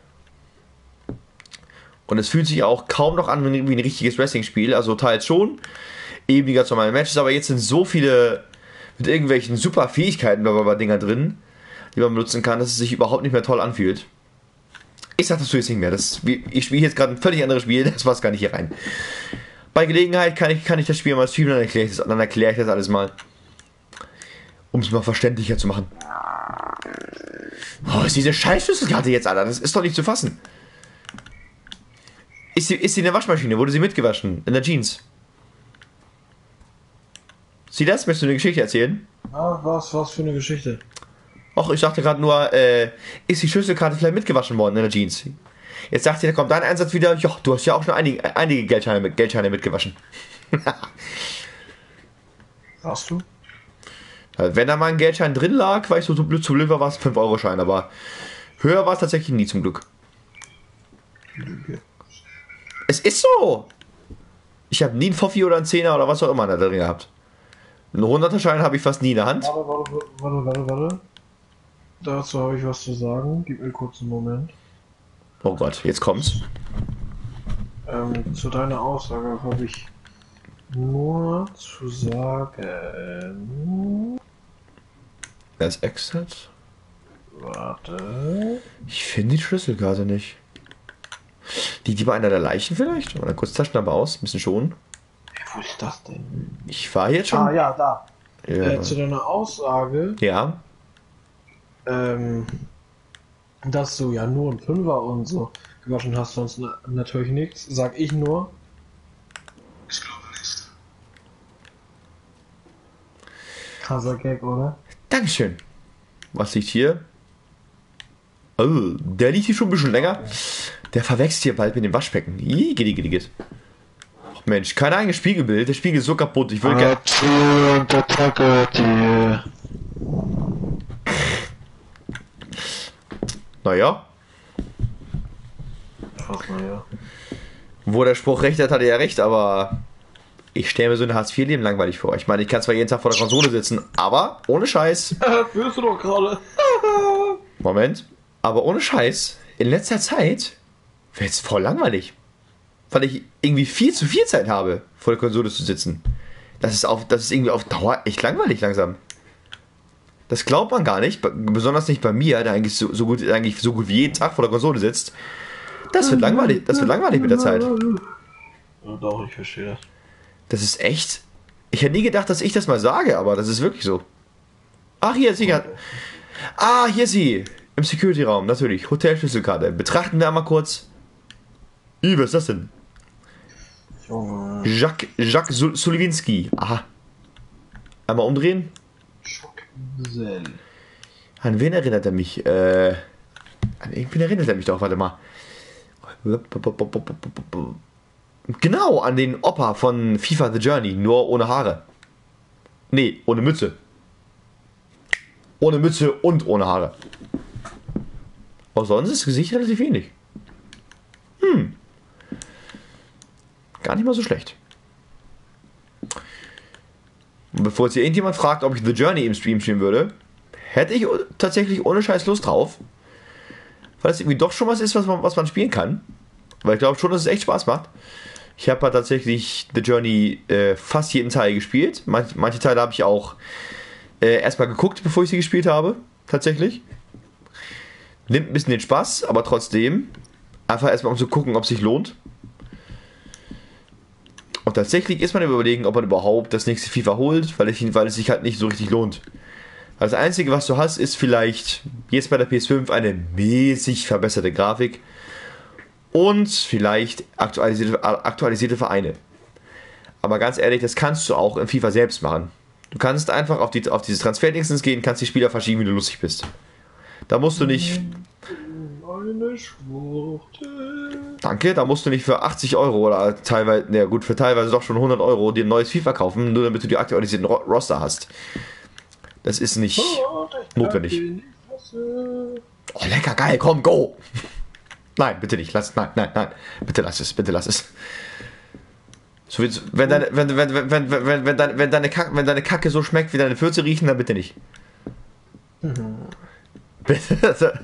Und es fühlt sich auch kaum noch an wie ein richtiges Wrestling-Spiel, also teils schon, eben die ganz normalen Matches, aber jetzt sind so viele mit irgendwelchen super Fähigkeiten bei Dinger drin, die man benutzen kann, dass es sich überhaupt nicht mehr toll anfühlt. Ich sag dazu jetzt nicht mehr. Ich spiele jetzt gerade ein völlig anderes Spiel, das passt gar nicht hier rein. Bei Gelegenheit kann ich das Spiel mal streamen, dann erkläre ich das alles mal. Um es mal verständlicher zu machen. Oh, ist diese Scheiß-Schlüsselkarte jetzt, Alter? Das ist doch nicht zu fassen. Ist sie in der Waschmaschine? Wurde sie mitgewaschen? In der Jeans? Sieh das? Möchtest du eine Geschichte erzählen? Ja, was für eine Geschichte? Och, ich dachte gerade nur, ist die Schlüsselkarte vielleicht mitgewaschen worden in der Jeans? Jetzt dachte ich, da kommt dein Einsatz wieder, ja, du hast ja auch schon einige Geldscheine mitgewaschen. Hast du? Wenn da mal ein Geldschein drin lag, weißt du, zu blöd war es 5-Euro-Schein, aber höher war es tatsächlich nie zum Glück. Es ist so! Ich habe nie einen Foffi oder einen Zehner oder was auch immer da drin gehabt. Einen 100er-Schein habe ich fast nie in der Hand. Warte. Dazu habe ich was zu sagen. Gib mir kurz einen Moment. Oh Gott, jetzt kommt's. Zu deiner Aussage habe ich nur zu sagen. Wer ist Exit? Warte. Ich finde die Schlüsselkarte nicht. Die bei einer der Leichen vielleicht? Oder kurz Taschenlampe aus, ein bisschen schonen. Wo ist das denn? Ich war jetzt schon. Ah ja, da. Ja. Zu deiner Aussage, Ja. dass du ja nur einen Fünfer und so gewaschen hast, sonst natürlich nichts, sag ich nur, Krasser Gag, oder? Dankeschön. Was liegt hier? Oh, der liegt hier schon ein bisschen länger. Der verwechselt hier bald mit dem Waschbecken. Geht. Ach Mensch, kein eigenes Spiegelbild. Der Spiegel ist so kaputt. Ich würde gerne... Naja. Ach, naja. Wo der Spruch recht hat, hat er ja recht, aber ich stelle mir so ein Hartz-IV-Leben langweilig vor. Ich meine, ich kann zwar jeden Tag vor der Konsole sitzen, aber ohne Scheiß. Fühlst du doch gerade. Moment. Aber ohne Scheiß, in letzter Zeit wird es voll langweilig. Weil ich irgendwie viel zu viel Zeit habe, vor der Konsole zu sitzen. Das ist irgendwie auf Dauer echt langweilig langsam. Das glaubt man gar nicht, besonders nicht bei mir, der eigentlich so gut wie jeden Tag vor der Konsole sitzt. Das wird langweilig mit der Zeit. Ja, doch, ich verstehe das. Das ist echt. Ich hätte nie gedacht, dass ich das mal sage, aber das ist wirklich so. Ach, hier ist sie. Ah, hier ist sie. Im Security-Raum, natürlich. Hotelschlüsselkarte. Betrachten wir einmal kurz. Was ist das denn? Junge. Jacques Suliwinski. Aha. Einmal umdrehen. An wen erinnert er mich? An irgendwen erinnert er mich doch, warte mal. Genau, an den Opa von FIFA The Journey, nur ohne Haare. Nee, ohne Mütze. Ohne Mütze und ohne Haare. Auch sonst ist das Gesicht relativ ähnlich. Gar nicht mal so schlecht. Und bevor jetzt hier irgendjemand fragt, ob ich The Journey im Stream spielen würde, hätte ich tatsächlich ohne Scheiß Lust drauf. Weil es irgendwie doch schon was ist, was man spielen kann. Weil ich glaube schon, dass es echt Spaß macht. Ich habe halt tatsächlich The Journey fast jeden Teil gespielt. Manche Teile habe ich auch erstmal geguckt, bevor ich sie gespielt habe. Tatsächlich. Nimmt ein bisschen den Spaß, aber trotzdem einfach erstmal um zu gucken, ob es sich lohnt. Und tatsächlich ist man überlegen, ob man überhaupt das nächste FIFA holt, weil es sich halt nicht so richtig lohnt. Das Einzige, was du hast, ist vielleicht jetzt bei der PS5 eine mäßig verbesserte Grafik und vielleicht aktualisierte Vereine. Aber ganz ehrlich, das kannst du auch in FIFA selbst machen. Du kannst einfach auf diese Transferdingsens gehen, kannst die Spieler verschieben, wie du lustig bist. Da musst du nicht... Eine Schwuchtel. Danke, da musst du nicht für 80 Euro oder teilweise, na gut, für teilweise doch schon 100 Euro dir ein neues FIFA kaufen, nur damit du die aktualisierten Roster hast. Das ist nicht notwendig. Oh, lecker, geil, komm, go! Nein, bitte nicht, nein, bitte lass es. So wie, wenn deine Kacke so schmeckt, wie deine Fürze riechen, dann bitte nicht. Bitte.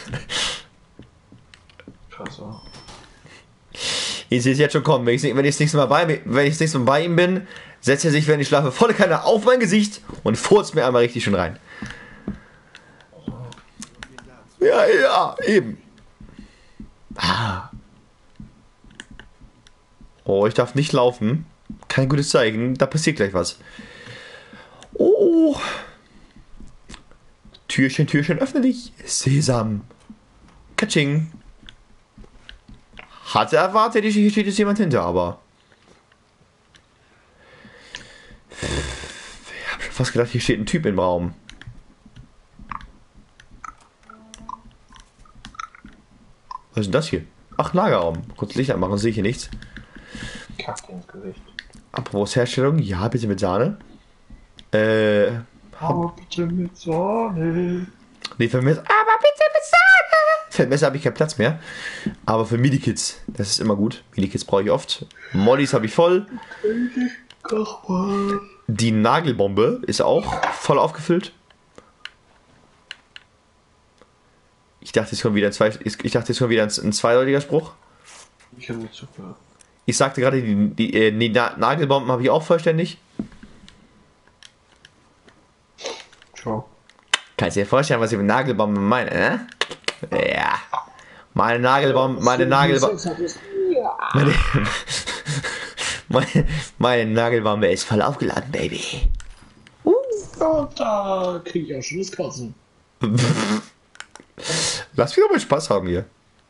Scheiße. Ich sehe es jetzt schon kommen. Wenn ich das nächste Mal bei ihm bin, setzt er sich, wenn ich schlafe, volle Kanne auf mein Gesicht und furzt mir einmal richtig schön rein. Ja, eben. Oh, ich darf nicht laufen. Kein gutes Zeichen. Da passiert gleich was. Oh. Türchen, öffne dich. Sesam. Katsching. Hatte erwartet, hier steht jetzt jemand hinter, aber... Ich habe schon fast gedacht, hier steht ein Typ im Raum. Was ist denn das hier? Ach, Lagerraum. Kurz Licht anmachen, sehe ich hier nichts. Kacke ins Gesicht. Apropos Herstellung, ja, bitte mit Sahne. Aber bitte mit Sahne. Nee, für Messer. Aber bitte mit Sahne! Für Messer habe ich keinen Platz mehr. Aber für Medikits, das ist immer gut. Medikits brauche ich oft. Mollys habe ich voll. Die Nagelbombe ist auch voll aufgefüllt. Ich dachte, jetzt kommt wieder ein zweideutiger Spruch. Ich habe nicht zugehört. Ich sagte gerade, die Nagelbomben habe ich auch vollständig. Ciao. Kannst du dir vorstellen, was ich mit Nagelbomben meine, ne? Ja. Meine Nagelbombe. Meine Nagelbombe ist voll aufgeladen, Baby. Und da krieg ich auch schon das Kotzen. Lass mich doch mal Spaß haben hier.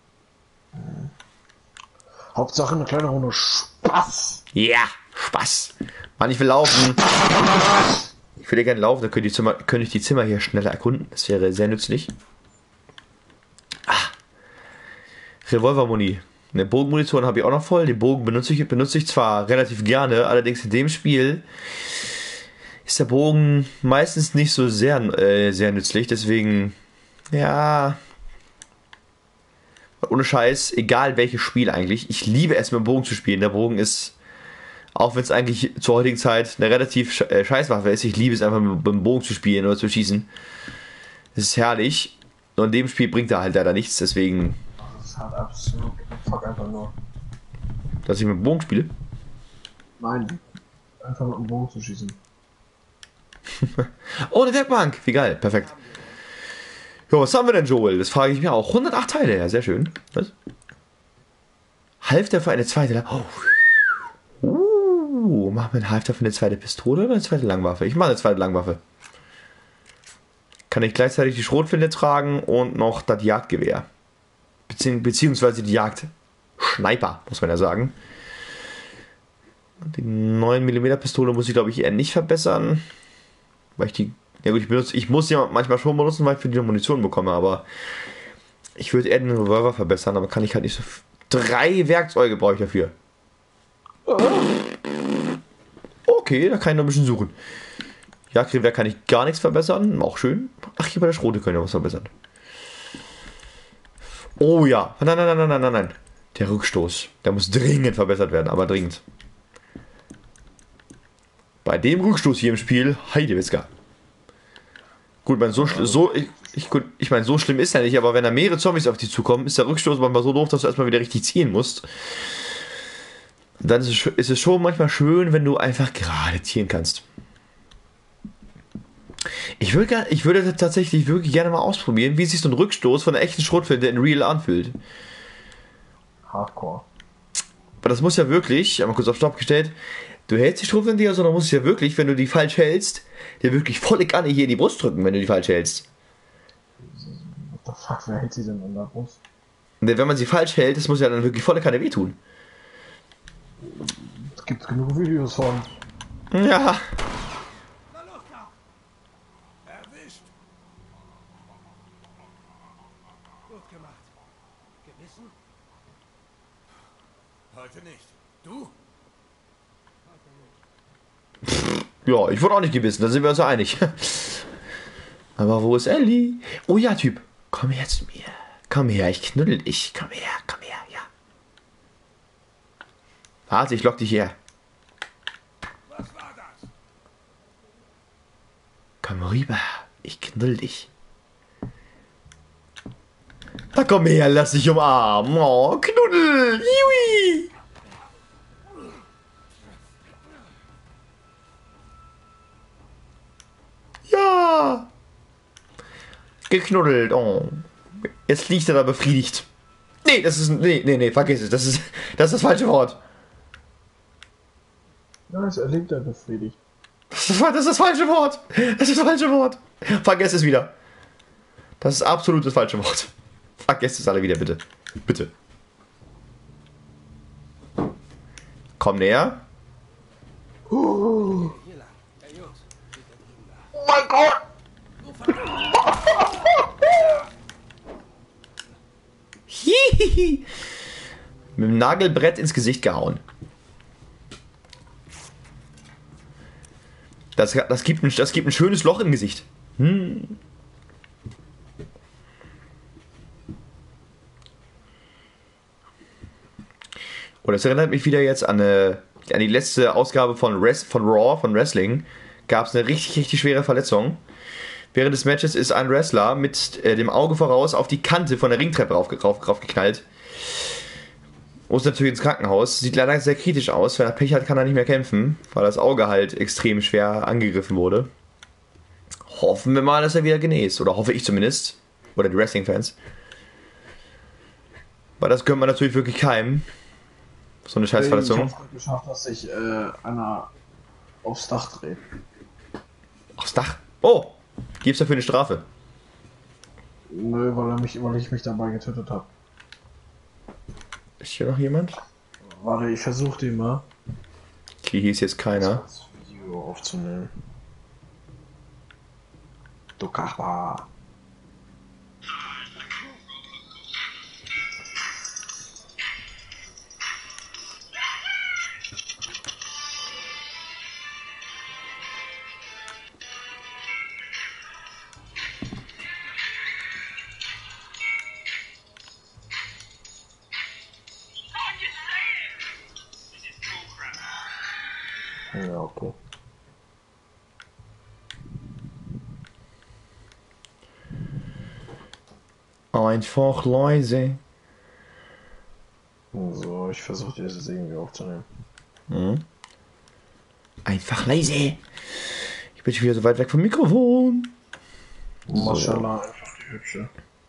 Hauptsache eine kleine Runde Spaß. Ja, Spaß. Mann, ich will laufen. Ich würde gerne laufen, dann könnte ich die Zimmer hier schneller erkunden. Das wäre sehr nützlich. Revolvermuni. Eine Bogenmunition habe ich auch noch voll. Den Bogen benutze ich zwar relativ gerne, allerdings in dem Spiel ist der Bogen meistens nicht so sehr nützlich. Deswegen, ja, ohne Scheiß, egal welches Spiel eigentlich. Ich liebe es, mit dem Bogen zu spielen. Der Bogen ist, auch wenn es eigentlich zur heutigen Zeit eine relativ Scheißwaffe ist, ich liebe es einfach mit dem Bogen zu spielen oder zu schießen. Das ist herrlich. Nur in dem Spiel bringt er halt leider nichts, deswegen. Das hat absolut fuck einfach nur. Dass ich mit dem Bogen spiele? Nein. Einfach mit dem Bogen zu schießen. Oh, eine Werkbank! Wie geil, perfekt. Ja, was haben wir denn, Joel? Das frage ich mir auch. 108 Teile, ja, sehr schön. Was? Halfter für eine zweite. Machen wir einen Halfter für eine zweite Pistole oder eine zweite Langwaffe? Ich mache eine zweite Langwaffe. Kann ich gleichzeitig die Schrotflinte tragen und noch das Jagdgewehr. Beziehungsweise die Jagdschneiper, muss man ja sagen. Die 9mm Pistole muss ich, glaube ich, eher nicht verbessern. Weil ich die. Ja gut, ich muss ja manchmal schon benutzen, weil ich für die Munition bekomme, aber ich würde eher den Revolver verbessern, aber kann ich halt nicht so. 3 Werkzeuge brauche ich dafür. Okay, da kann ich noch ein bisschen suchen. Jagdgewehr kann ich gar nichts verbessern, auch schön. Ach, hier bei der Schrote können wir was verbessern. Oh ja, nein. Der Rückstoß, der muss dringend verbessert werden, aber dringend. Bei dem Rückstoß hier im Spiel, Heidewitzka. Gut, ich meine, so schlimm ist er nicht, aber wenn da mehrere Zombies auf dich zukommen, ist der Rückstoß manchmal so doof, dass du erstmal wieder richtig ziehen musst. Dann ist es schon manchmal schön, wenn du einfach gerade ziehen kannst. Ich würde tatsächlich wirklich gerne mal ausprobieren, wie sich so ein Rückstoß von der echten Schrotflinte in Real anfühlt. Hardcore. Aber das muss ja wirklich, einmal kurz auf Stopp gestellt, du hältst die Schrotflinte ja, sondern musst ja wirklich, wenn du die falsch hältst, dir wirklich volle Kanne hier in die Brust drücken, wenn du die falsch hältst. What the fuck, wer hält sie denn an der Brust? Und wenn man sie falsch hält, das muss ja dann wirklich volle Kanne wehtun. Es gibt genug Videos von. Ja. Na los da! Erwischt! Gut gemacht. Gewissen? Heute nicht. Du? Ja, ich wurde auch nicht gebissen, da sind wir uns ja einig. Aber wo ist Ellie? Oh ja, Typ. Komm her zu mir. Komm her, ich knuddel dich. Komm her, ja. Warte, ich lock dich her. Was war das? Komm rüber, ich knuddel dich. Na komm her, lass dich umarmen. Oh, Knuddel. Jui. Ja. Geknuddelt. Oh. Jetzt liegt er da befriedigt. Nee, vergiss es. Das ist das falsche Wort. Ja, er lebt ja befriedigt. Das ist das falsche Wort. Das ist das falsche Wort. Vergesst es wieder. Das ist absolut das falsche Wort. Vergesst es alle wieder, bitte. Bitte. Komm näher. Oh Hier lang. Hey Jungs, geht da drüben da. mein Gott! Hihihi. Mit dem Nagelbrett ins Gesicht gehauen. Das gibt ein schönes Loch im Gesicht. Und das erinnert mich wieder jetzt an die letzte Ausgabe von Raw, von Wrestling. Gab es eine richtig, richtig schwere Verletzung. Während des Matches ist ein Wrestler mit dem Auge voraus auf die Kante von der Ringtreppe raufgeknallt. Muss natürlich ins Krankenhaus. Sieht leider sehr kritisch aus. Wenn er Pech hat, kann er nicht mehr kämpfen, weil das Auge halt extrem schwer angegriffen wurde. Hoffen wir mal, dass er wieder genäst. Oder hoffe ich zumindest. Oder die Wrestling-Fans. Weil das gönnt man natürlich wirklich keinem. So eine Scheißverletzung. Ich hab's geschafft, dass sich einer aufs Dach dreht. Aufs Dach? Oh! Gibt's dafür eine Strafe? Nö, weil ich mich dabei getötet habe. Ist hier noch jemand? Warte, ich versuche den mal. Okay, hier ist jetzt keiner. Das Video aufzunehmen. Du Kachbar. Ja, okay. Einfach leise. So, ich versuche das jetzt irgendwie aufzunehmen. Einfach leise. Ich bin schon wieder so weit weg vom Mikrofon. Maschallah, einfach die Hübsche.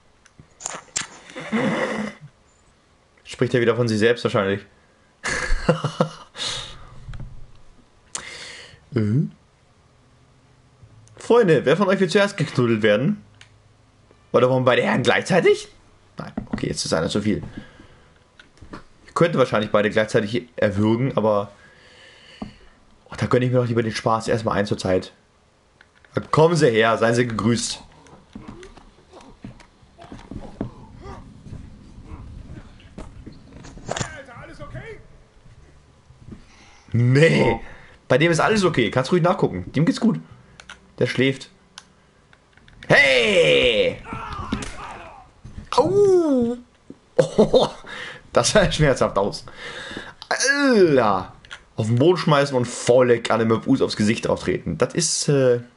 Spricht er wieder von sich selbst wahrscheinlich. Freunde, wer von euch will zuerst geknuddelt werden? Oder wollen beide Herren gleichzeitig? Nein, okay, jetzt ist einer zu viel. Ich könnte wahrscheinlich beide gleichzeitig erwürgen, aber da gönne ich mir doch lieber den Spaß erstmal ein zur Zeit. Da kommen Sie her, seien Sie gegrüßt. Alter, alles okay? Nee, bei dem ist alles okay. Kannst ruhig nachgucken. Dem geht's gut. Der schläft. Hey! Au! Oh, das sah schmerzhaft aus. Alter! Auf den Boden schmeißen und volle Kanne mit dem Fuß aufs Gesicht drauf treten. Das ist,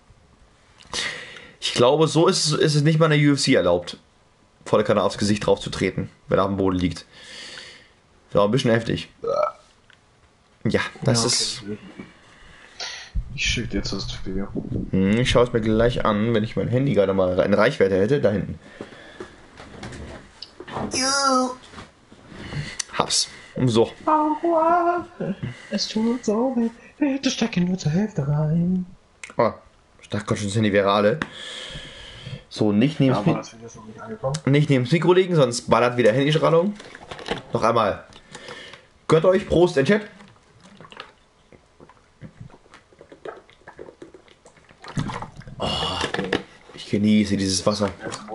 ich glaube, so ist es nicht mal in der UFC erlaubt, volle Kanne aufs Gesicht drauf zu treten, wenn er auf dem Boden liegt. Ja, ein bisschen heftig. Ja, das ist... Ich schicke dir jetzt das Video. Ich schaue es mir gleich an, wenn ich mein Handy gerade mal in Reichweite hätte. Da hinten. Hab's. So. Es tut so weh. Bitte stecken nur zur Hälfte rein. Oh, ich dachte Gott schon, das Handy wäre alle. So, nicht neben Aber das Video ist noch nicht angekommen. nicht neben's Mikro legen, sonst ballert wieder Handystrahlung. Noch einmal. Gönnt euch, Prost in Chat. Oh, ich genieße dieses Wasser.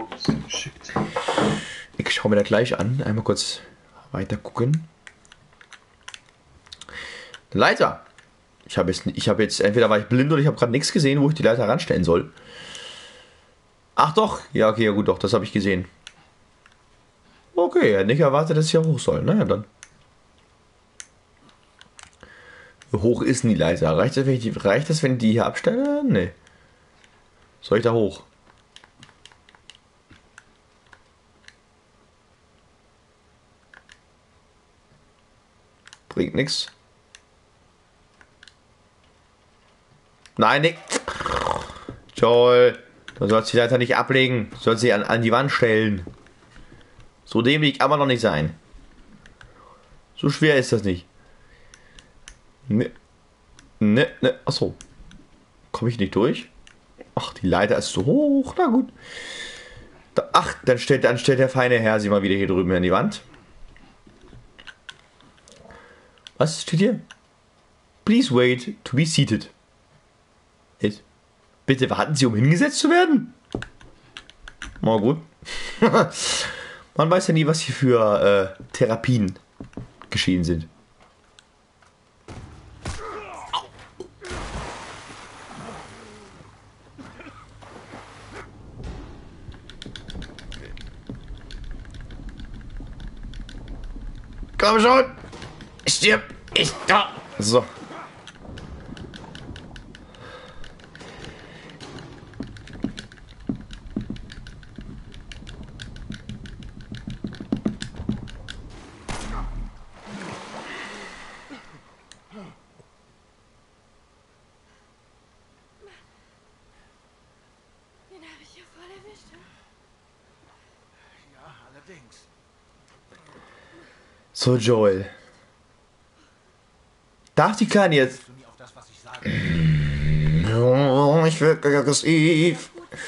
Ich schaue mir das gleich an. Einmal kurz weiter gucken. Leiter. Ich habe jetzt, entweder war ich blind oder ich habe gerade nichts gesehen, wo ich die Leiter ranstellen soll. Ach doch. Ja, okay, ja gut, doch, das habe ich gesehen. Okay, er hat nicht erwartet, dass ich hier hoch soll. Naja, dann. Wie hoch ist denn die Leiter? Reicht das, wenn ich die hier abstelle? Nee. Soll ich da hoch? Bringt nichts. Nein, Nick. Joel. Du sollst die Leiter nicht ablegen. Du sollst sie an die Wand stellen. So dämlich kann man noch nicht sein. So schwer ist das nicht. Ne. Achso. Komme ich nicht durch? Ach, die Leiter ist so hoch. Na gut. Ach, dann stellt der feine Herr sie mal wieder hier drüben an die Wand. Was steht hier? Please wait to be seated. Jetzt. Bitte warten Sie, um hingesetzt zu werden? Na gut. Man weiß ja nie, was hier für Therapien geschehen sind. Komm schon! Stirb! Ich da! So. Den habe ich hier voll erwischt. Ja, allerdings. So, Joel. Darf die Kleine jetzt... Du nie auf das, was ich sage. Oh, ich werde aggressiv. Gut, Gute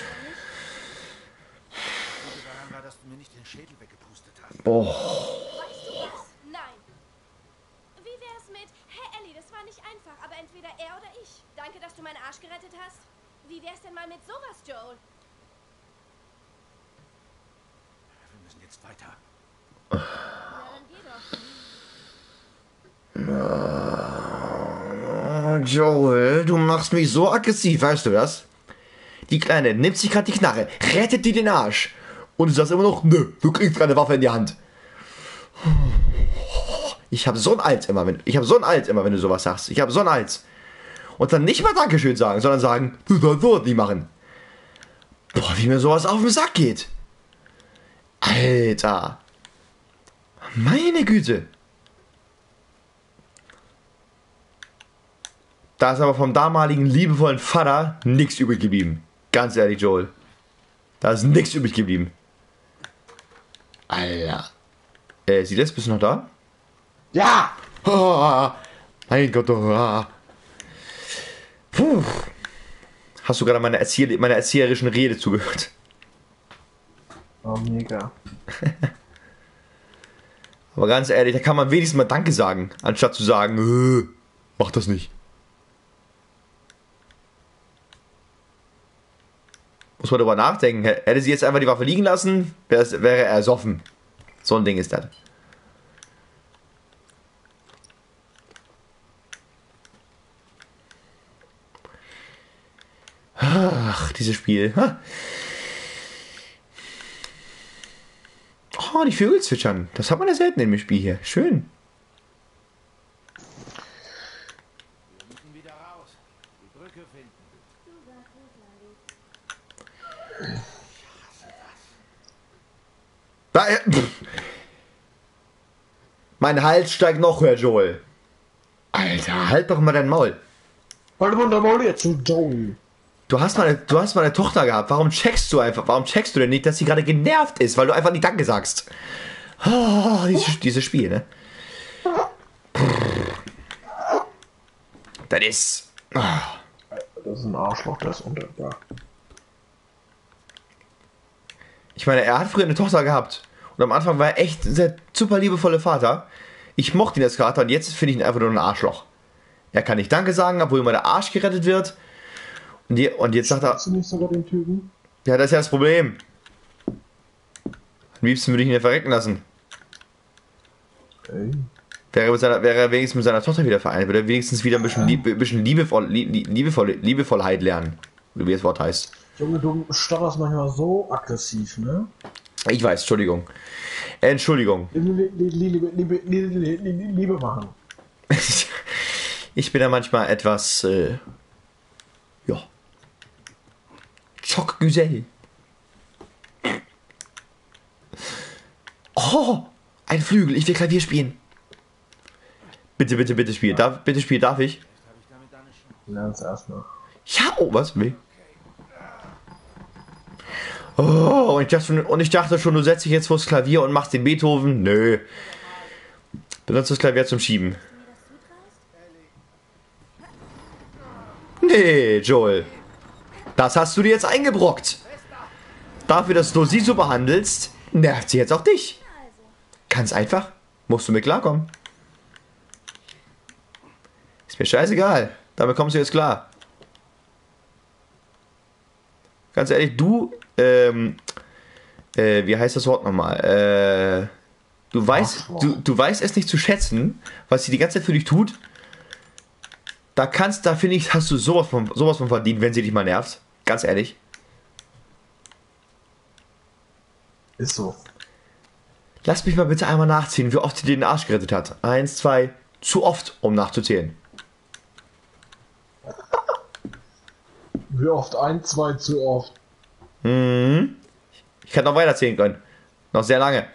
daran war, dass du mir nicht den Schädel weggepustet hast. Oh. weißt du was? Nein. Wie wär's mit, hey Ellie, das war nicht einfach, aber entweder er oder ich. Danke, dass du meinen Arsch gerettet hast. Wie wär's denn mal mit sowas, Joel? müssen jetzt weiter. Na, dann geh doch. Joel, du machst mich so aggressiv, weißt du das? Die Kleine nimmt sich gerade die Knarre, rettet dir den Arsch. Und du sagst immer noch, nö, du kriegst keine Waffe in die Hand. Ich hab so ein Hals immer, wenn du sowas sagst. Ich hab so ein Hals. Und dann nicht mal Dankeschön sagen, sondern sagen, du sollst so nicht machen. Boah, wie mir sowas auf den Sack geht. Alter. Meine Güte. Da ist aber vom damaligen liebevollen Vater nichts übrig geblieben. Ganz ehrlich, Joel. Da ist nichts übrig geblieben. Alter. Silas, bist du noch da? Ja! Oh, mein Gott. Oh. Puh. Hast du gerade meiner erzieherischen Rede zugehört? Oh, mega. Aber ganz ehrlich, da kann man wenigstens mal Danke sagen, anstatt zu sagen, mach das nicht. Muss man darüber nachdenken. Hätte sie jetzt einfach die Waffe liegen lassen, wäre er ersoffen. So ein Ding ist das. Ach, dieses Spiel. Oh, die Vögel zwitschern. Das hat man ja selten in dem Spiel hier. Schön. Wir müssen wieder raus. Die Brücke finden. Mein Hals steigt noch höher, Joel. Alter, halt doch mal dein Maul. Halt mal der Maul jetzt zu Joey. Du hast mal eine Tochter gehabt. Warum checkst du denn nicht, dass sie gerade genervt ist, weil du einfach nicht Danke sagst? Oh, dieses Spiel, ne? Das ist... Das ist ein Arschloch, das ist undankbar. Ich meine, er hat früher eine Tochter gehabt. Und am Anfang war er echt ein sehr super liebevoller Vater. Ich mochte ihn als Vater und jetzt finde ich ihn einfach nur ein Arschloch. Er kann nicht Danke sagen, obwohl immer der Arsch gerettet wird. Und jetzt sagt er... Hast du nicht sogar den Typen? Ja, das ist ja das Problem. Am liebsten würde ich ihn ja verrecken lassen. Ey. Wäre er wenigstens mit seiner Tochter wieder vereint, würde er wenigstens wieder ein bisschen, Liebevollheit lernen. Wie das Wort heißt. Junge, du stotterst manchmal so aggressiv, ne? Ich weiß, Entschuldigung. Entschuldigung. Liebe machen. Ich bin da manchmal etwas, ja. Schockgesell. Oh, ein Flügel, ich will Klavier spielen. Bitte, bitte, bitte spiel. Darf ich? Lern's erstmal. Ja, oh, was? Wie? Oh, und ich dachte schon, du setzt dich jetzt vors Klavier und machst den Beethoven. Nö. Benutzt das Klavier zum Schieben. Nee, Joel. Das hast du dir jetzt eingebrockt. Dafür, dass du sie so behandelst, nervt sie jetzt auch dich. Ganz einfach. Musst du mit klarkommen. Ist mir scheißegal. Damit kommst du jetzt klar. Ganz ehrlich, wie heißt das Wort nochmal? Du weißt es nicht zu schätzen, was sie die ganze Zeit für dich tut. Da finde ich, hast du sowas von verdient, wenn sie dich mal nervt. Ganz ehrlich. Ist so. Lass mich mal bitte einmal nachziehen, wie oft sie dir den Arsch gerettet hat. 1, 2, zu oft, um nachzuzählen. Wie oft? 1, 2, zu oft. Mhm. Ich kann noch weiterzählen können. Noch sehr lange.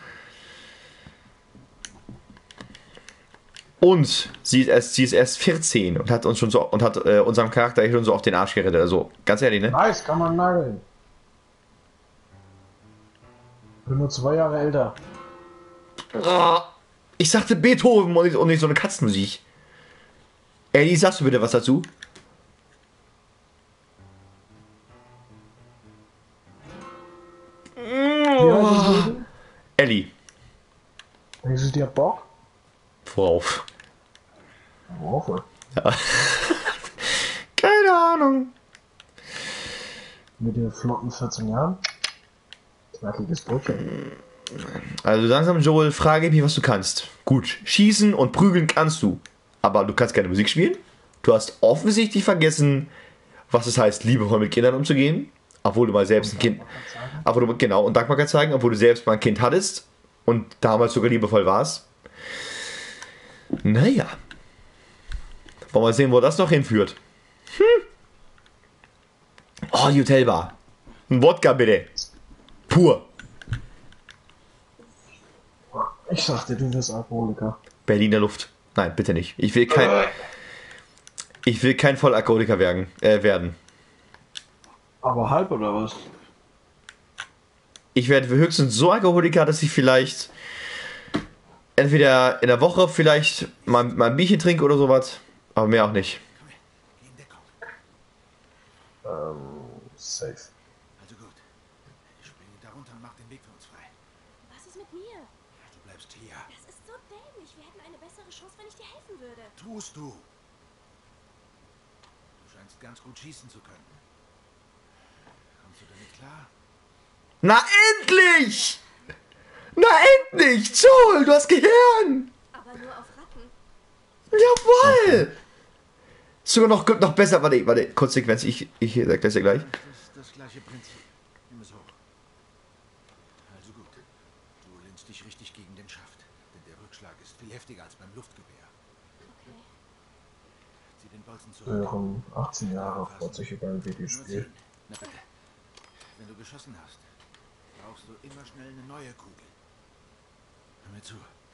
Und sie ist erst 14 und hat uns schon so unserem Charakter schon so auf den Arsch gerettet. Also, ganz ehrlich, ne? Nice, kann man nageln. Ich bin nur 2 Jahre älter. Ich sagte Beethoven und nicht so eine Katzenmusik. Ellie, sagst du bitte was dazu? Wie alt ist sie? Ellie. Denkst du, die hat Bock? Worauf? Woche. Ja. Keine Ahnung. Mit den flotten 14 Jahren? Knackiges Brötchen. Also langsam, Joel, frage mich, was du kannst. Gut, schießen und prügeln kannst du. Aber du kannst keine Musik spielen. Du hast offensichtlich vergessen, was es heißt, liebevoll mit Kindern umzugehen. Obwohl du mal selbst ein Kind... Genau, und Dankbarkeit zeigen, obwohl du selbst mal ein Kind hattest. Und damals sogar liebevoll warst. Naja. Wollen wir mal sehen, wo das noch hinführt. Oh, die Hotelbar. Ein Wodka bitte. Pur. Ich sagte, du wirst Alkoholiker. Berliner Luft. Nein, bitte nicht. Ich will kein Vollalkoholiker werden. Aber halb oder was? Ich werde höchstens so Alkoholiker, dass ich vielleicht entweder in der Woche vielleicht mal ein Bierchen trinke oder sowas. Aber mehr auch nicht. Geh in Deckung. Safe. Also gut. Ich springe da runter und mach den Weg für uns frei. Was ist mit mir? Du bleibst hier. Das ist so dämlich. Wir hätten eine bessere Chance, wenn ich dir helfen würde. Tust du. Du scheinst ganz gut schießen zu können. Kommst du damit klar? Na endlich! Na endlich! Joel, du hast Gehirn! Aber nur auf Ratten. Jawohl! Sogar noch besser. Warte, kurz Sequenz. Ich sag das ja gleich. Das ist das gleiche Prinzip. Nimm es hoch. Also gut. Du lehnst dich richtig gegen den Schaft. Denn der Rückschlag ist viel heftiger als beim Luftgewehr. Okay. Zieh den Bolzen zurück. Hören 18 Jahre freut sich über ein Nur Videospiel. ziehen. Na bitte. Wenn du geschossen hast, brauchst du immer schnell eine neue Kugel. Hör mir zu.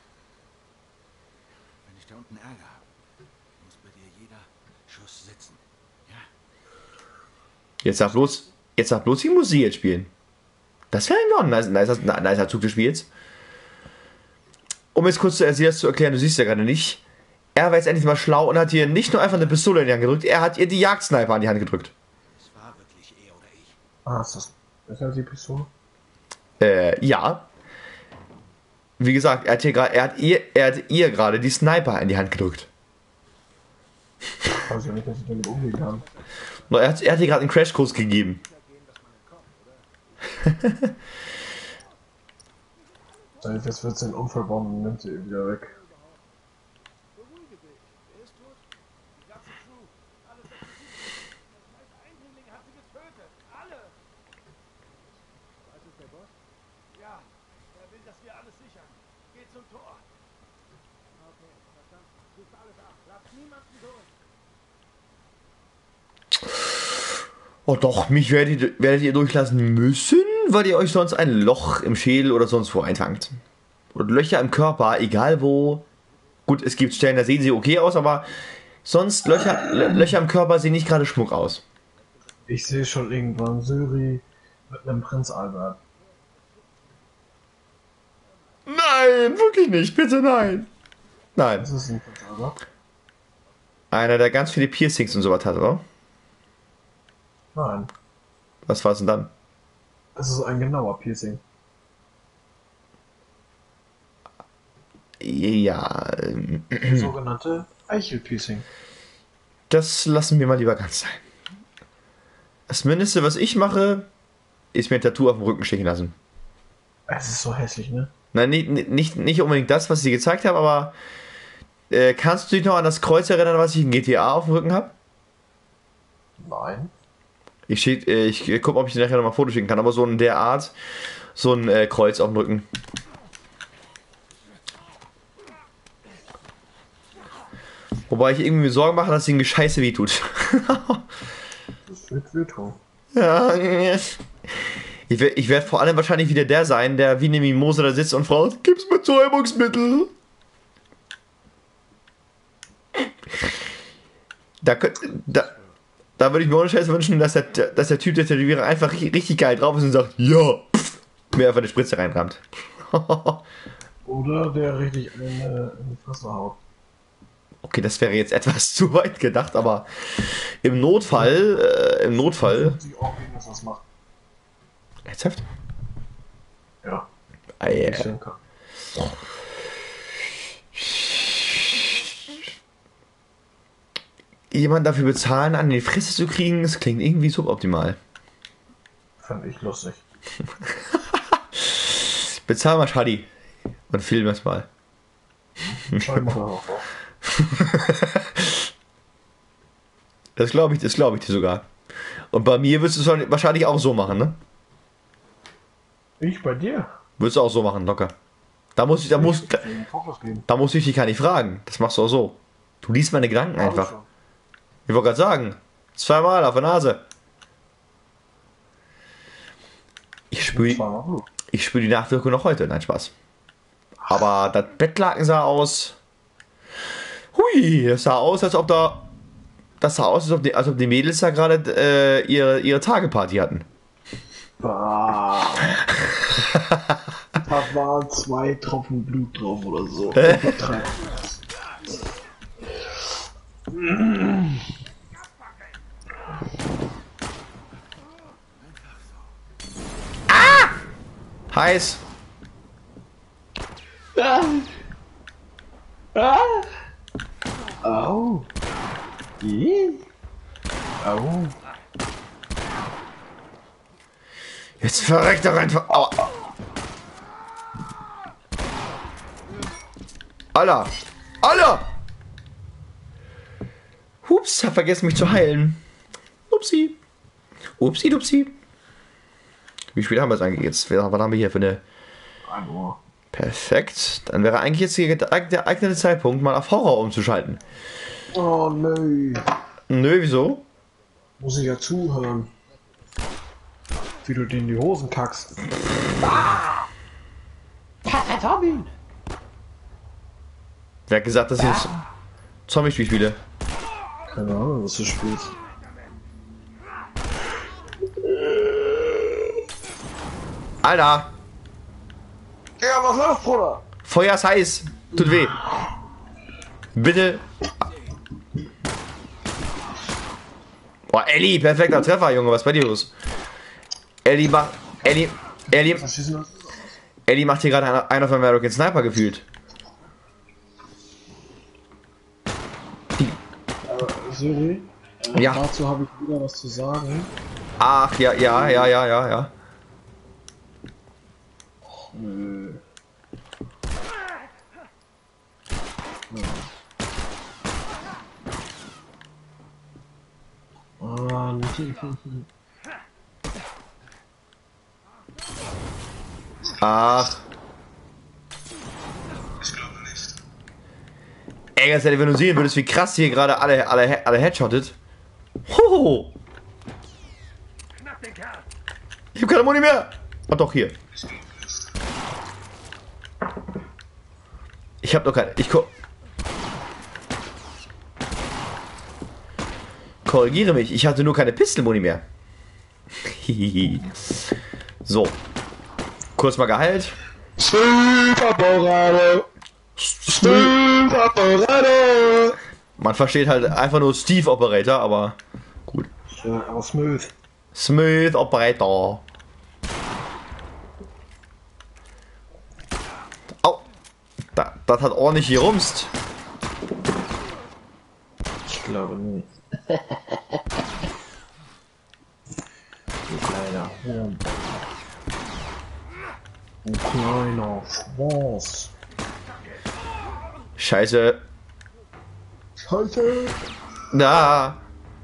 Wenn ich da unten Ärger habe, muss bei dir jeder Schuss sitzen. Ja? Jetzt sag bloß, die Musik jetzt spielen. Das wäre irgendwie auch ein nicer Zug des Spiels. Um jetzt kurz zu erklären, du siehst ja gerade nicht. Er war jetzt endlich mal schlau und hat ihr nicht nur einfach eine Pistole in die Hand gedrückt, er hat ihr die Jagdsniper an die Hand gedrückt. Es war wirklich er oder ich. Ah, ist das besser als die Pistole? Ja. Wie gesagt, er hat ihr gerade die Sniper in die Hand gedrückt. Ich weiß ja nicht, dass ich damit umgehen kann. Er hat ihr gerade einen Crashkurs gegeben. Jetzt wird den Unfall bauen und nimmt sie ihn wieder weg. Beruhige dich. Er ist tot. Die ganze Crew. Alle Versuche. Das heißt, Eindringlinge hat sie getötet. Alle. Was ist der Boss? Ja. Er will, dass wir alles sichern. Geht zum Tor. Okay, verstanden. Sucht alles ab. Lasst niemanden durch. Oh doch, mich werdet ihr durchlassen müssen, weil ihr euch sonst ein Loch im Schädel oder sonst wo einfangt. Und Löcher im Körper, egal wo. Gut, es gibt Stellen, da sehen sie okay aus, aber sonst Löcher im Körper sehen nicht gerade Schmuck aus. Ich sehe schon irgendwann Syri mit einem Prinz Albert. Nein, wirklich nicht, bitte nein. Nein, Das ist ein Prinz Albert? einer, der ganz viele Piercings und sowas hat, oder? Nein. Was war es denn dann? Das ist ein genauer Piercing. Ja, Sogenannte Eichelpiercing. das lassen wir mal lieber ganz sein. Das Mindeste, was ich mache, ist mir ein Tattoo auf dem Rücken stechen lassen. Es ist so hässlich, ne? Nein, nicht unbedingt das, was ich dir gezeigt habe, aber kannst du dich noch an das Kreuz erinnern, was ich in GTA auf dem Rücken habe? Nein. Ich gucke, ob ich dir nachher noch mal ein Foto schicken kann, aber so in der Art, so ein Kreuz auf dem Rücken. Wobei ich irgendwie mir Sorgen mache, dass es irgendwie scheiße wehtut. Das wird wehtun. Ja, ich werde vor allem wahrscheinlich wieder der sein, der wie eine Mimose da sitzt und fragt, gib's mir Betäubungsmittel. Da würde ich mir ohne Scheiß wünschen, dass der Typ der Tätowierer einfach richtig geil drauf ist und sagt, ja, mir einfach eine Spritze reinrammt. Oder der richtig in die Fresse haut. Okay, das wäre jetzt etwas zu weit gedacht, aber im Notfall. 50 Euro gegen das was macht. Ernsthaft? Ja. Ah, yeah. Bisschen kann. Jemand dafür bezahlen, an die Fresse zu kriegen, das klingt irgendwie suboptimal. Fand ich lustig. Bezahl mal Shadi und film es mal. Das glaube ich dir sogar. Und bei mir würdest du es wahrscheinlich auch so machen, ne? Ich bei dir? Würdest du auch so machen, locker. Da muss ich dich gar nicht fragen. Das machst du auch so. Du liest meine Gedanken einfach. Ich wollte gerade sagen, 2-mal auf der Nase. Ich spüre die Nachwirkung noch heute. Nein, Spaß. Aber das Bettlaken sah aus. Hui, das sah aus, als ob die Mädels da gerade ihre Tageparty hatten. Da waren 2 Tropfen Blut drauf oder so. Heiß. Au. Au. Jetzt verreckt er einfach. Aua. Alter. Alter. Hups, hab vergessen mich zu heilen. Upsi. Upsi, dupsi. Wie spät haben wir es eigentlich jetzt? Was haben wir hier für eine... 1 Uhr. Perfekt. Dann wäre eigentlich jetzt hier der geeignete Zeitpunkt, mal auf Horror umzuschalten. Oh nö. Nö, wieso? Muss ich ja zuhören. Wie du dir in die Hosen kackst. Tommy! Wer hat gesagt, dass ich jetzt Zombie-Spiel spiele? Keine Ahnung, was du spielst. Alter! Ja, was läuft, Bruder? Feuer ist heiß! Tut weh! Bitte! Boah, Ellie, perfekter Treffer, Junge, was ist bei dir los? Ellie macht hier gerade einen auf American Sniper gefühlt. Siri, Ja. dazu habe ich wieder was zu sagen. Ach, ja. Nö. Mann. Ach. Ey, ganz ehrlich, wenn du sehen würdest, wie krass hier gerade alle headshottet. Hoho! Ich hab keine Muni mehr! Ah, doch, hier. Ich hab doch keine. Korrigiere mich, ich hatte nur keine Pistolmuni mehr. So. Kurz mal geheilt. Man versteht halt einfach nur Steve Operator, aber gut. Ja, aber smooth. Smooth Operator. Au. Das hat ordentlich gerumst. Ich glaube nicht. Du kleiner Hund. Ein kleiner Schwanz. Scheiße. Scheiße. Na.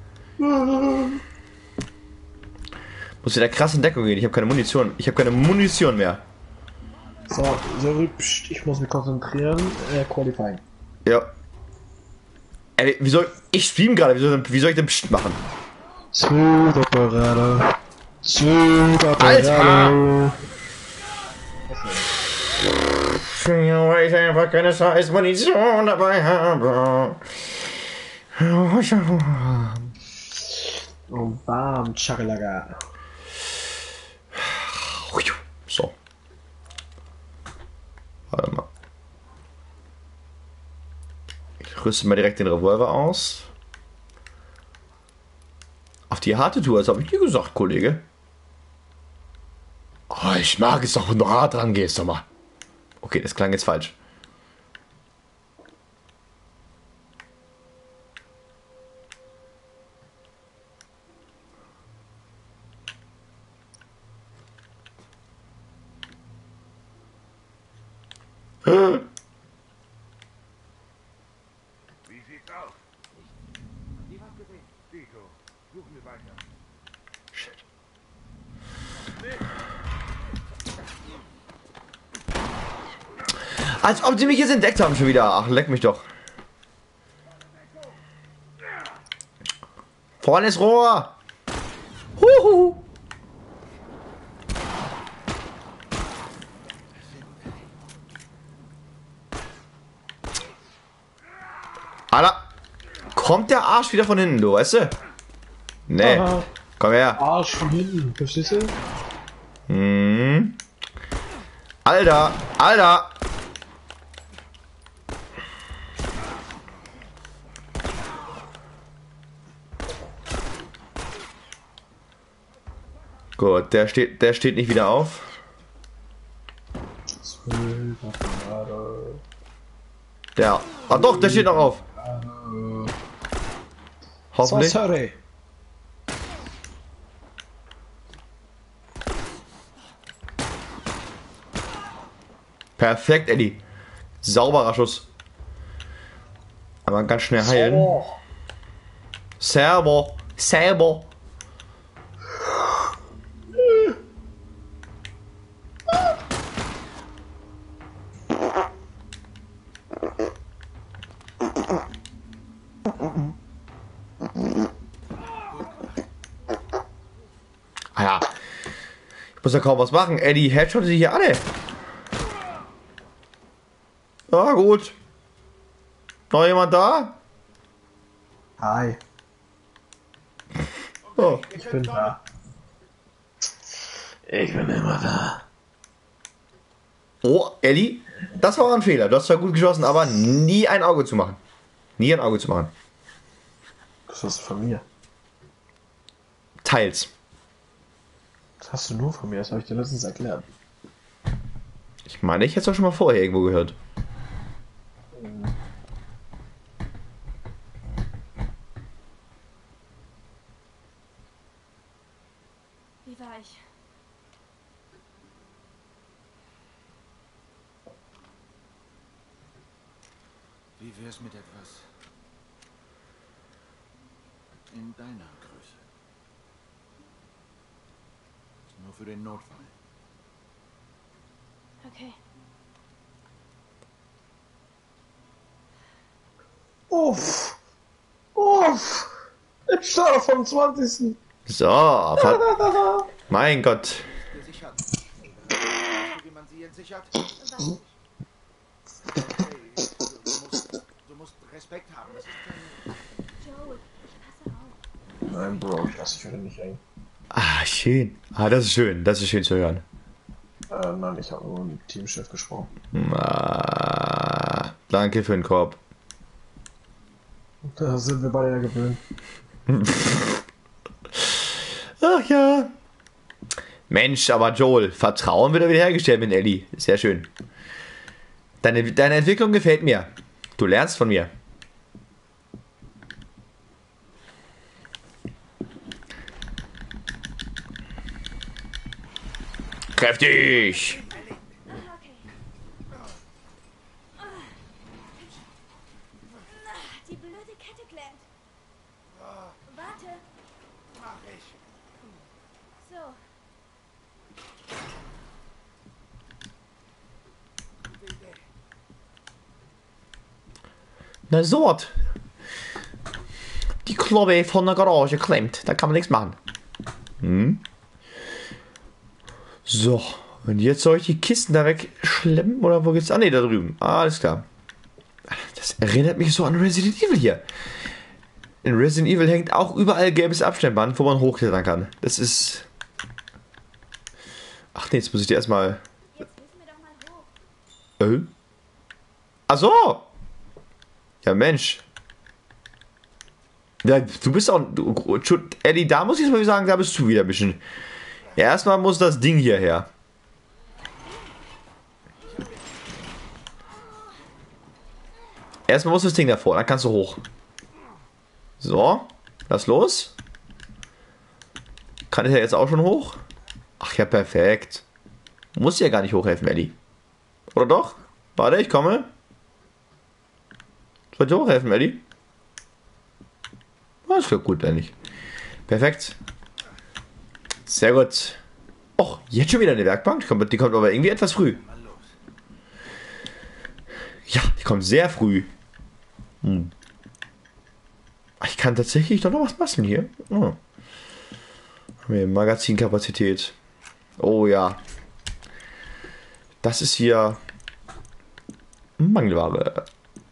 Muss wieder krass in Deckung gehen. Ich habe keine Munition. Ich habe keine Munition mehr. So, sorry, pst, ich muss mich konzentrieren. Qualifying. Ja. Ey, ich stream gerade. Wie soll ich denn Psst machen? Smooth Operator. Smooth Alter! Weil ich einfach keine scheiß Munition dabei habe. Und bam, Chakalaga. So. Warte mal. Ich rüste mal direkt den Revolver aus. Auf die harte Tour, das habe ich dir gesagt, Kollege. Oh, ich mag es doch, wenn du hart rangehst, sag mal. Okay, das klang jetzt falsch. Wie sieht's aus? Die was gesehen. Dito, suchen wir weiter. Shit. Als ob sie mich jetzt entdeckt haben schon wieder. Ach, leck mich doch. Vorne ist Rohr. Huhu. Alter. Kommt der Arsch wieder von hinten, du, weißt du? Nee. Aha. Komm her. Arsch von hinten, verstehst du? Hm. Alter. Alter. Gut, der steht nicht wieder auf. 12 Jahre. Der. Ah doch, der steht noch auf. Hoffentlich. So, sorry. Perfekt, Eddie. Sauberer Schuss. Aber ganz schnell heilen. Oh. Servo. Servo. Ah ja. Ich muss ja kaum was machen. Eddie headshot sie hier alle. Ja, gut. Noch jemand da? Hi, Oh. ich bin da. Ich bin immer da. Oh, Eddie, das war ein Fehler. Du hast zwar gut geschossen, aber nie ein Auge zu machen. Nie ein Auge zu machen. Das hast du von mir. Teils. Das hast du nur von mir, das habe ich dir letztens erklärt. Ich meine, ich hätte es doch schon mal vorher irgendwo gehört. Wie war ich? Wie wär's mit etwas in deiner Größe? Nur für den Notfall. Okay. Uff! Uff! Jetzt Start vom 20. So, mein Gott. Gesichert. Weißt du, wie man sie entsichert? Was? Hey, du musst Respekt haben. Das ist kein... Joel, ich passe auf. Nein, Bro, ich lasse dich heute nicht hängen. Ah, schön. Ah, das ist schön. Das ist schön zu hören. Nein, ich habe nur mit dem Teamchef gesprochen. Ah, danke für den Korb. Da sind wir beide ja gewöhnt. Ach ja. Mensch, aber Joel, Vertrauen wird wieder hergestellt mit Ellie. Sehr schön. Deine Entwicklung gefällt mir. Du lernst von mir. Kräftig. Okay. Die blöde Kette klemmt. Warte. Mach ich. So. Gute Idee. Na so. Die Kloppe von der Garage klemmt. Da kann man nichts machen. Hm? So. Und jetzt soll ich die Kisten da wegschleppen? Oder wo geht's? Ah, ne, da drüben. Ah, alles klar. Das erinnert mich so an Resident Evil hier. In Resident Evil hängt auch überall gelbes Abstellband, wo man hochklettern kann. Das ist... Ach nee, jetzt muss ich dir erstmal... Jetzt müssen wir doch mal hoch. Ach so! Ja, Mensch. Ja, du bist auch... Eddie, da muss ich jetzt mal sagen, da bist du wieder ein bisschen... Erstmal muss das Ding hierher. Erstmal muss das Ding davor, dann kannst du hoch. So, lass los. Kann ich ja jetzt auch schon hoch? Ach ja, perfekt. Muss ja gar nicht hochhelfen, Ellie. Oder doch? Warte, ich komme. Soll ich dir auch helfen, Eddie? Das wird gut, eigentlich. Perfekt. Sehr gut. Och, jetzt schon wieder eine Werkbank? Die kommt aber irgendwie etwas früh. Ja, die kommt sehr früh. Ich kann tatsächlich doch noch was basteln hier. Oh. Haben wir Magazinkapazität. Oh ja. Das ist hier Mangelware.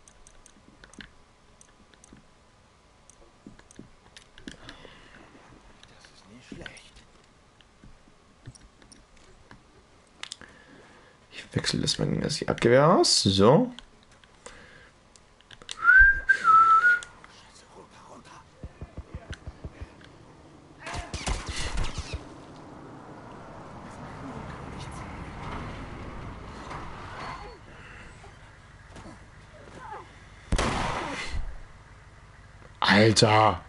Ich wechsle das mal das die Abgewehr aus. So. Alter.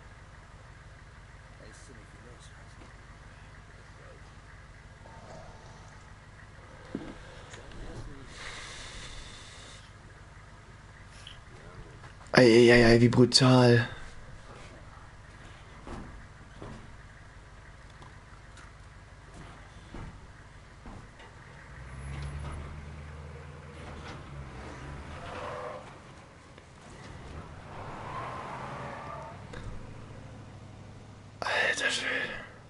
Eieiei, wie brutal. Alter Schwede.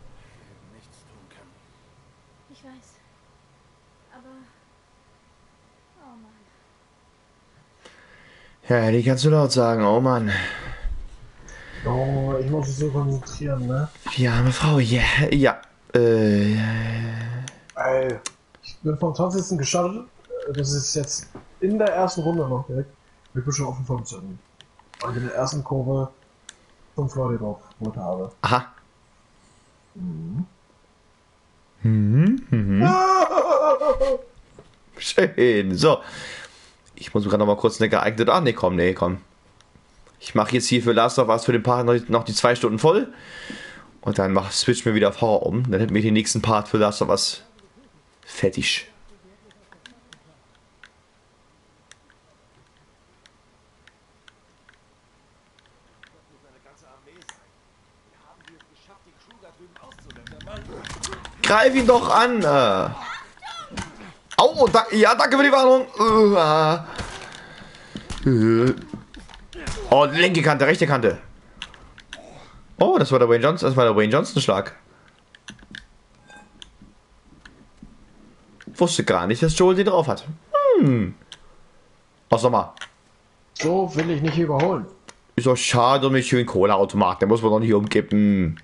Ich weiß. Aber... Oh Mann. Ja, die kannst du laut sagen. Oh Mann. Oh, ich muss mich so konzentrieren, ne? Die arme Frau. Ja, ja. Ey, ich bin vom 20. gestartet. Das ist jetzt in der ersten Runde noch direkt. Ich bin schon auf dem 15. Weil ich in der ersten Kurve 5 Leute drauf geholt habe. Aha. Schön. So. Ich muss gerade noch mal kurz eine geeignete... Ach, nee, komm. Ich mache jetzt hier für Last of Us für den Part noch die 2 Stunden voll. Und dann switch mir wieder auf Horror um. Dann hätten wir den nächsten Part für Last of Us fertig. Greif ihn doch an! Au, ja, danke für die Warnung! Oh, linke Kante, rechte Kante. Oh, das war der Wayne Johnson Schlag. Wusste gar nicht, dass Joel den drauf hat. Was nochmal? So will ich nicht überholen. Ist doch schade um den schönen Cola-Automat. Den muss man doch nicht umkippen.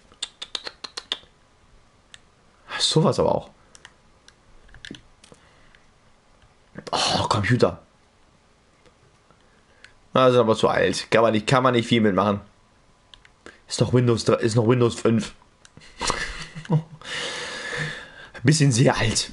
Sowas aber auch. Oh, Computer. Na, sind aber zu alt. Kann man nicht viel mitmachen. Ist noch Windows 5. Bisschen sehr alt.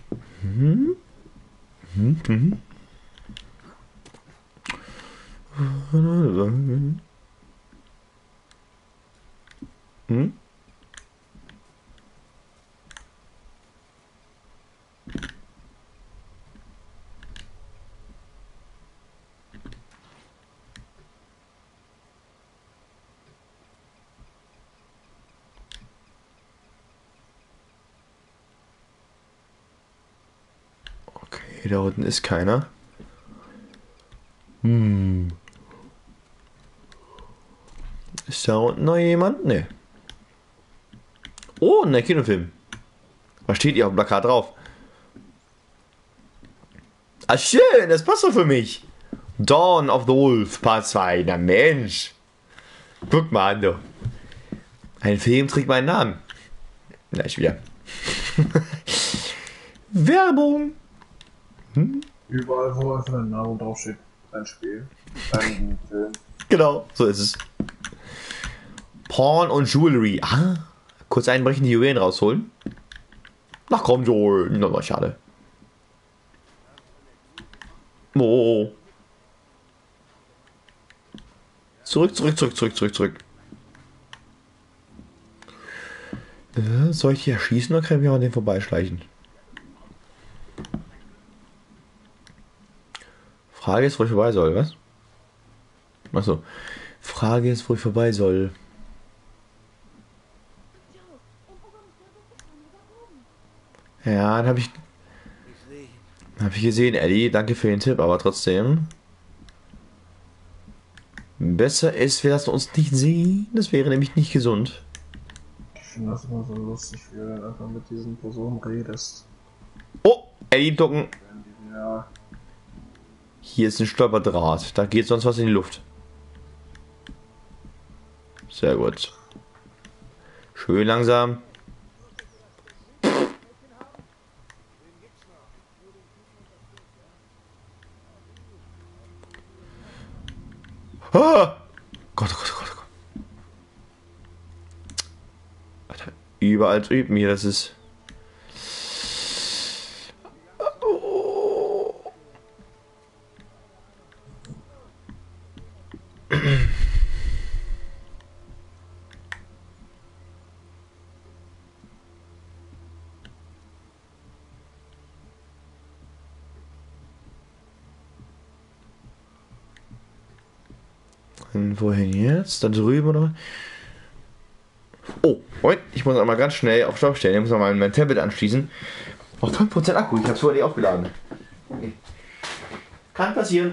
Okay, da unten ist keiner. Ist da unten noch jemand? Nee. Oh, ein Kinofilm. Was steht hier auf dem Plakat drauf? Ah, schön, das passt doch für mich. Dawn of the Wolf, Part 2. Na Mensch. Guck mal an, du. Ein Film trägt meinen Namen. Na, ich wieder. Werbung. Überall, wo einfach ein Name draufsteht. Ein Spiel. Ein Film. Genau, so ist es. Porn und Jewelry. Ah, kurz einbrechen, die Juwelen rausholen. Ach komm, Joel. Na, schade. Oh. Zurück. Soll ich hier schießen oder kann ich mich an den vorbeischleichen? Frage ist, wo ich vorbei soll, was? Achso. Frage ist, wo ich vorbei soll. Ja, dann habe ich gesehen, Eddie. Danke für den Tipp, aber trotzdem. Besser ist, wir lassen uns nicht sehen. Das wäre nämlich nicht gesund. Ich finde das immer so lustig, wie du einfach mit diesen Personen redest. Oh, Eddie ducken. Ja. Hier ist ein Stolperdraht. Da geht sonst was in die Luft. Sehr gut. Schön langsam. Ah! Gott, oh Gott, oh Gott, oh Gott. Alter, überall drüben hier, das ist. Oh. Und wohin jetzt? Da drüben oder? Oh, Moment, ich muss einmal ganz schnell auf Stopp stellen. Ich muss mal mein Tablet anschließen. Noch 5% Akku, ich habe es vorher nicht aufgeladen. Okay. Kann passieren.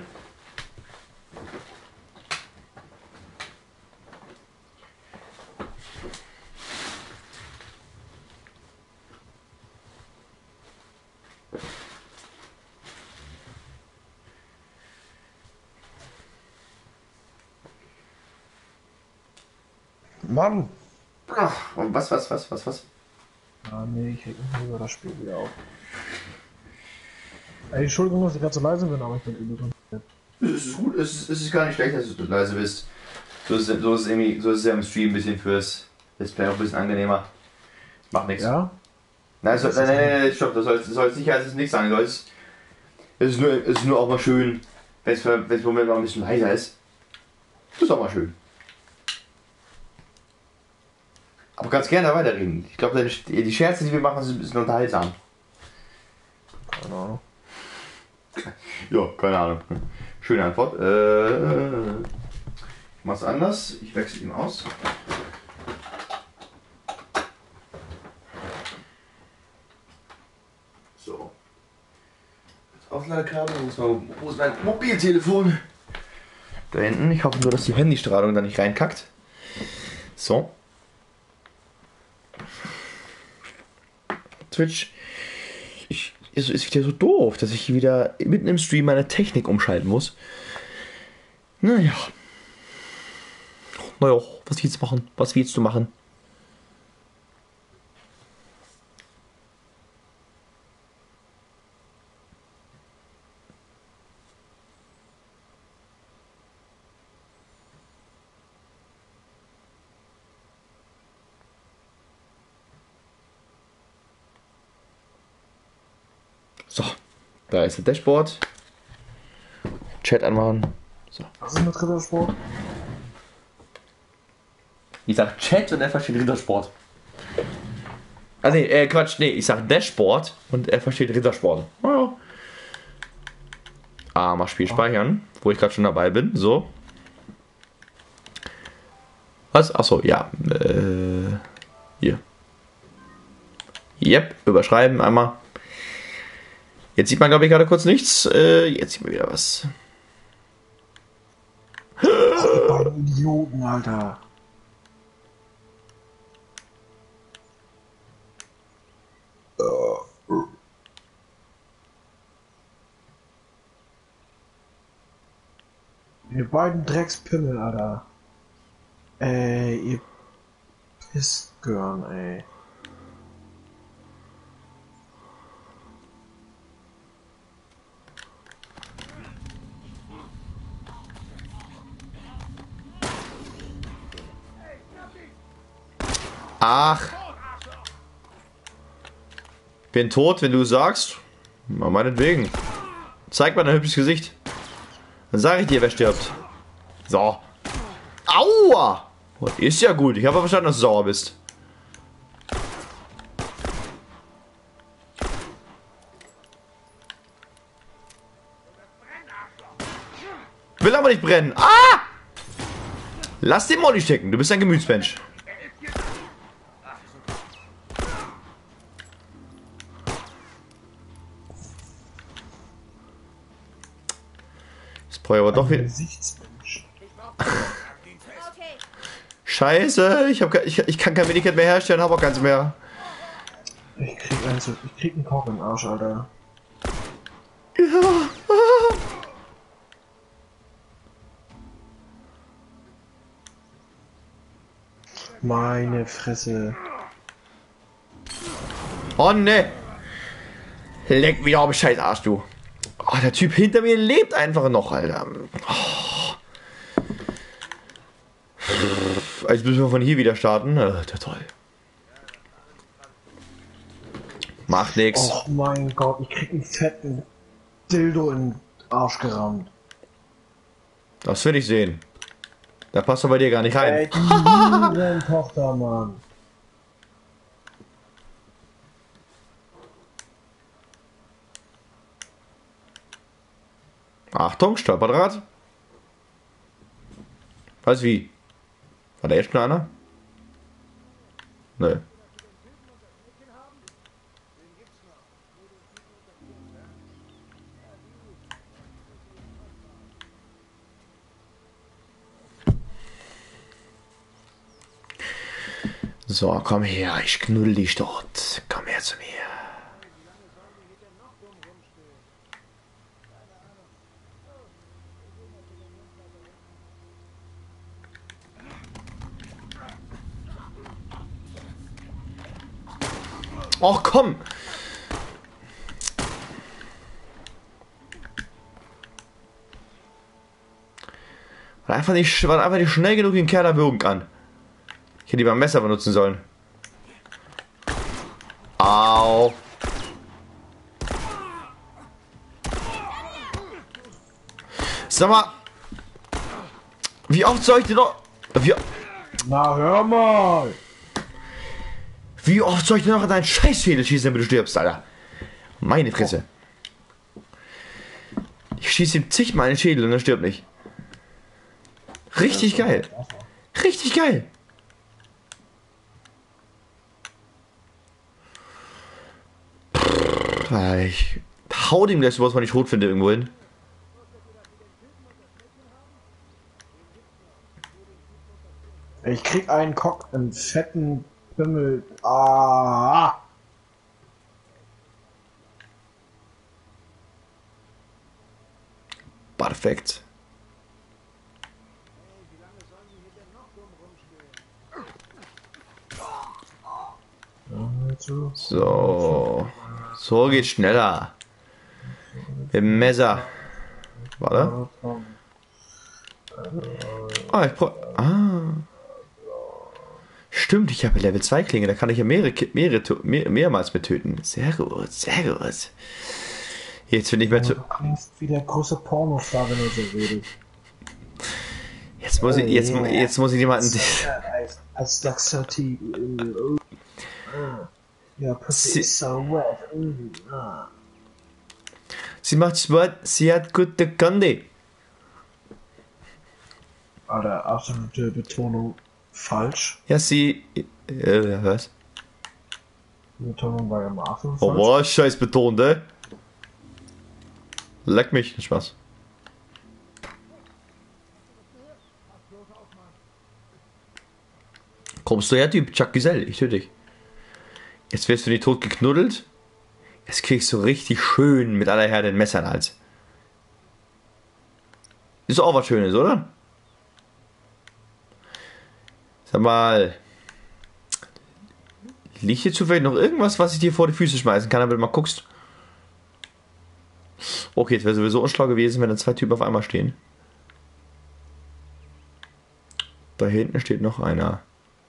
Mann! Ach, was? Ah nee, ich reg mich über das Spiel wieder auf. Ey, Entschuldigung, dass ich gerade so leise bin, aber ich bin übel drin. Es ist gut, es ist gar nicht schlecht, dass du leise bist. So ist es ja im Stream ein bisschen fürs Display auch ein bisschen angenehmer. Macht nichts. Ja? Nein, nein, stopp, das soll nicht als nichts sagen. Es ist nur auch mal schön, wenn es im Moment mal ein bisschen leiser ist. Das ist auch mal schön. Aber kannst gerne weiterreden. Ich glaube, die Scherze, die wir machen, sind ein bisschen unterhaltsam. Keine Ahnung. Ja, keine Ahnung. Schöne Antwort. Ich mach's anders. Ich wechsle ihn aus. So. Das Aufladekabel. Wo ist mein Mobiltelefon? Da hinten. Ich hoffe nur, dass die Handystrahlung da nicht reinkackt. So. Twitch. Es ist wieder so doof, dass ich wieder mitten im Stream meine Technik umschalten muss. Naja, was willst du machen? Was willst du machen? So, da ist das Dashboard. Chat anmachen. So. Was ist mit Rittersport? Ich sag Chat und er versteht Rittersport. Ah nee, Quatsch, nee, ich sag Dashboard und er versteht Rittersport. Oh, ja. Mal Spiel speichern, wo ich gerade schon dabei bin. So. Was? Achso, ja. Hier. Yep, überschreiben einmal. Jetzt sieht man, glaube ich, gerade kurz nichts. Jetzt sieht man wieder was. Die beiden Idioten, Alter. Ihr beiden Dreckspimmel, Alter. Ihr Pissgörn, ey. Ach. Bin tot, wenn du sagst. Na, meinetwegen. Zeig mal dein hübsches Gesicht. Dann sage ich dir, wer stirbt. So. Aua! Ist ja gut. Ich habe verstanden, dass du sauer bist. will aber nicht brennen. Ah! Lass den Molly stecken. Du bist ein Gemütsmensch. Das brauche ich aber doch wieder. Gesichtsmensch. Okay. Scheiße, ich kann kein Medikament mehr herstellen, habe auch keins mehr. Ich krieg einen Koch im Arsch, Alter. Ja. Meine Fresse. Oh ne. Leck mich auf den scheiß Arsch, du. Oh, der Typ hinter mir lebt einfach noch, Alter. Oh. Jetzt müssen wir von hier wieder starten. Toll. Macht nix. Oh mein Gott, ich krieg einen fetten Dildo in den Arsch gerammt. Das will ich sehen. Da passt er bei dir gar nicht rein. Die Tochter, Mann. Achtung, Stolperdraht. Was wie? War der echt schon einer? Nö. So, komm her, ich knuddel dich dort. Komm her zu mir. Och, komm! War einfach nicht schnell genug den Kerl da Wirkung an. Ich hätte lieber ein Messer benutzen sollen. Au! Sag mal! Wie oft soll ich denn noch... Na, hör mal! Wie oft soll ich denn noch an deinen Scheißschädel schießen, damit du stirbst, Alter? Meine Fresse. Ich schieße ihm zigmal in den Schädel und er stirbt nicht. Richtig geil. Richtig geil. Ich hau dem gleich sowas, wenn ich tot finde, irgendwo hin. Ich krieg einen Cock im fetten Bimmel. Ah! Perfekt. So. So geht's schneller. Mit dem Messer. Warte. Stimmt, ich habe Level 2 Klinge, da kann ich ja mehrmals mit töten. Sehr gut, sehr gut. Jetzt bin ich mehr zu. Du klingst wie der große Pornostar, wenn du so redest. Jetzt muss ich jemanden. Als Laxativ. Ja, Pussy is so wet. Sie macht Sport, sie hat gute Konde. Alter, absolute Betonung falsch. Ja, sie. Was? Die Betonung war ja mal absolut Oh, falsch. boah, scheiß betont, ey. Leck mich, Spaß. Kommst du her, Typ? Chuck Gesell, ich töte dich. Jetzt wirst du nicht tot geknuddelt. Jetzt kriegst du richtig schön mit aller Herde ein Messer in den Hals. Ist auch was Schönes, oder? Sag mal. Liegt hier zufällig noch irgendwas, was ich dir vor die Füße schmeißen kann, damit du mal guckst? Okay, jetzt wäre sowieso unschlau gewesen, wenn da zwei Typen auf einmal stehen. Da hinten steht noch einer.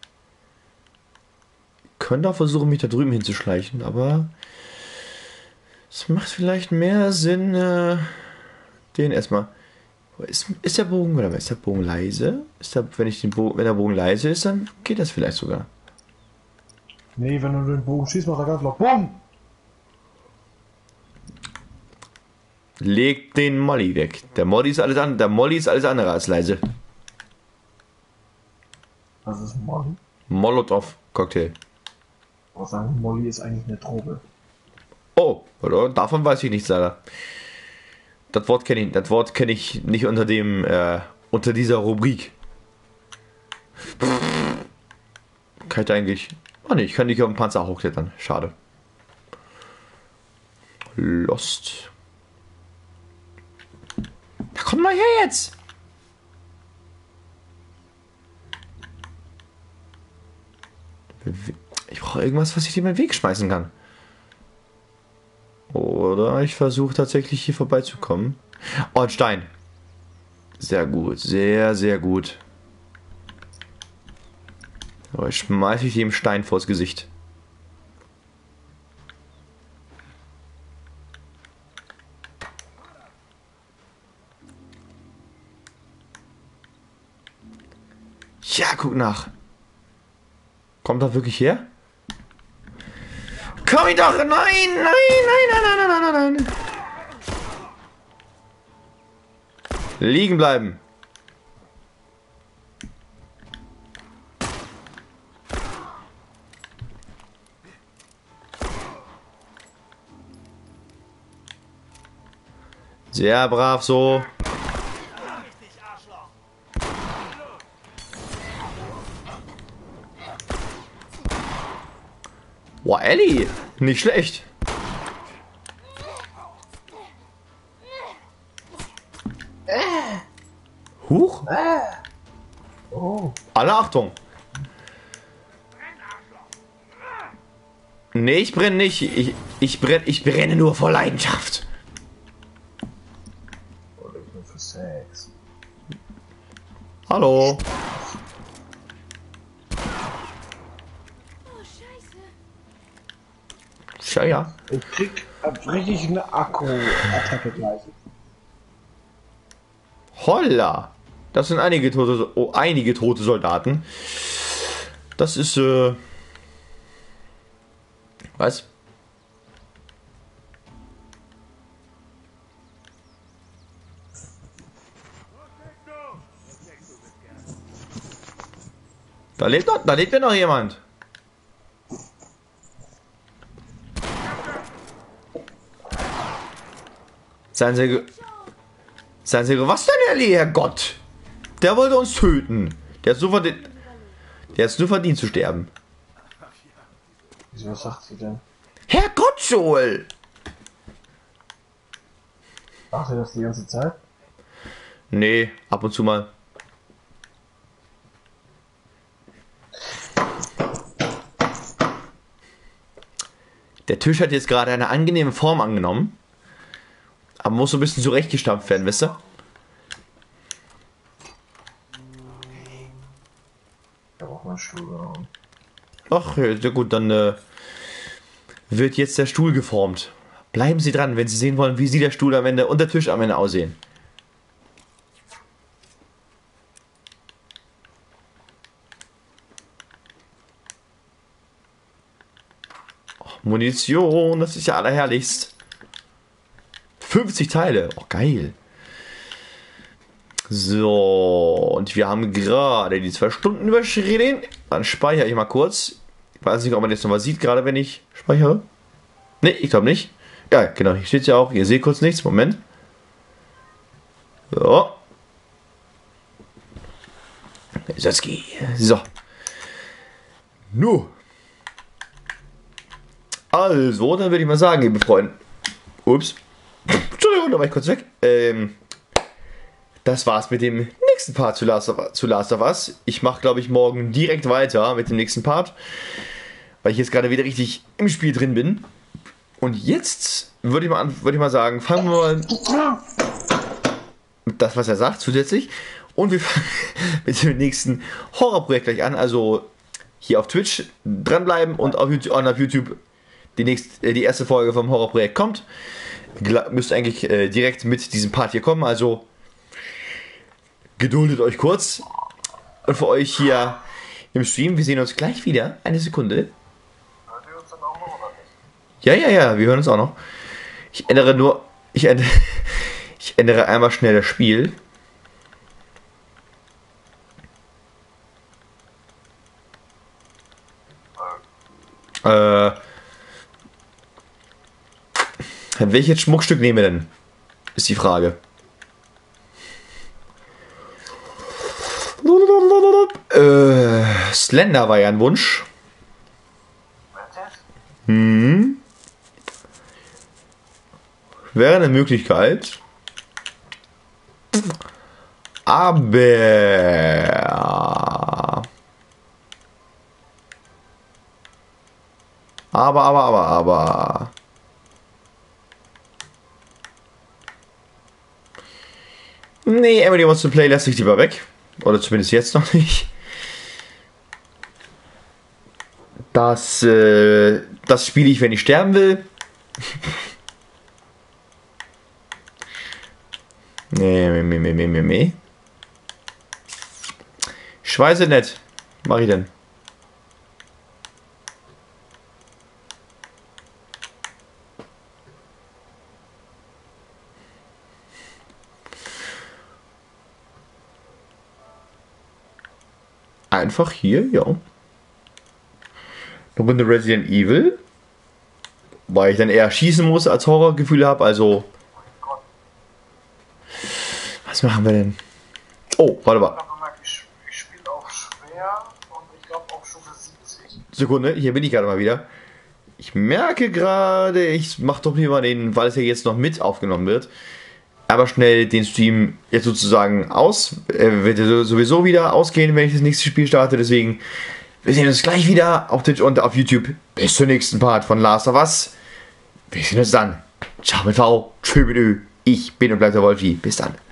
Ich könnte auch versuchen, mich da drüben hinzuschleichen, aber es macht vielleicht mehr Sinn, den erstmal. Ist der Bogen, oder ist der Bogen leise? Wenn der Bogen leise ist, dann geht das vielleicht sogar. Nee, wenn du den Bogen schießt, macht er ganz laut BUM! Leg den Molly weg. Der Molly ist alles andere als leise. Was ist Molly? Molotow-Cocktail. Ich würde sagen, Molly ist eigentlich eine Droge. Oh, oder? Davon weiß ich nichts leider. Das Wort kenne ich nicht unter dieser Rubrik. Kann ich da eigentlich... Oh ne, ich kann nicht auf den Panzer hochklettern. Schade. Lost. Ja, komm mal her jetzt! Ich brauche irgendwas, was ich dir in meinen Weg schmeißen kann. Oder ich versuche tatsächlich hier vorbeizukommen. Oh, ein Stein. Sehr gut, sehr, sehr gut. Aber ich schmeiße ich dem Stein vors Gesicht. Ja, guck nach. Kommt er wirklich her? Komm ich doch! Nein, nein, nein, nein, nein, nein, nein, nein. Liegen bleiben. Sehr brav so. Boah, Ellie, nicht schlecht. Huch. Oh. Alle Achtung. Nee, ich brenne nicht. Ich brenne nur vor Leidenschaft. Oder nur für Sex. Hallo. Oh, Scheiße. Ja, ja. Ich krieg richtig eine Akku-Attacke gleich. Holla. Das sind einige tote Soldaten. Das ist, was? Da lebt ja noch jemand. Seien Sie, was denn, Ellie, Herrgott? Der wollte uns töten. Der hat nur verdient zu sterben. Wieso, was sagt sie denn? Herrgott, Joel! Macht ihr das die ganze Zeit? Nee, ab und zu mal. Der Tisch hat jetzt gerade eine angenehme Form angenommen. Aber muss so ein bisschen zurechtgestampft werden, wisst ihr? Da braucht man einen Stuhl gehauen. Ach, ja gut, dann wird jetzt der Stuhl geformt. Bleiben Sie dran, wenn Sie sehen wollen, wie sieht der Stuhl am Ende und der Tisch am Ende aussehen. Oh, Munition, das ist ja allerherrlichst. 50 Teile, oh geil. So, und wir haben gerade die 2 Stunden überschritten. Dann speichere ich mal kurz. Ich weiß nicht, ob man jetzt noch was sieht, gerade wenn ich speichere. Ne, ich glaube nicht. Ja, genau, hier steht ja auch. Ihr seht kurz nichts. Moment. So. Sotzki. So. Nu. Also, dann würde ich mal sagen, liebe Freunde. Ups. Entschuldigung, da war ich kurz weg. Das war's mit dem nächsten Part zu Last of Us. Ich mache, glaube ich, morgen direkt weiter mit dem nächsten Part, weil ich jetzt gerade wieder richtig im Spiel drin bin. Und jetzt würde ich mal sagen, fangen wir mal mit das, was er sagt, zusätzlich. Und wir fangen mit dem nächsten Horrorprojekt gleich an. Also hier auf Twitch dranbleiben und auf YouTube die erste Folge vom Horrorprojekt kommt. Müsste eigentlich direkt mit diesem Part hier kommen. Also geduldet euch kurz. Und für euch hier im Stream, wir sehen uns gleich wieder. Eine Sekunde. Hört ihr uns dann auch noch oder nicht? Ja, wir hören uns auch noch. Ich ändere Ich ändere einmal schnell das Spiel. Welches Schmuckstück nehmen wir denn? Ist die Frage. Slender war ja ein Wunsch. Wäre eine Möglichkeit. Aber. Nee, Emily Wants to Play lässt sich lieber weg. Oder zumindest jetzt noch nicht. Das spiele ich, wenn ich sterben will. Nee. Ich weiß es nicht. Was mach ich denn? Einfach hier, ja. Eine Runde Resident Evil. Weil ich dann eher schießen muss als Horrorgefühle habe, also. Was machen wir denn? Oh, warte mal. Ich spiele auf schwer und ich glaube auf Stufe 70. Sekunde, hier bin ich gerade mal wieder. Ich merke gerade, ich mache doch lieber den, weil es ja jetzt noch mit aufgenommen wird, aber schnell den Stream jetzt sozusagen aus. Wird sowieso wieder ausgehen, wenn ich das nächste Spiel starte. Deswegen, wir sehen uns gleich wieder auf Twitch und auf YouTube. Bis zum nächsten Part von Last of Us. Wir sehen uns dann. Ciao mit V. Tschö mit Ö. Ich bin und bleib der Wolfi. Bis dann.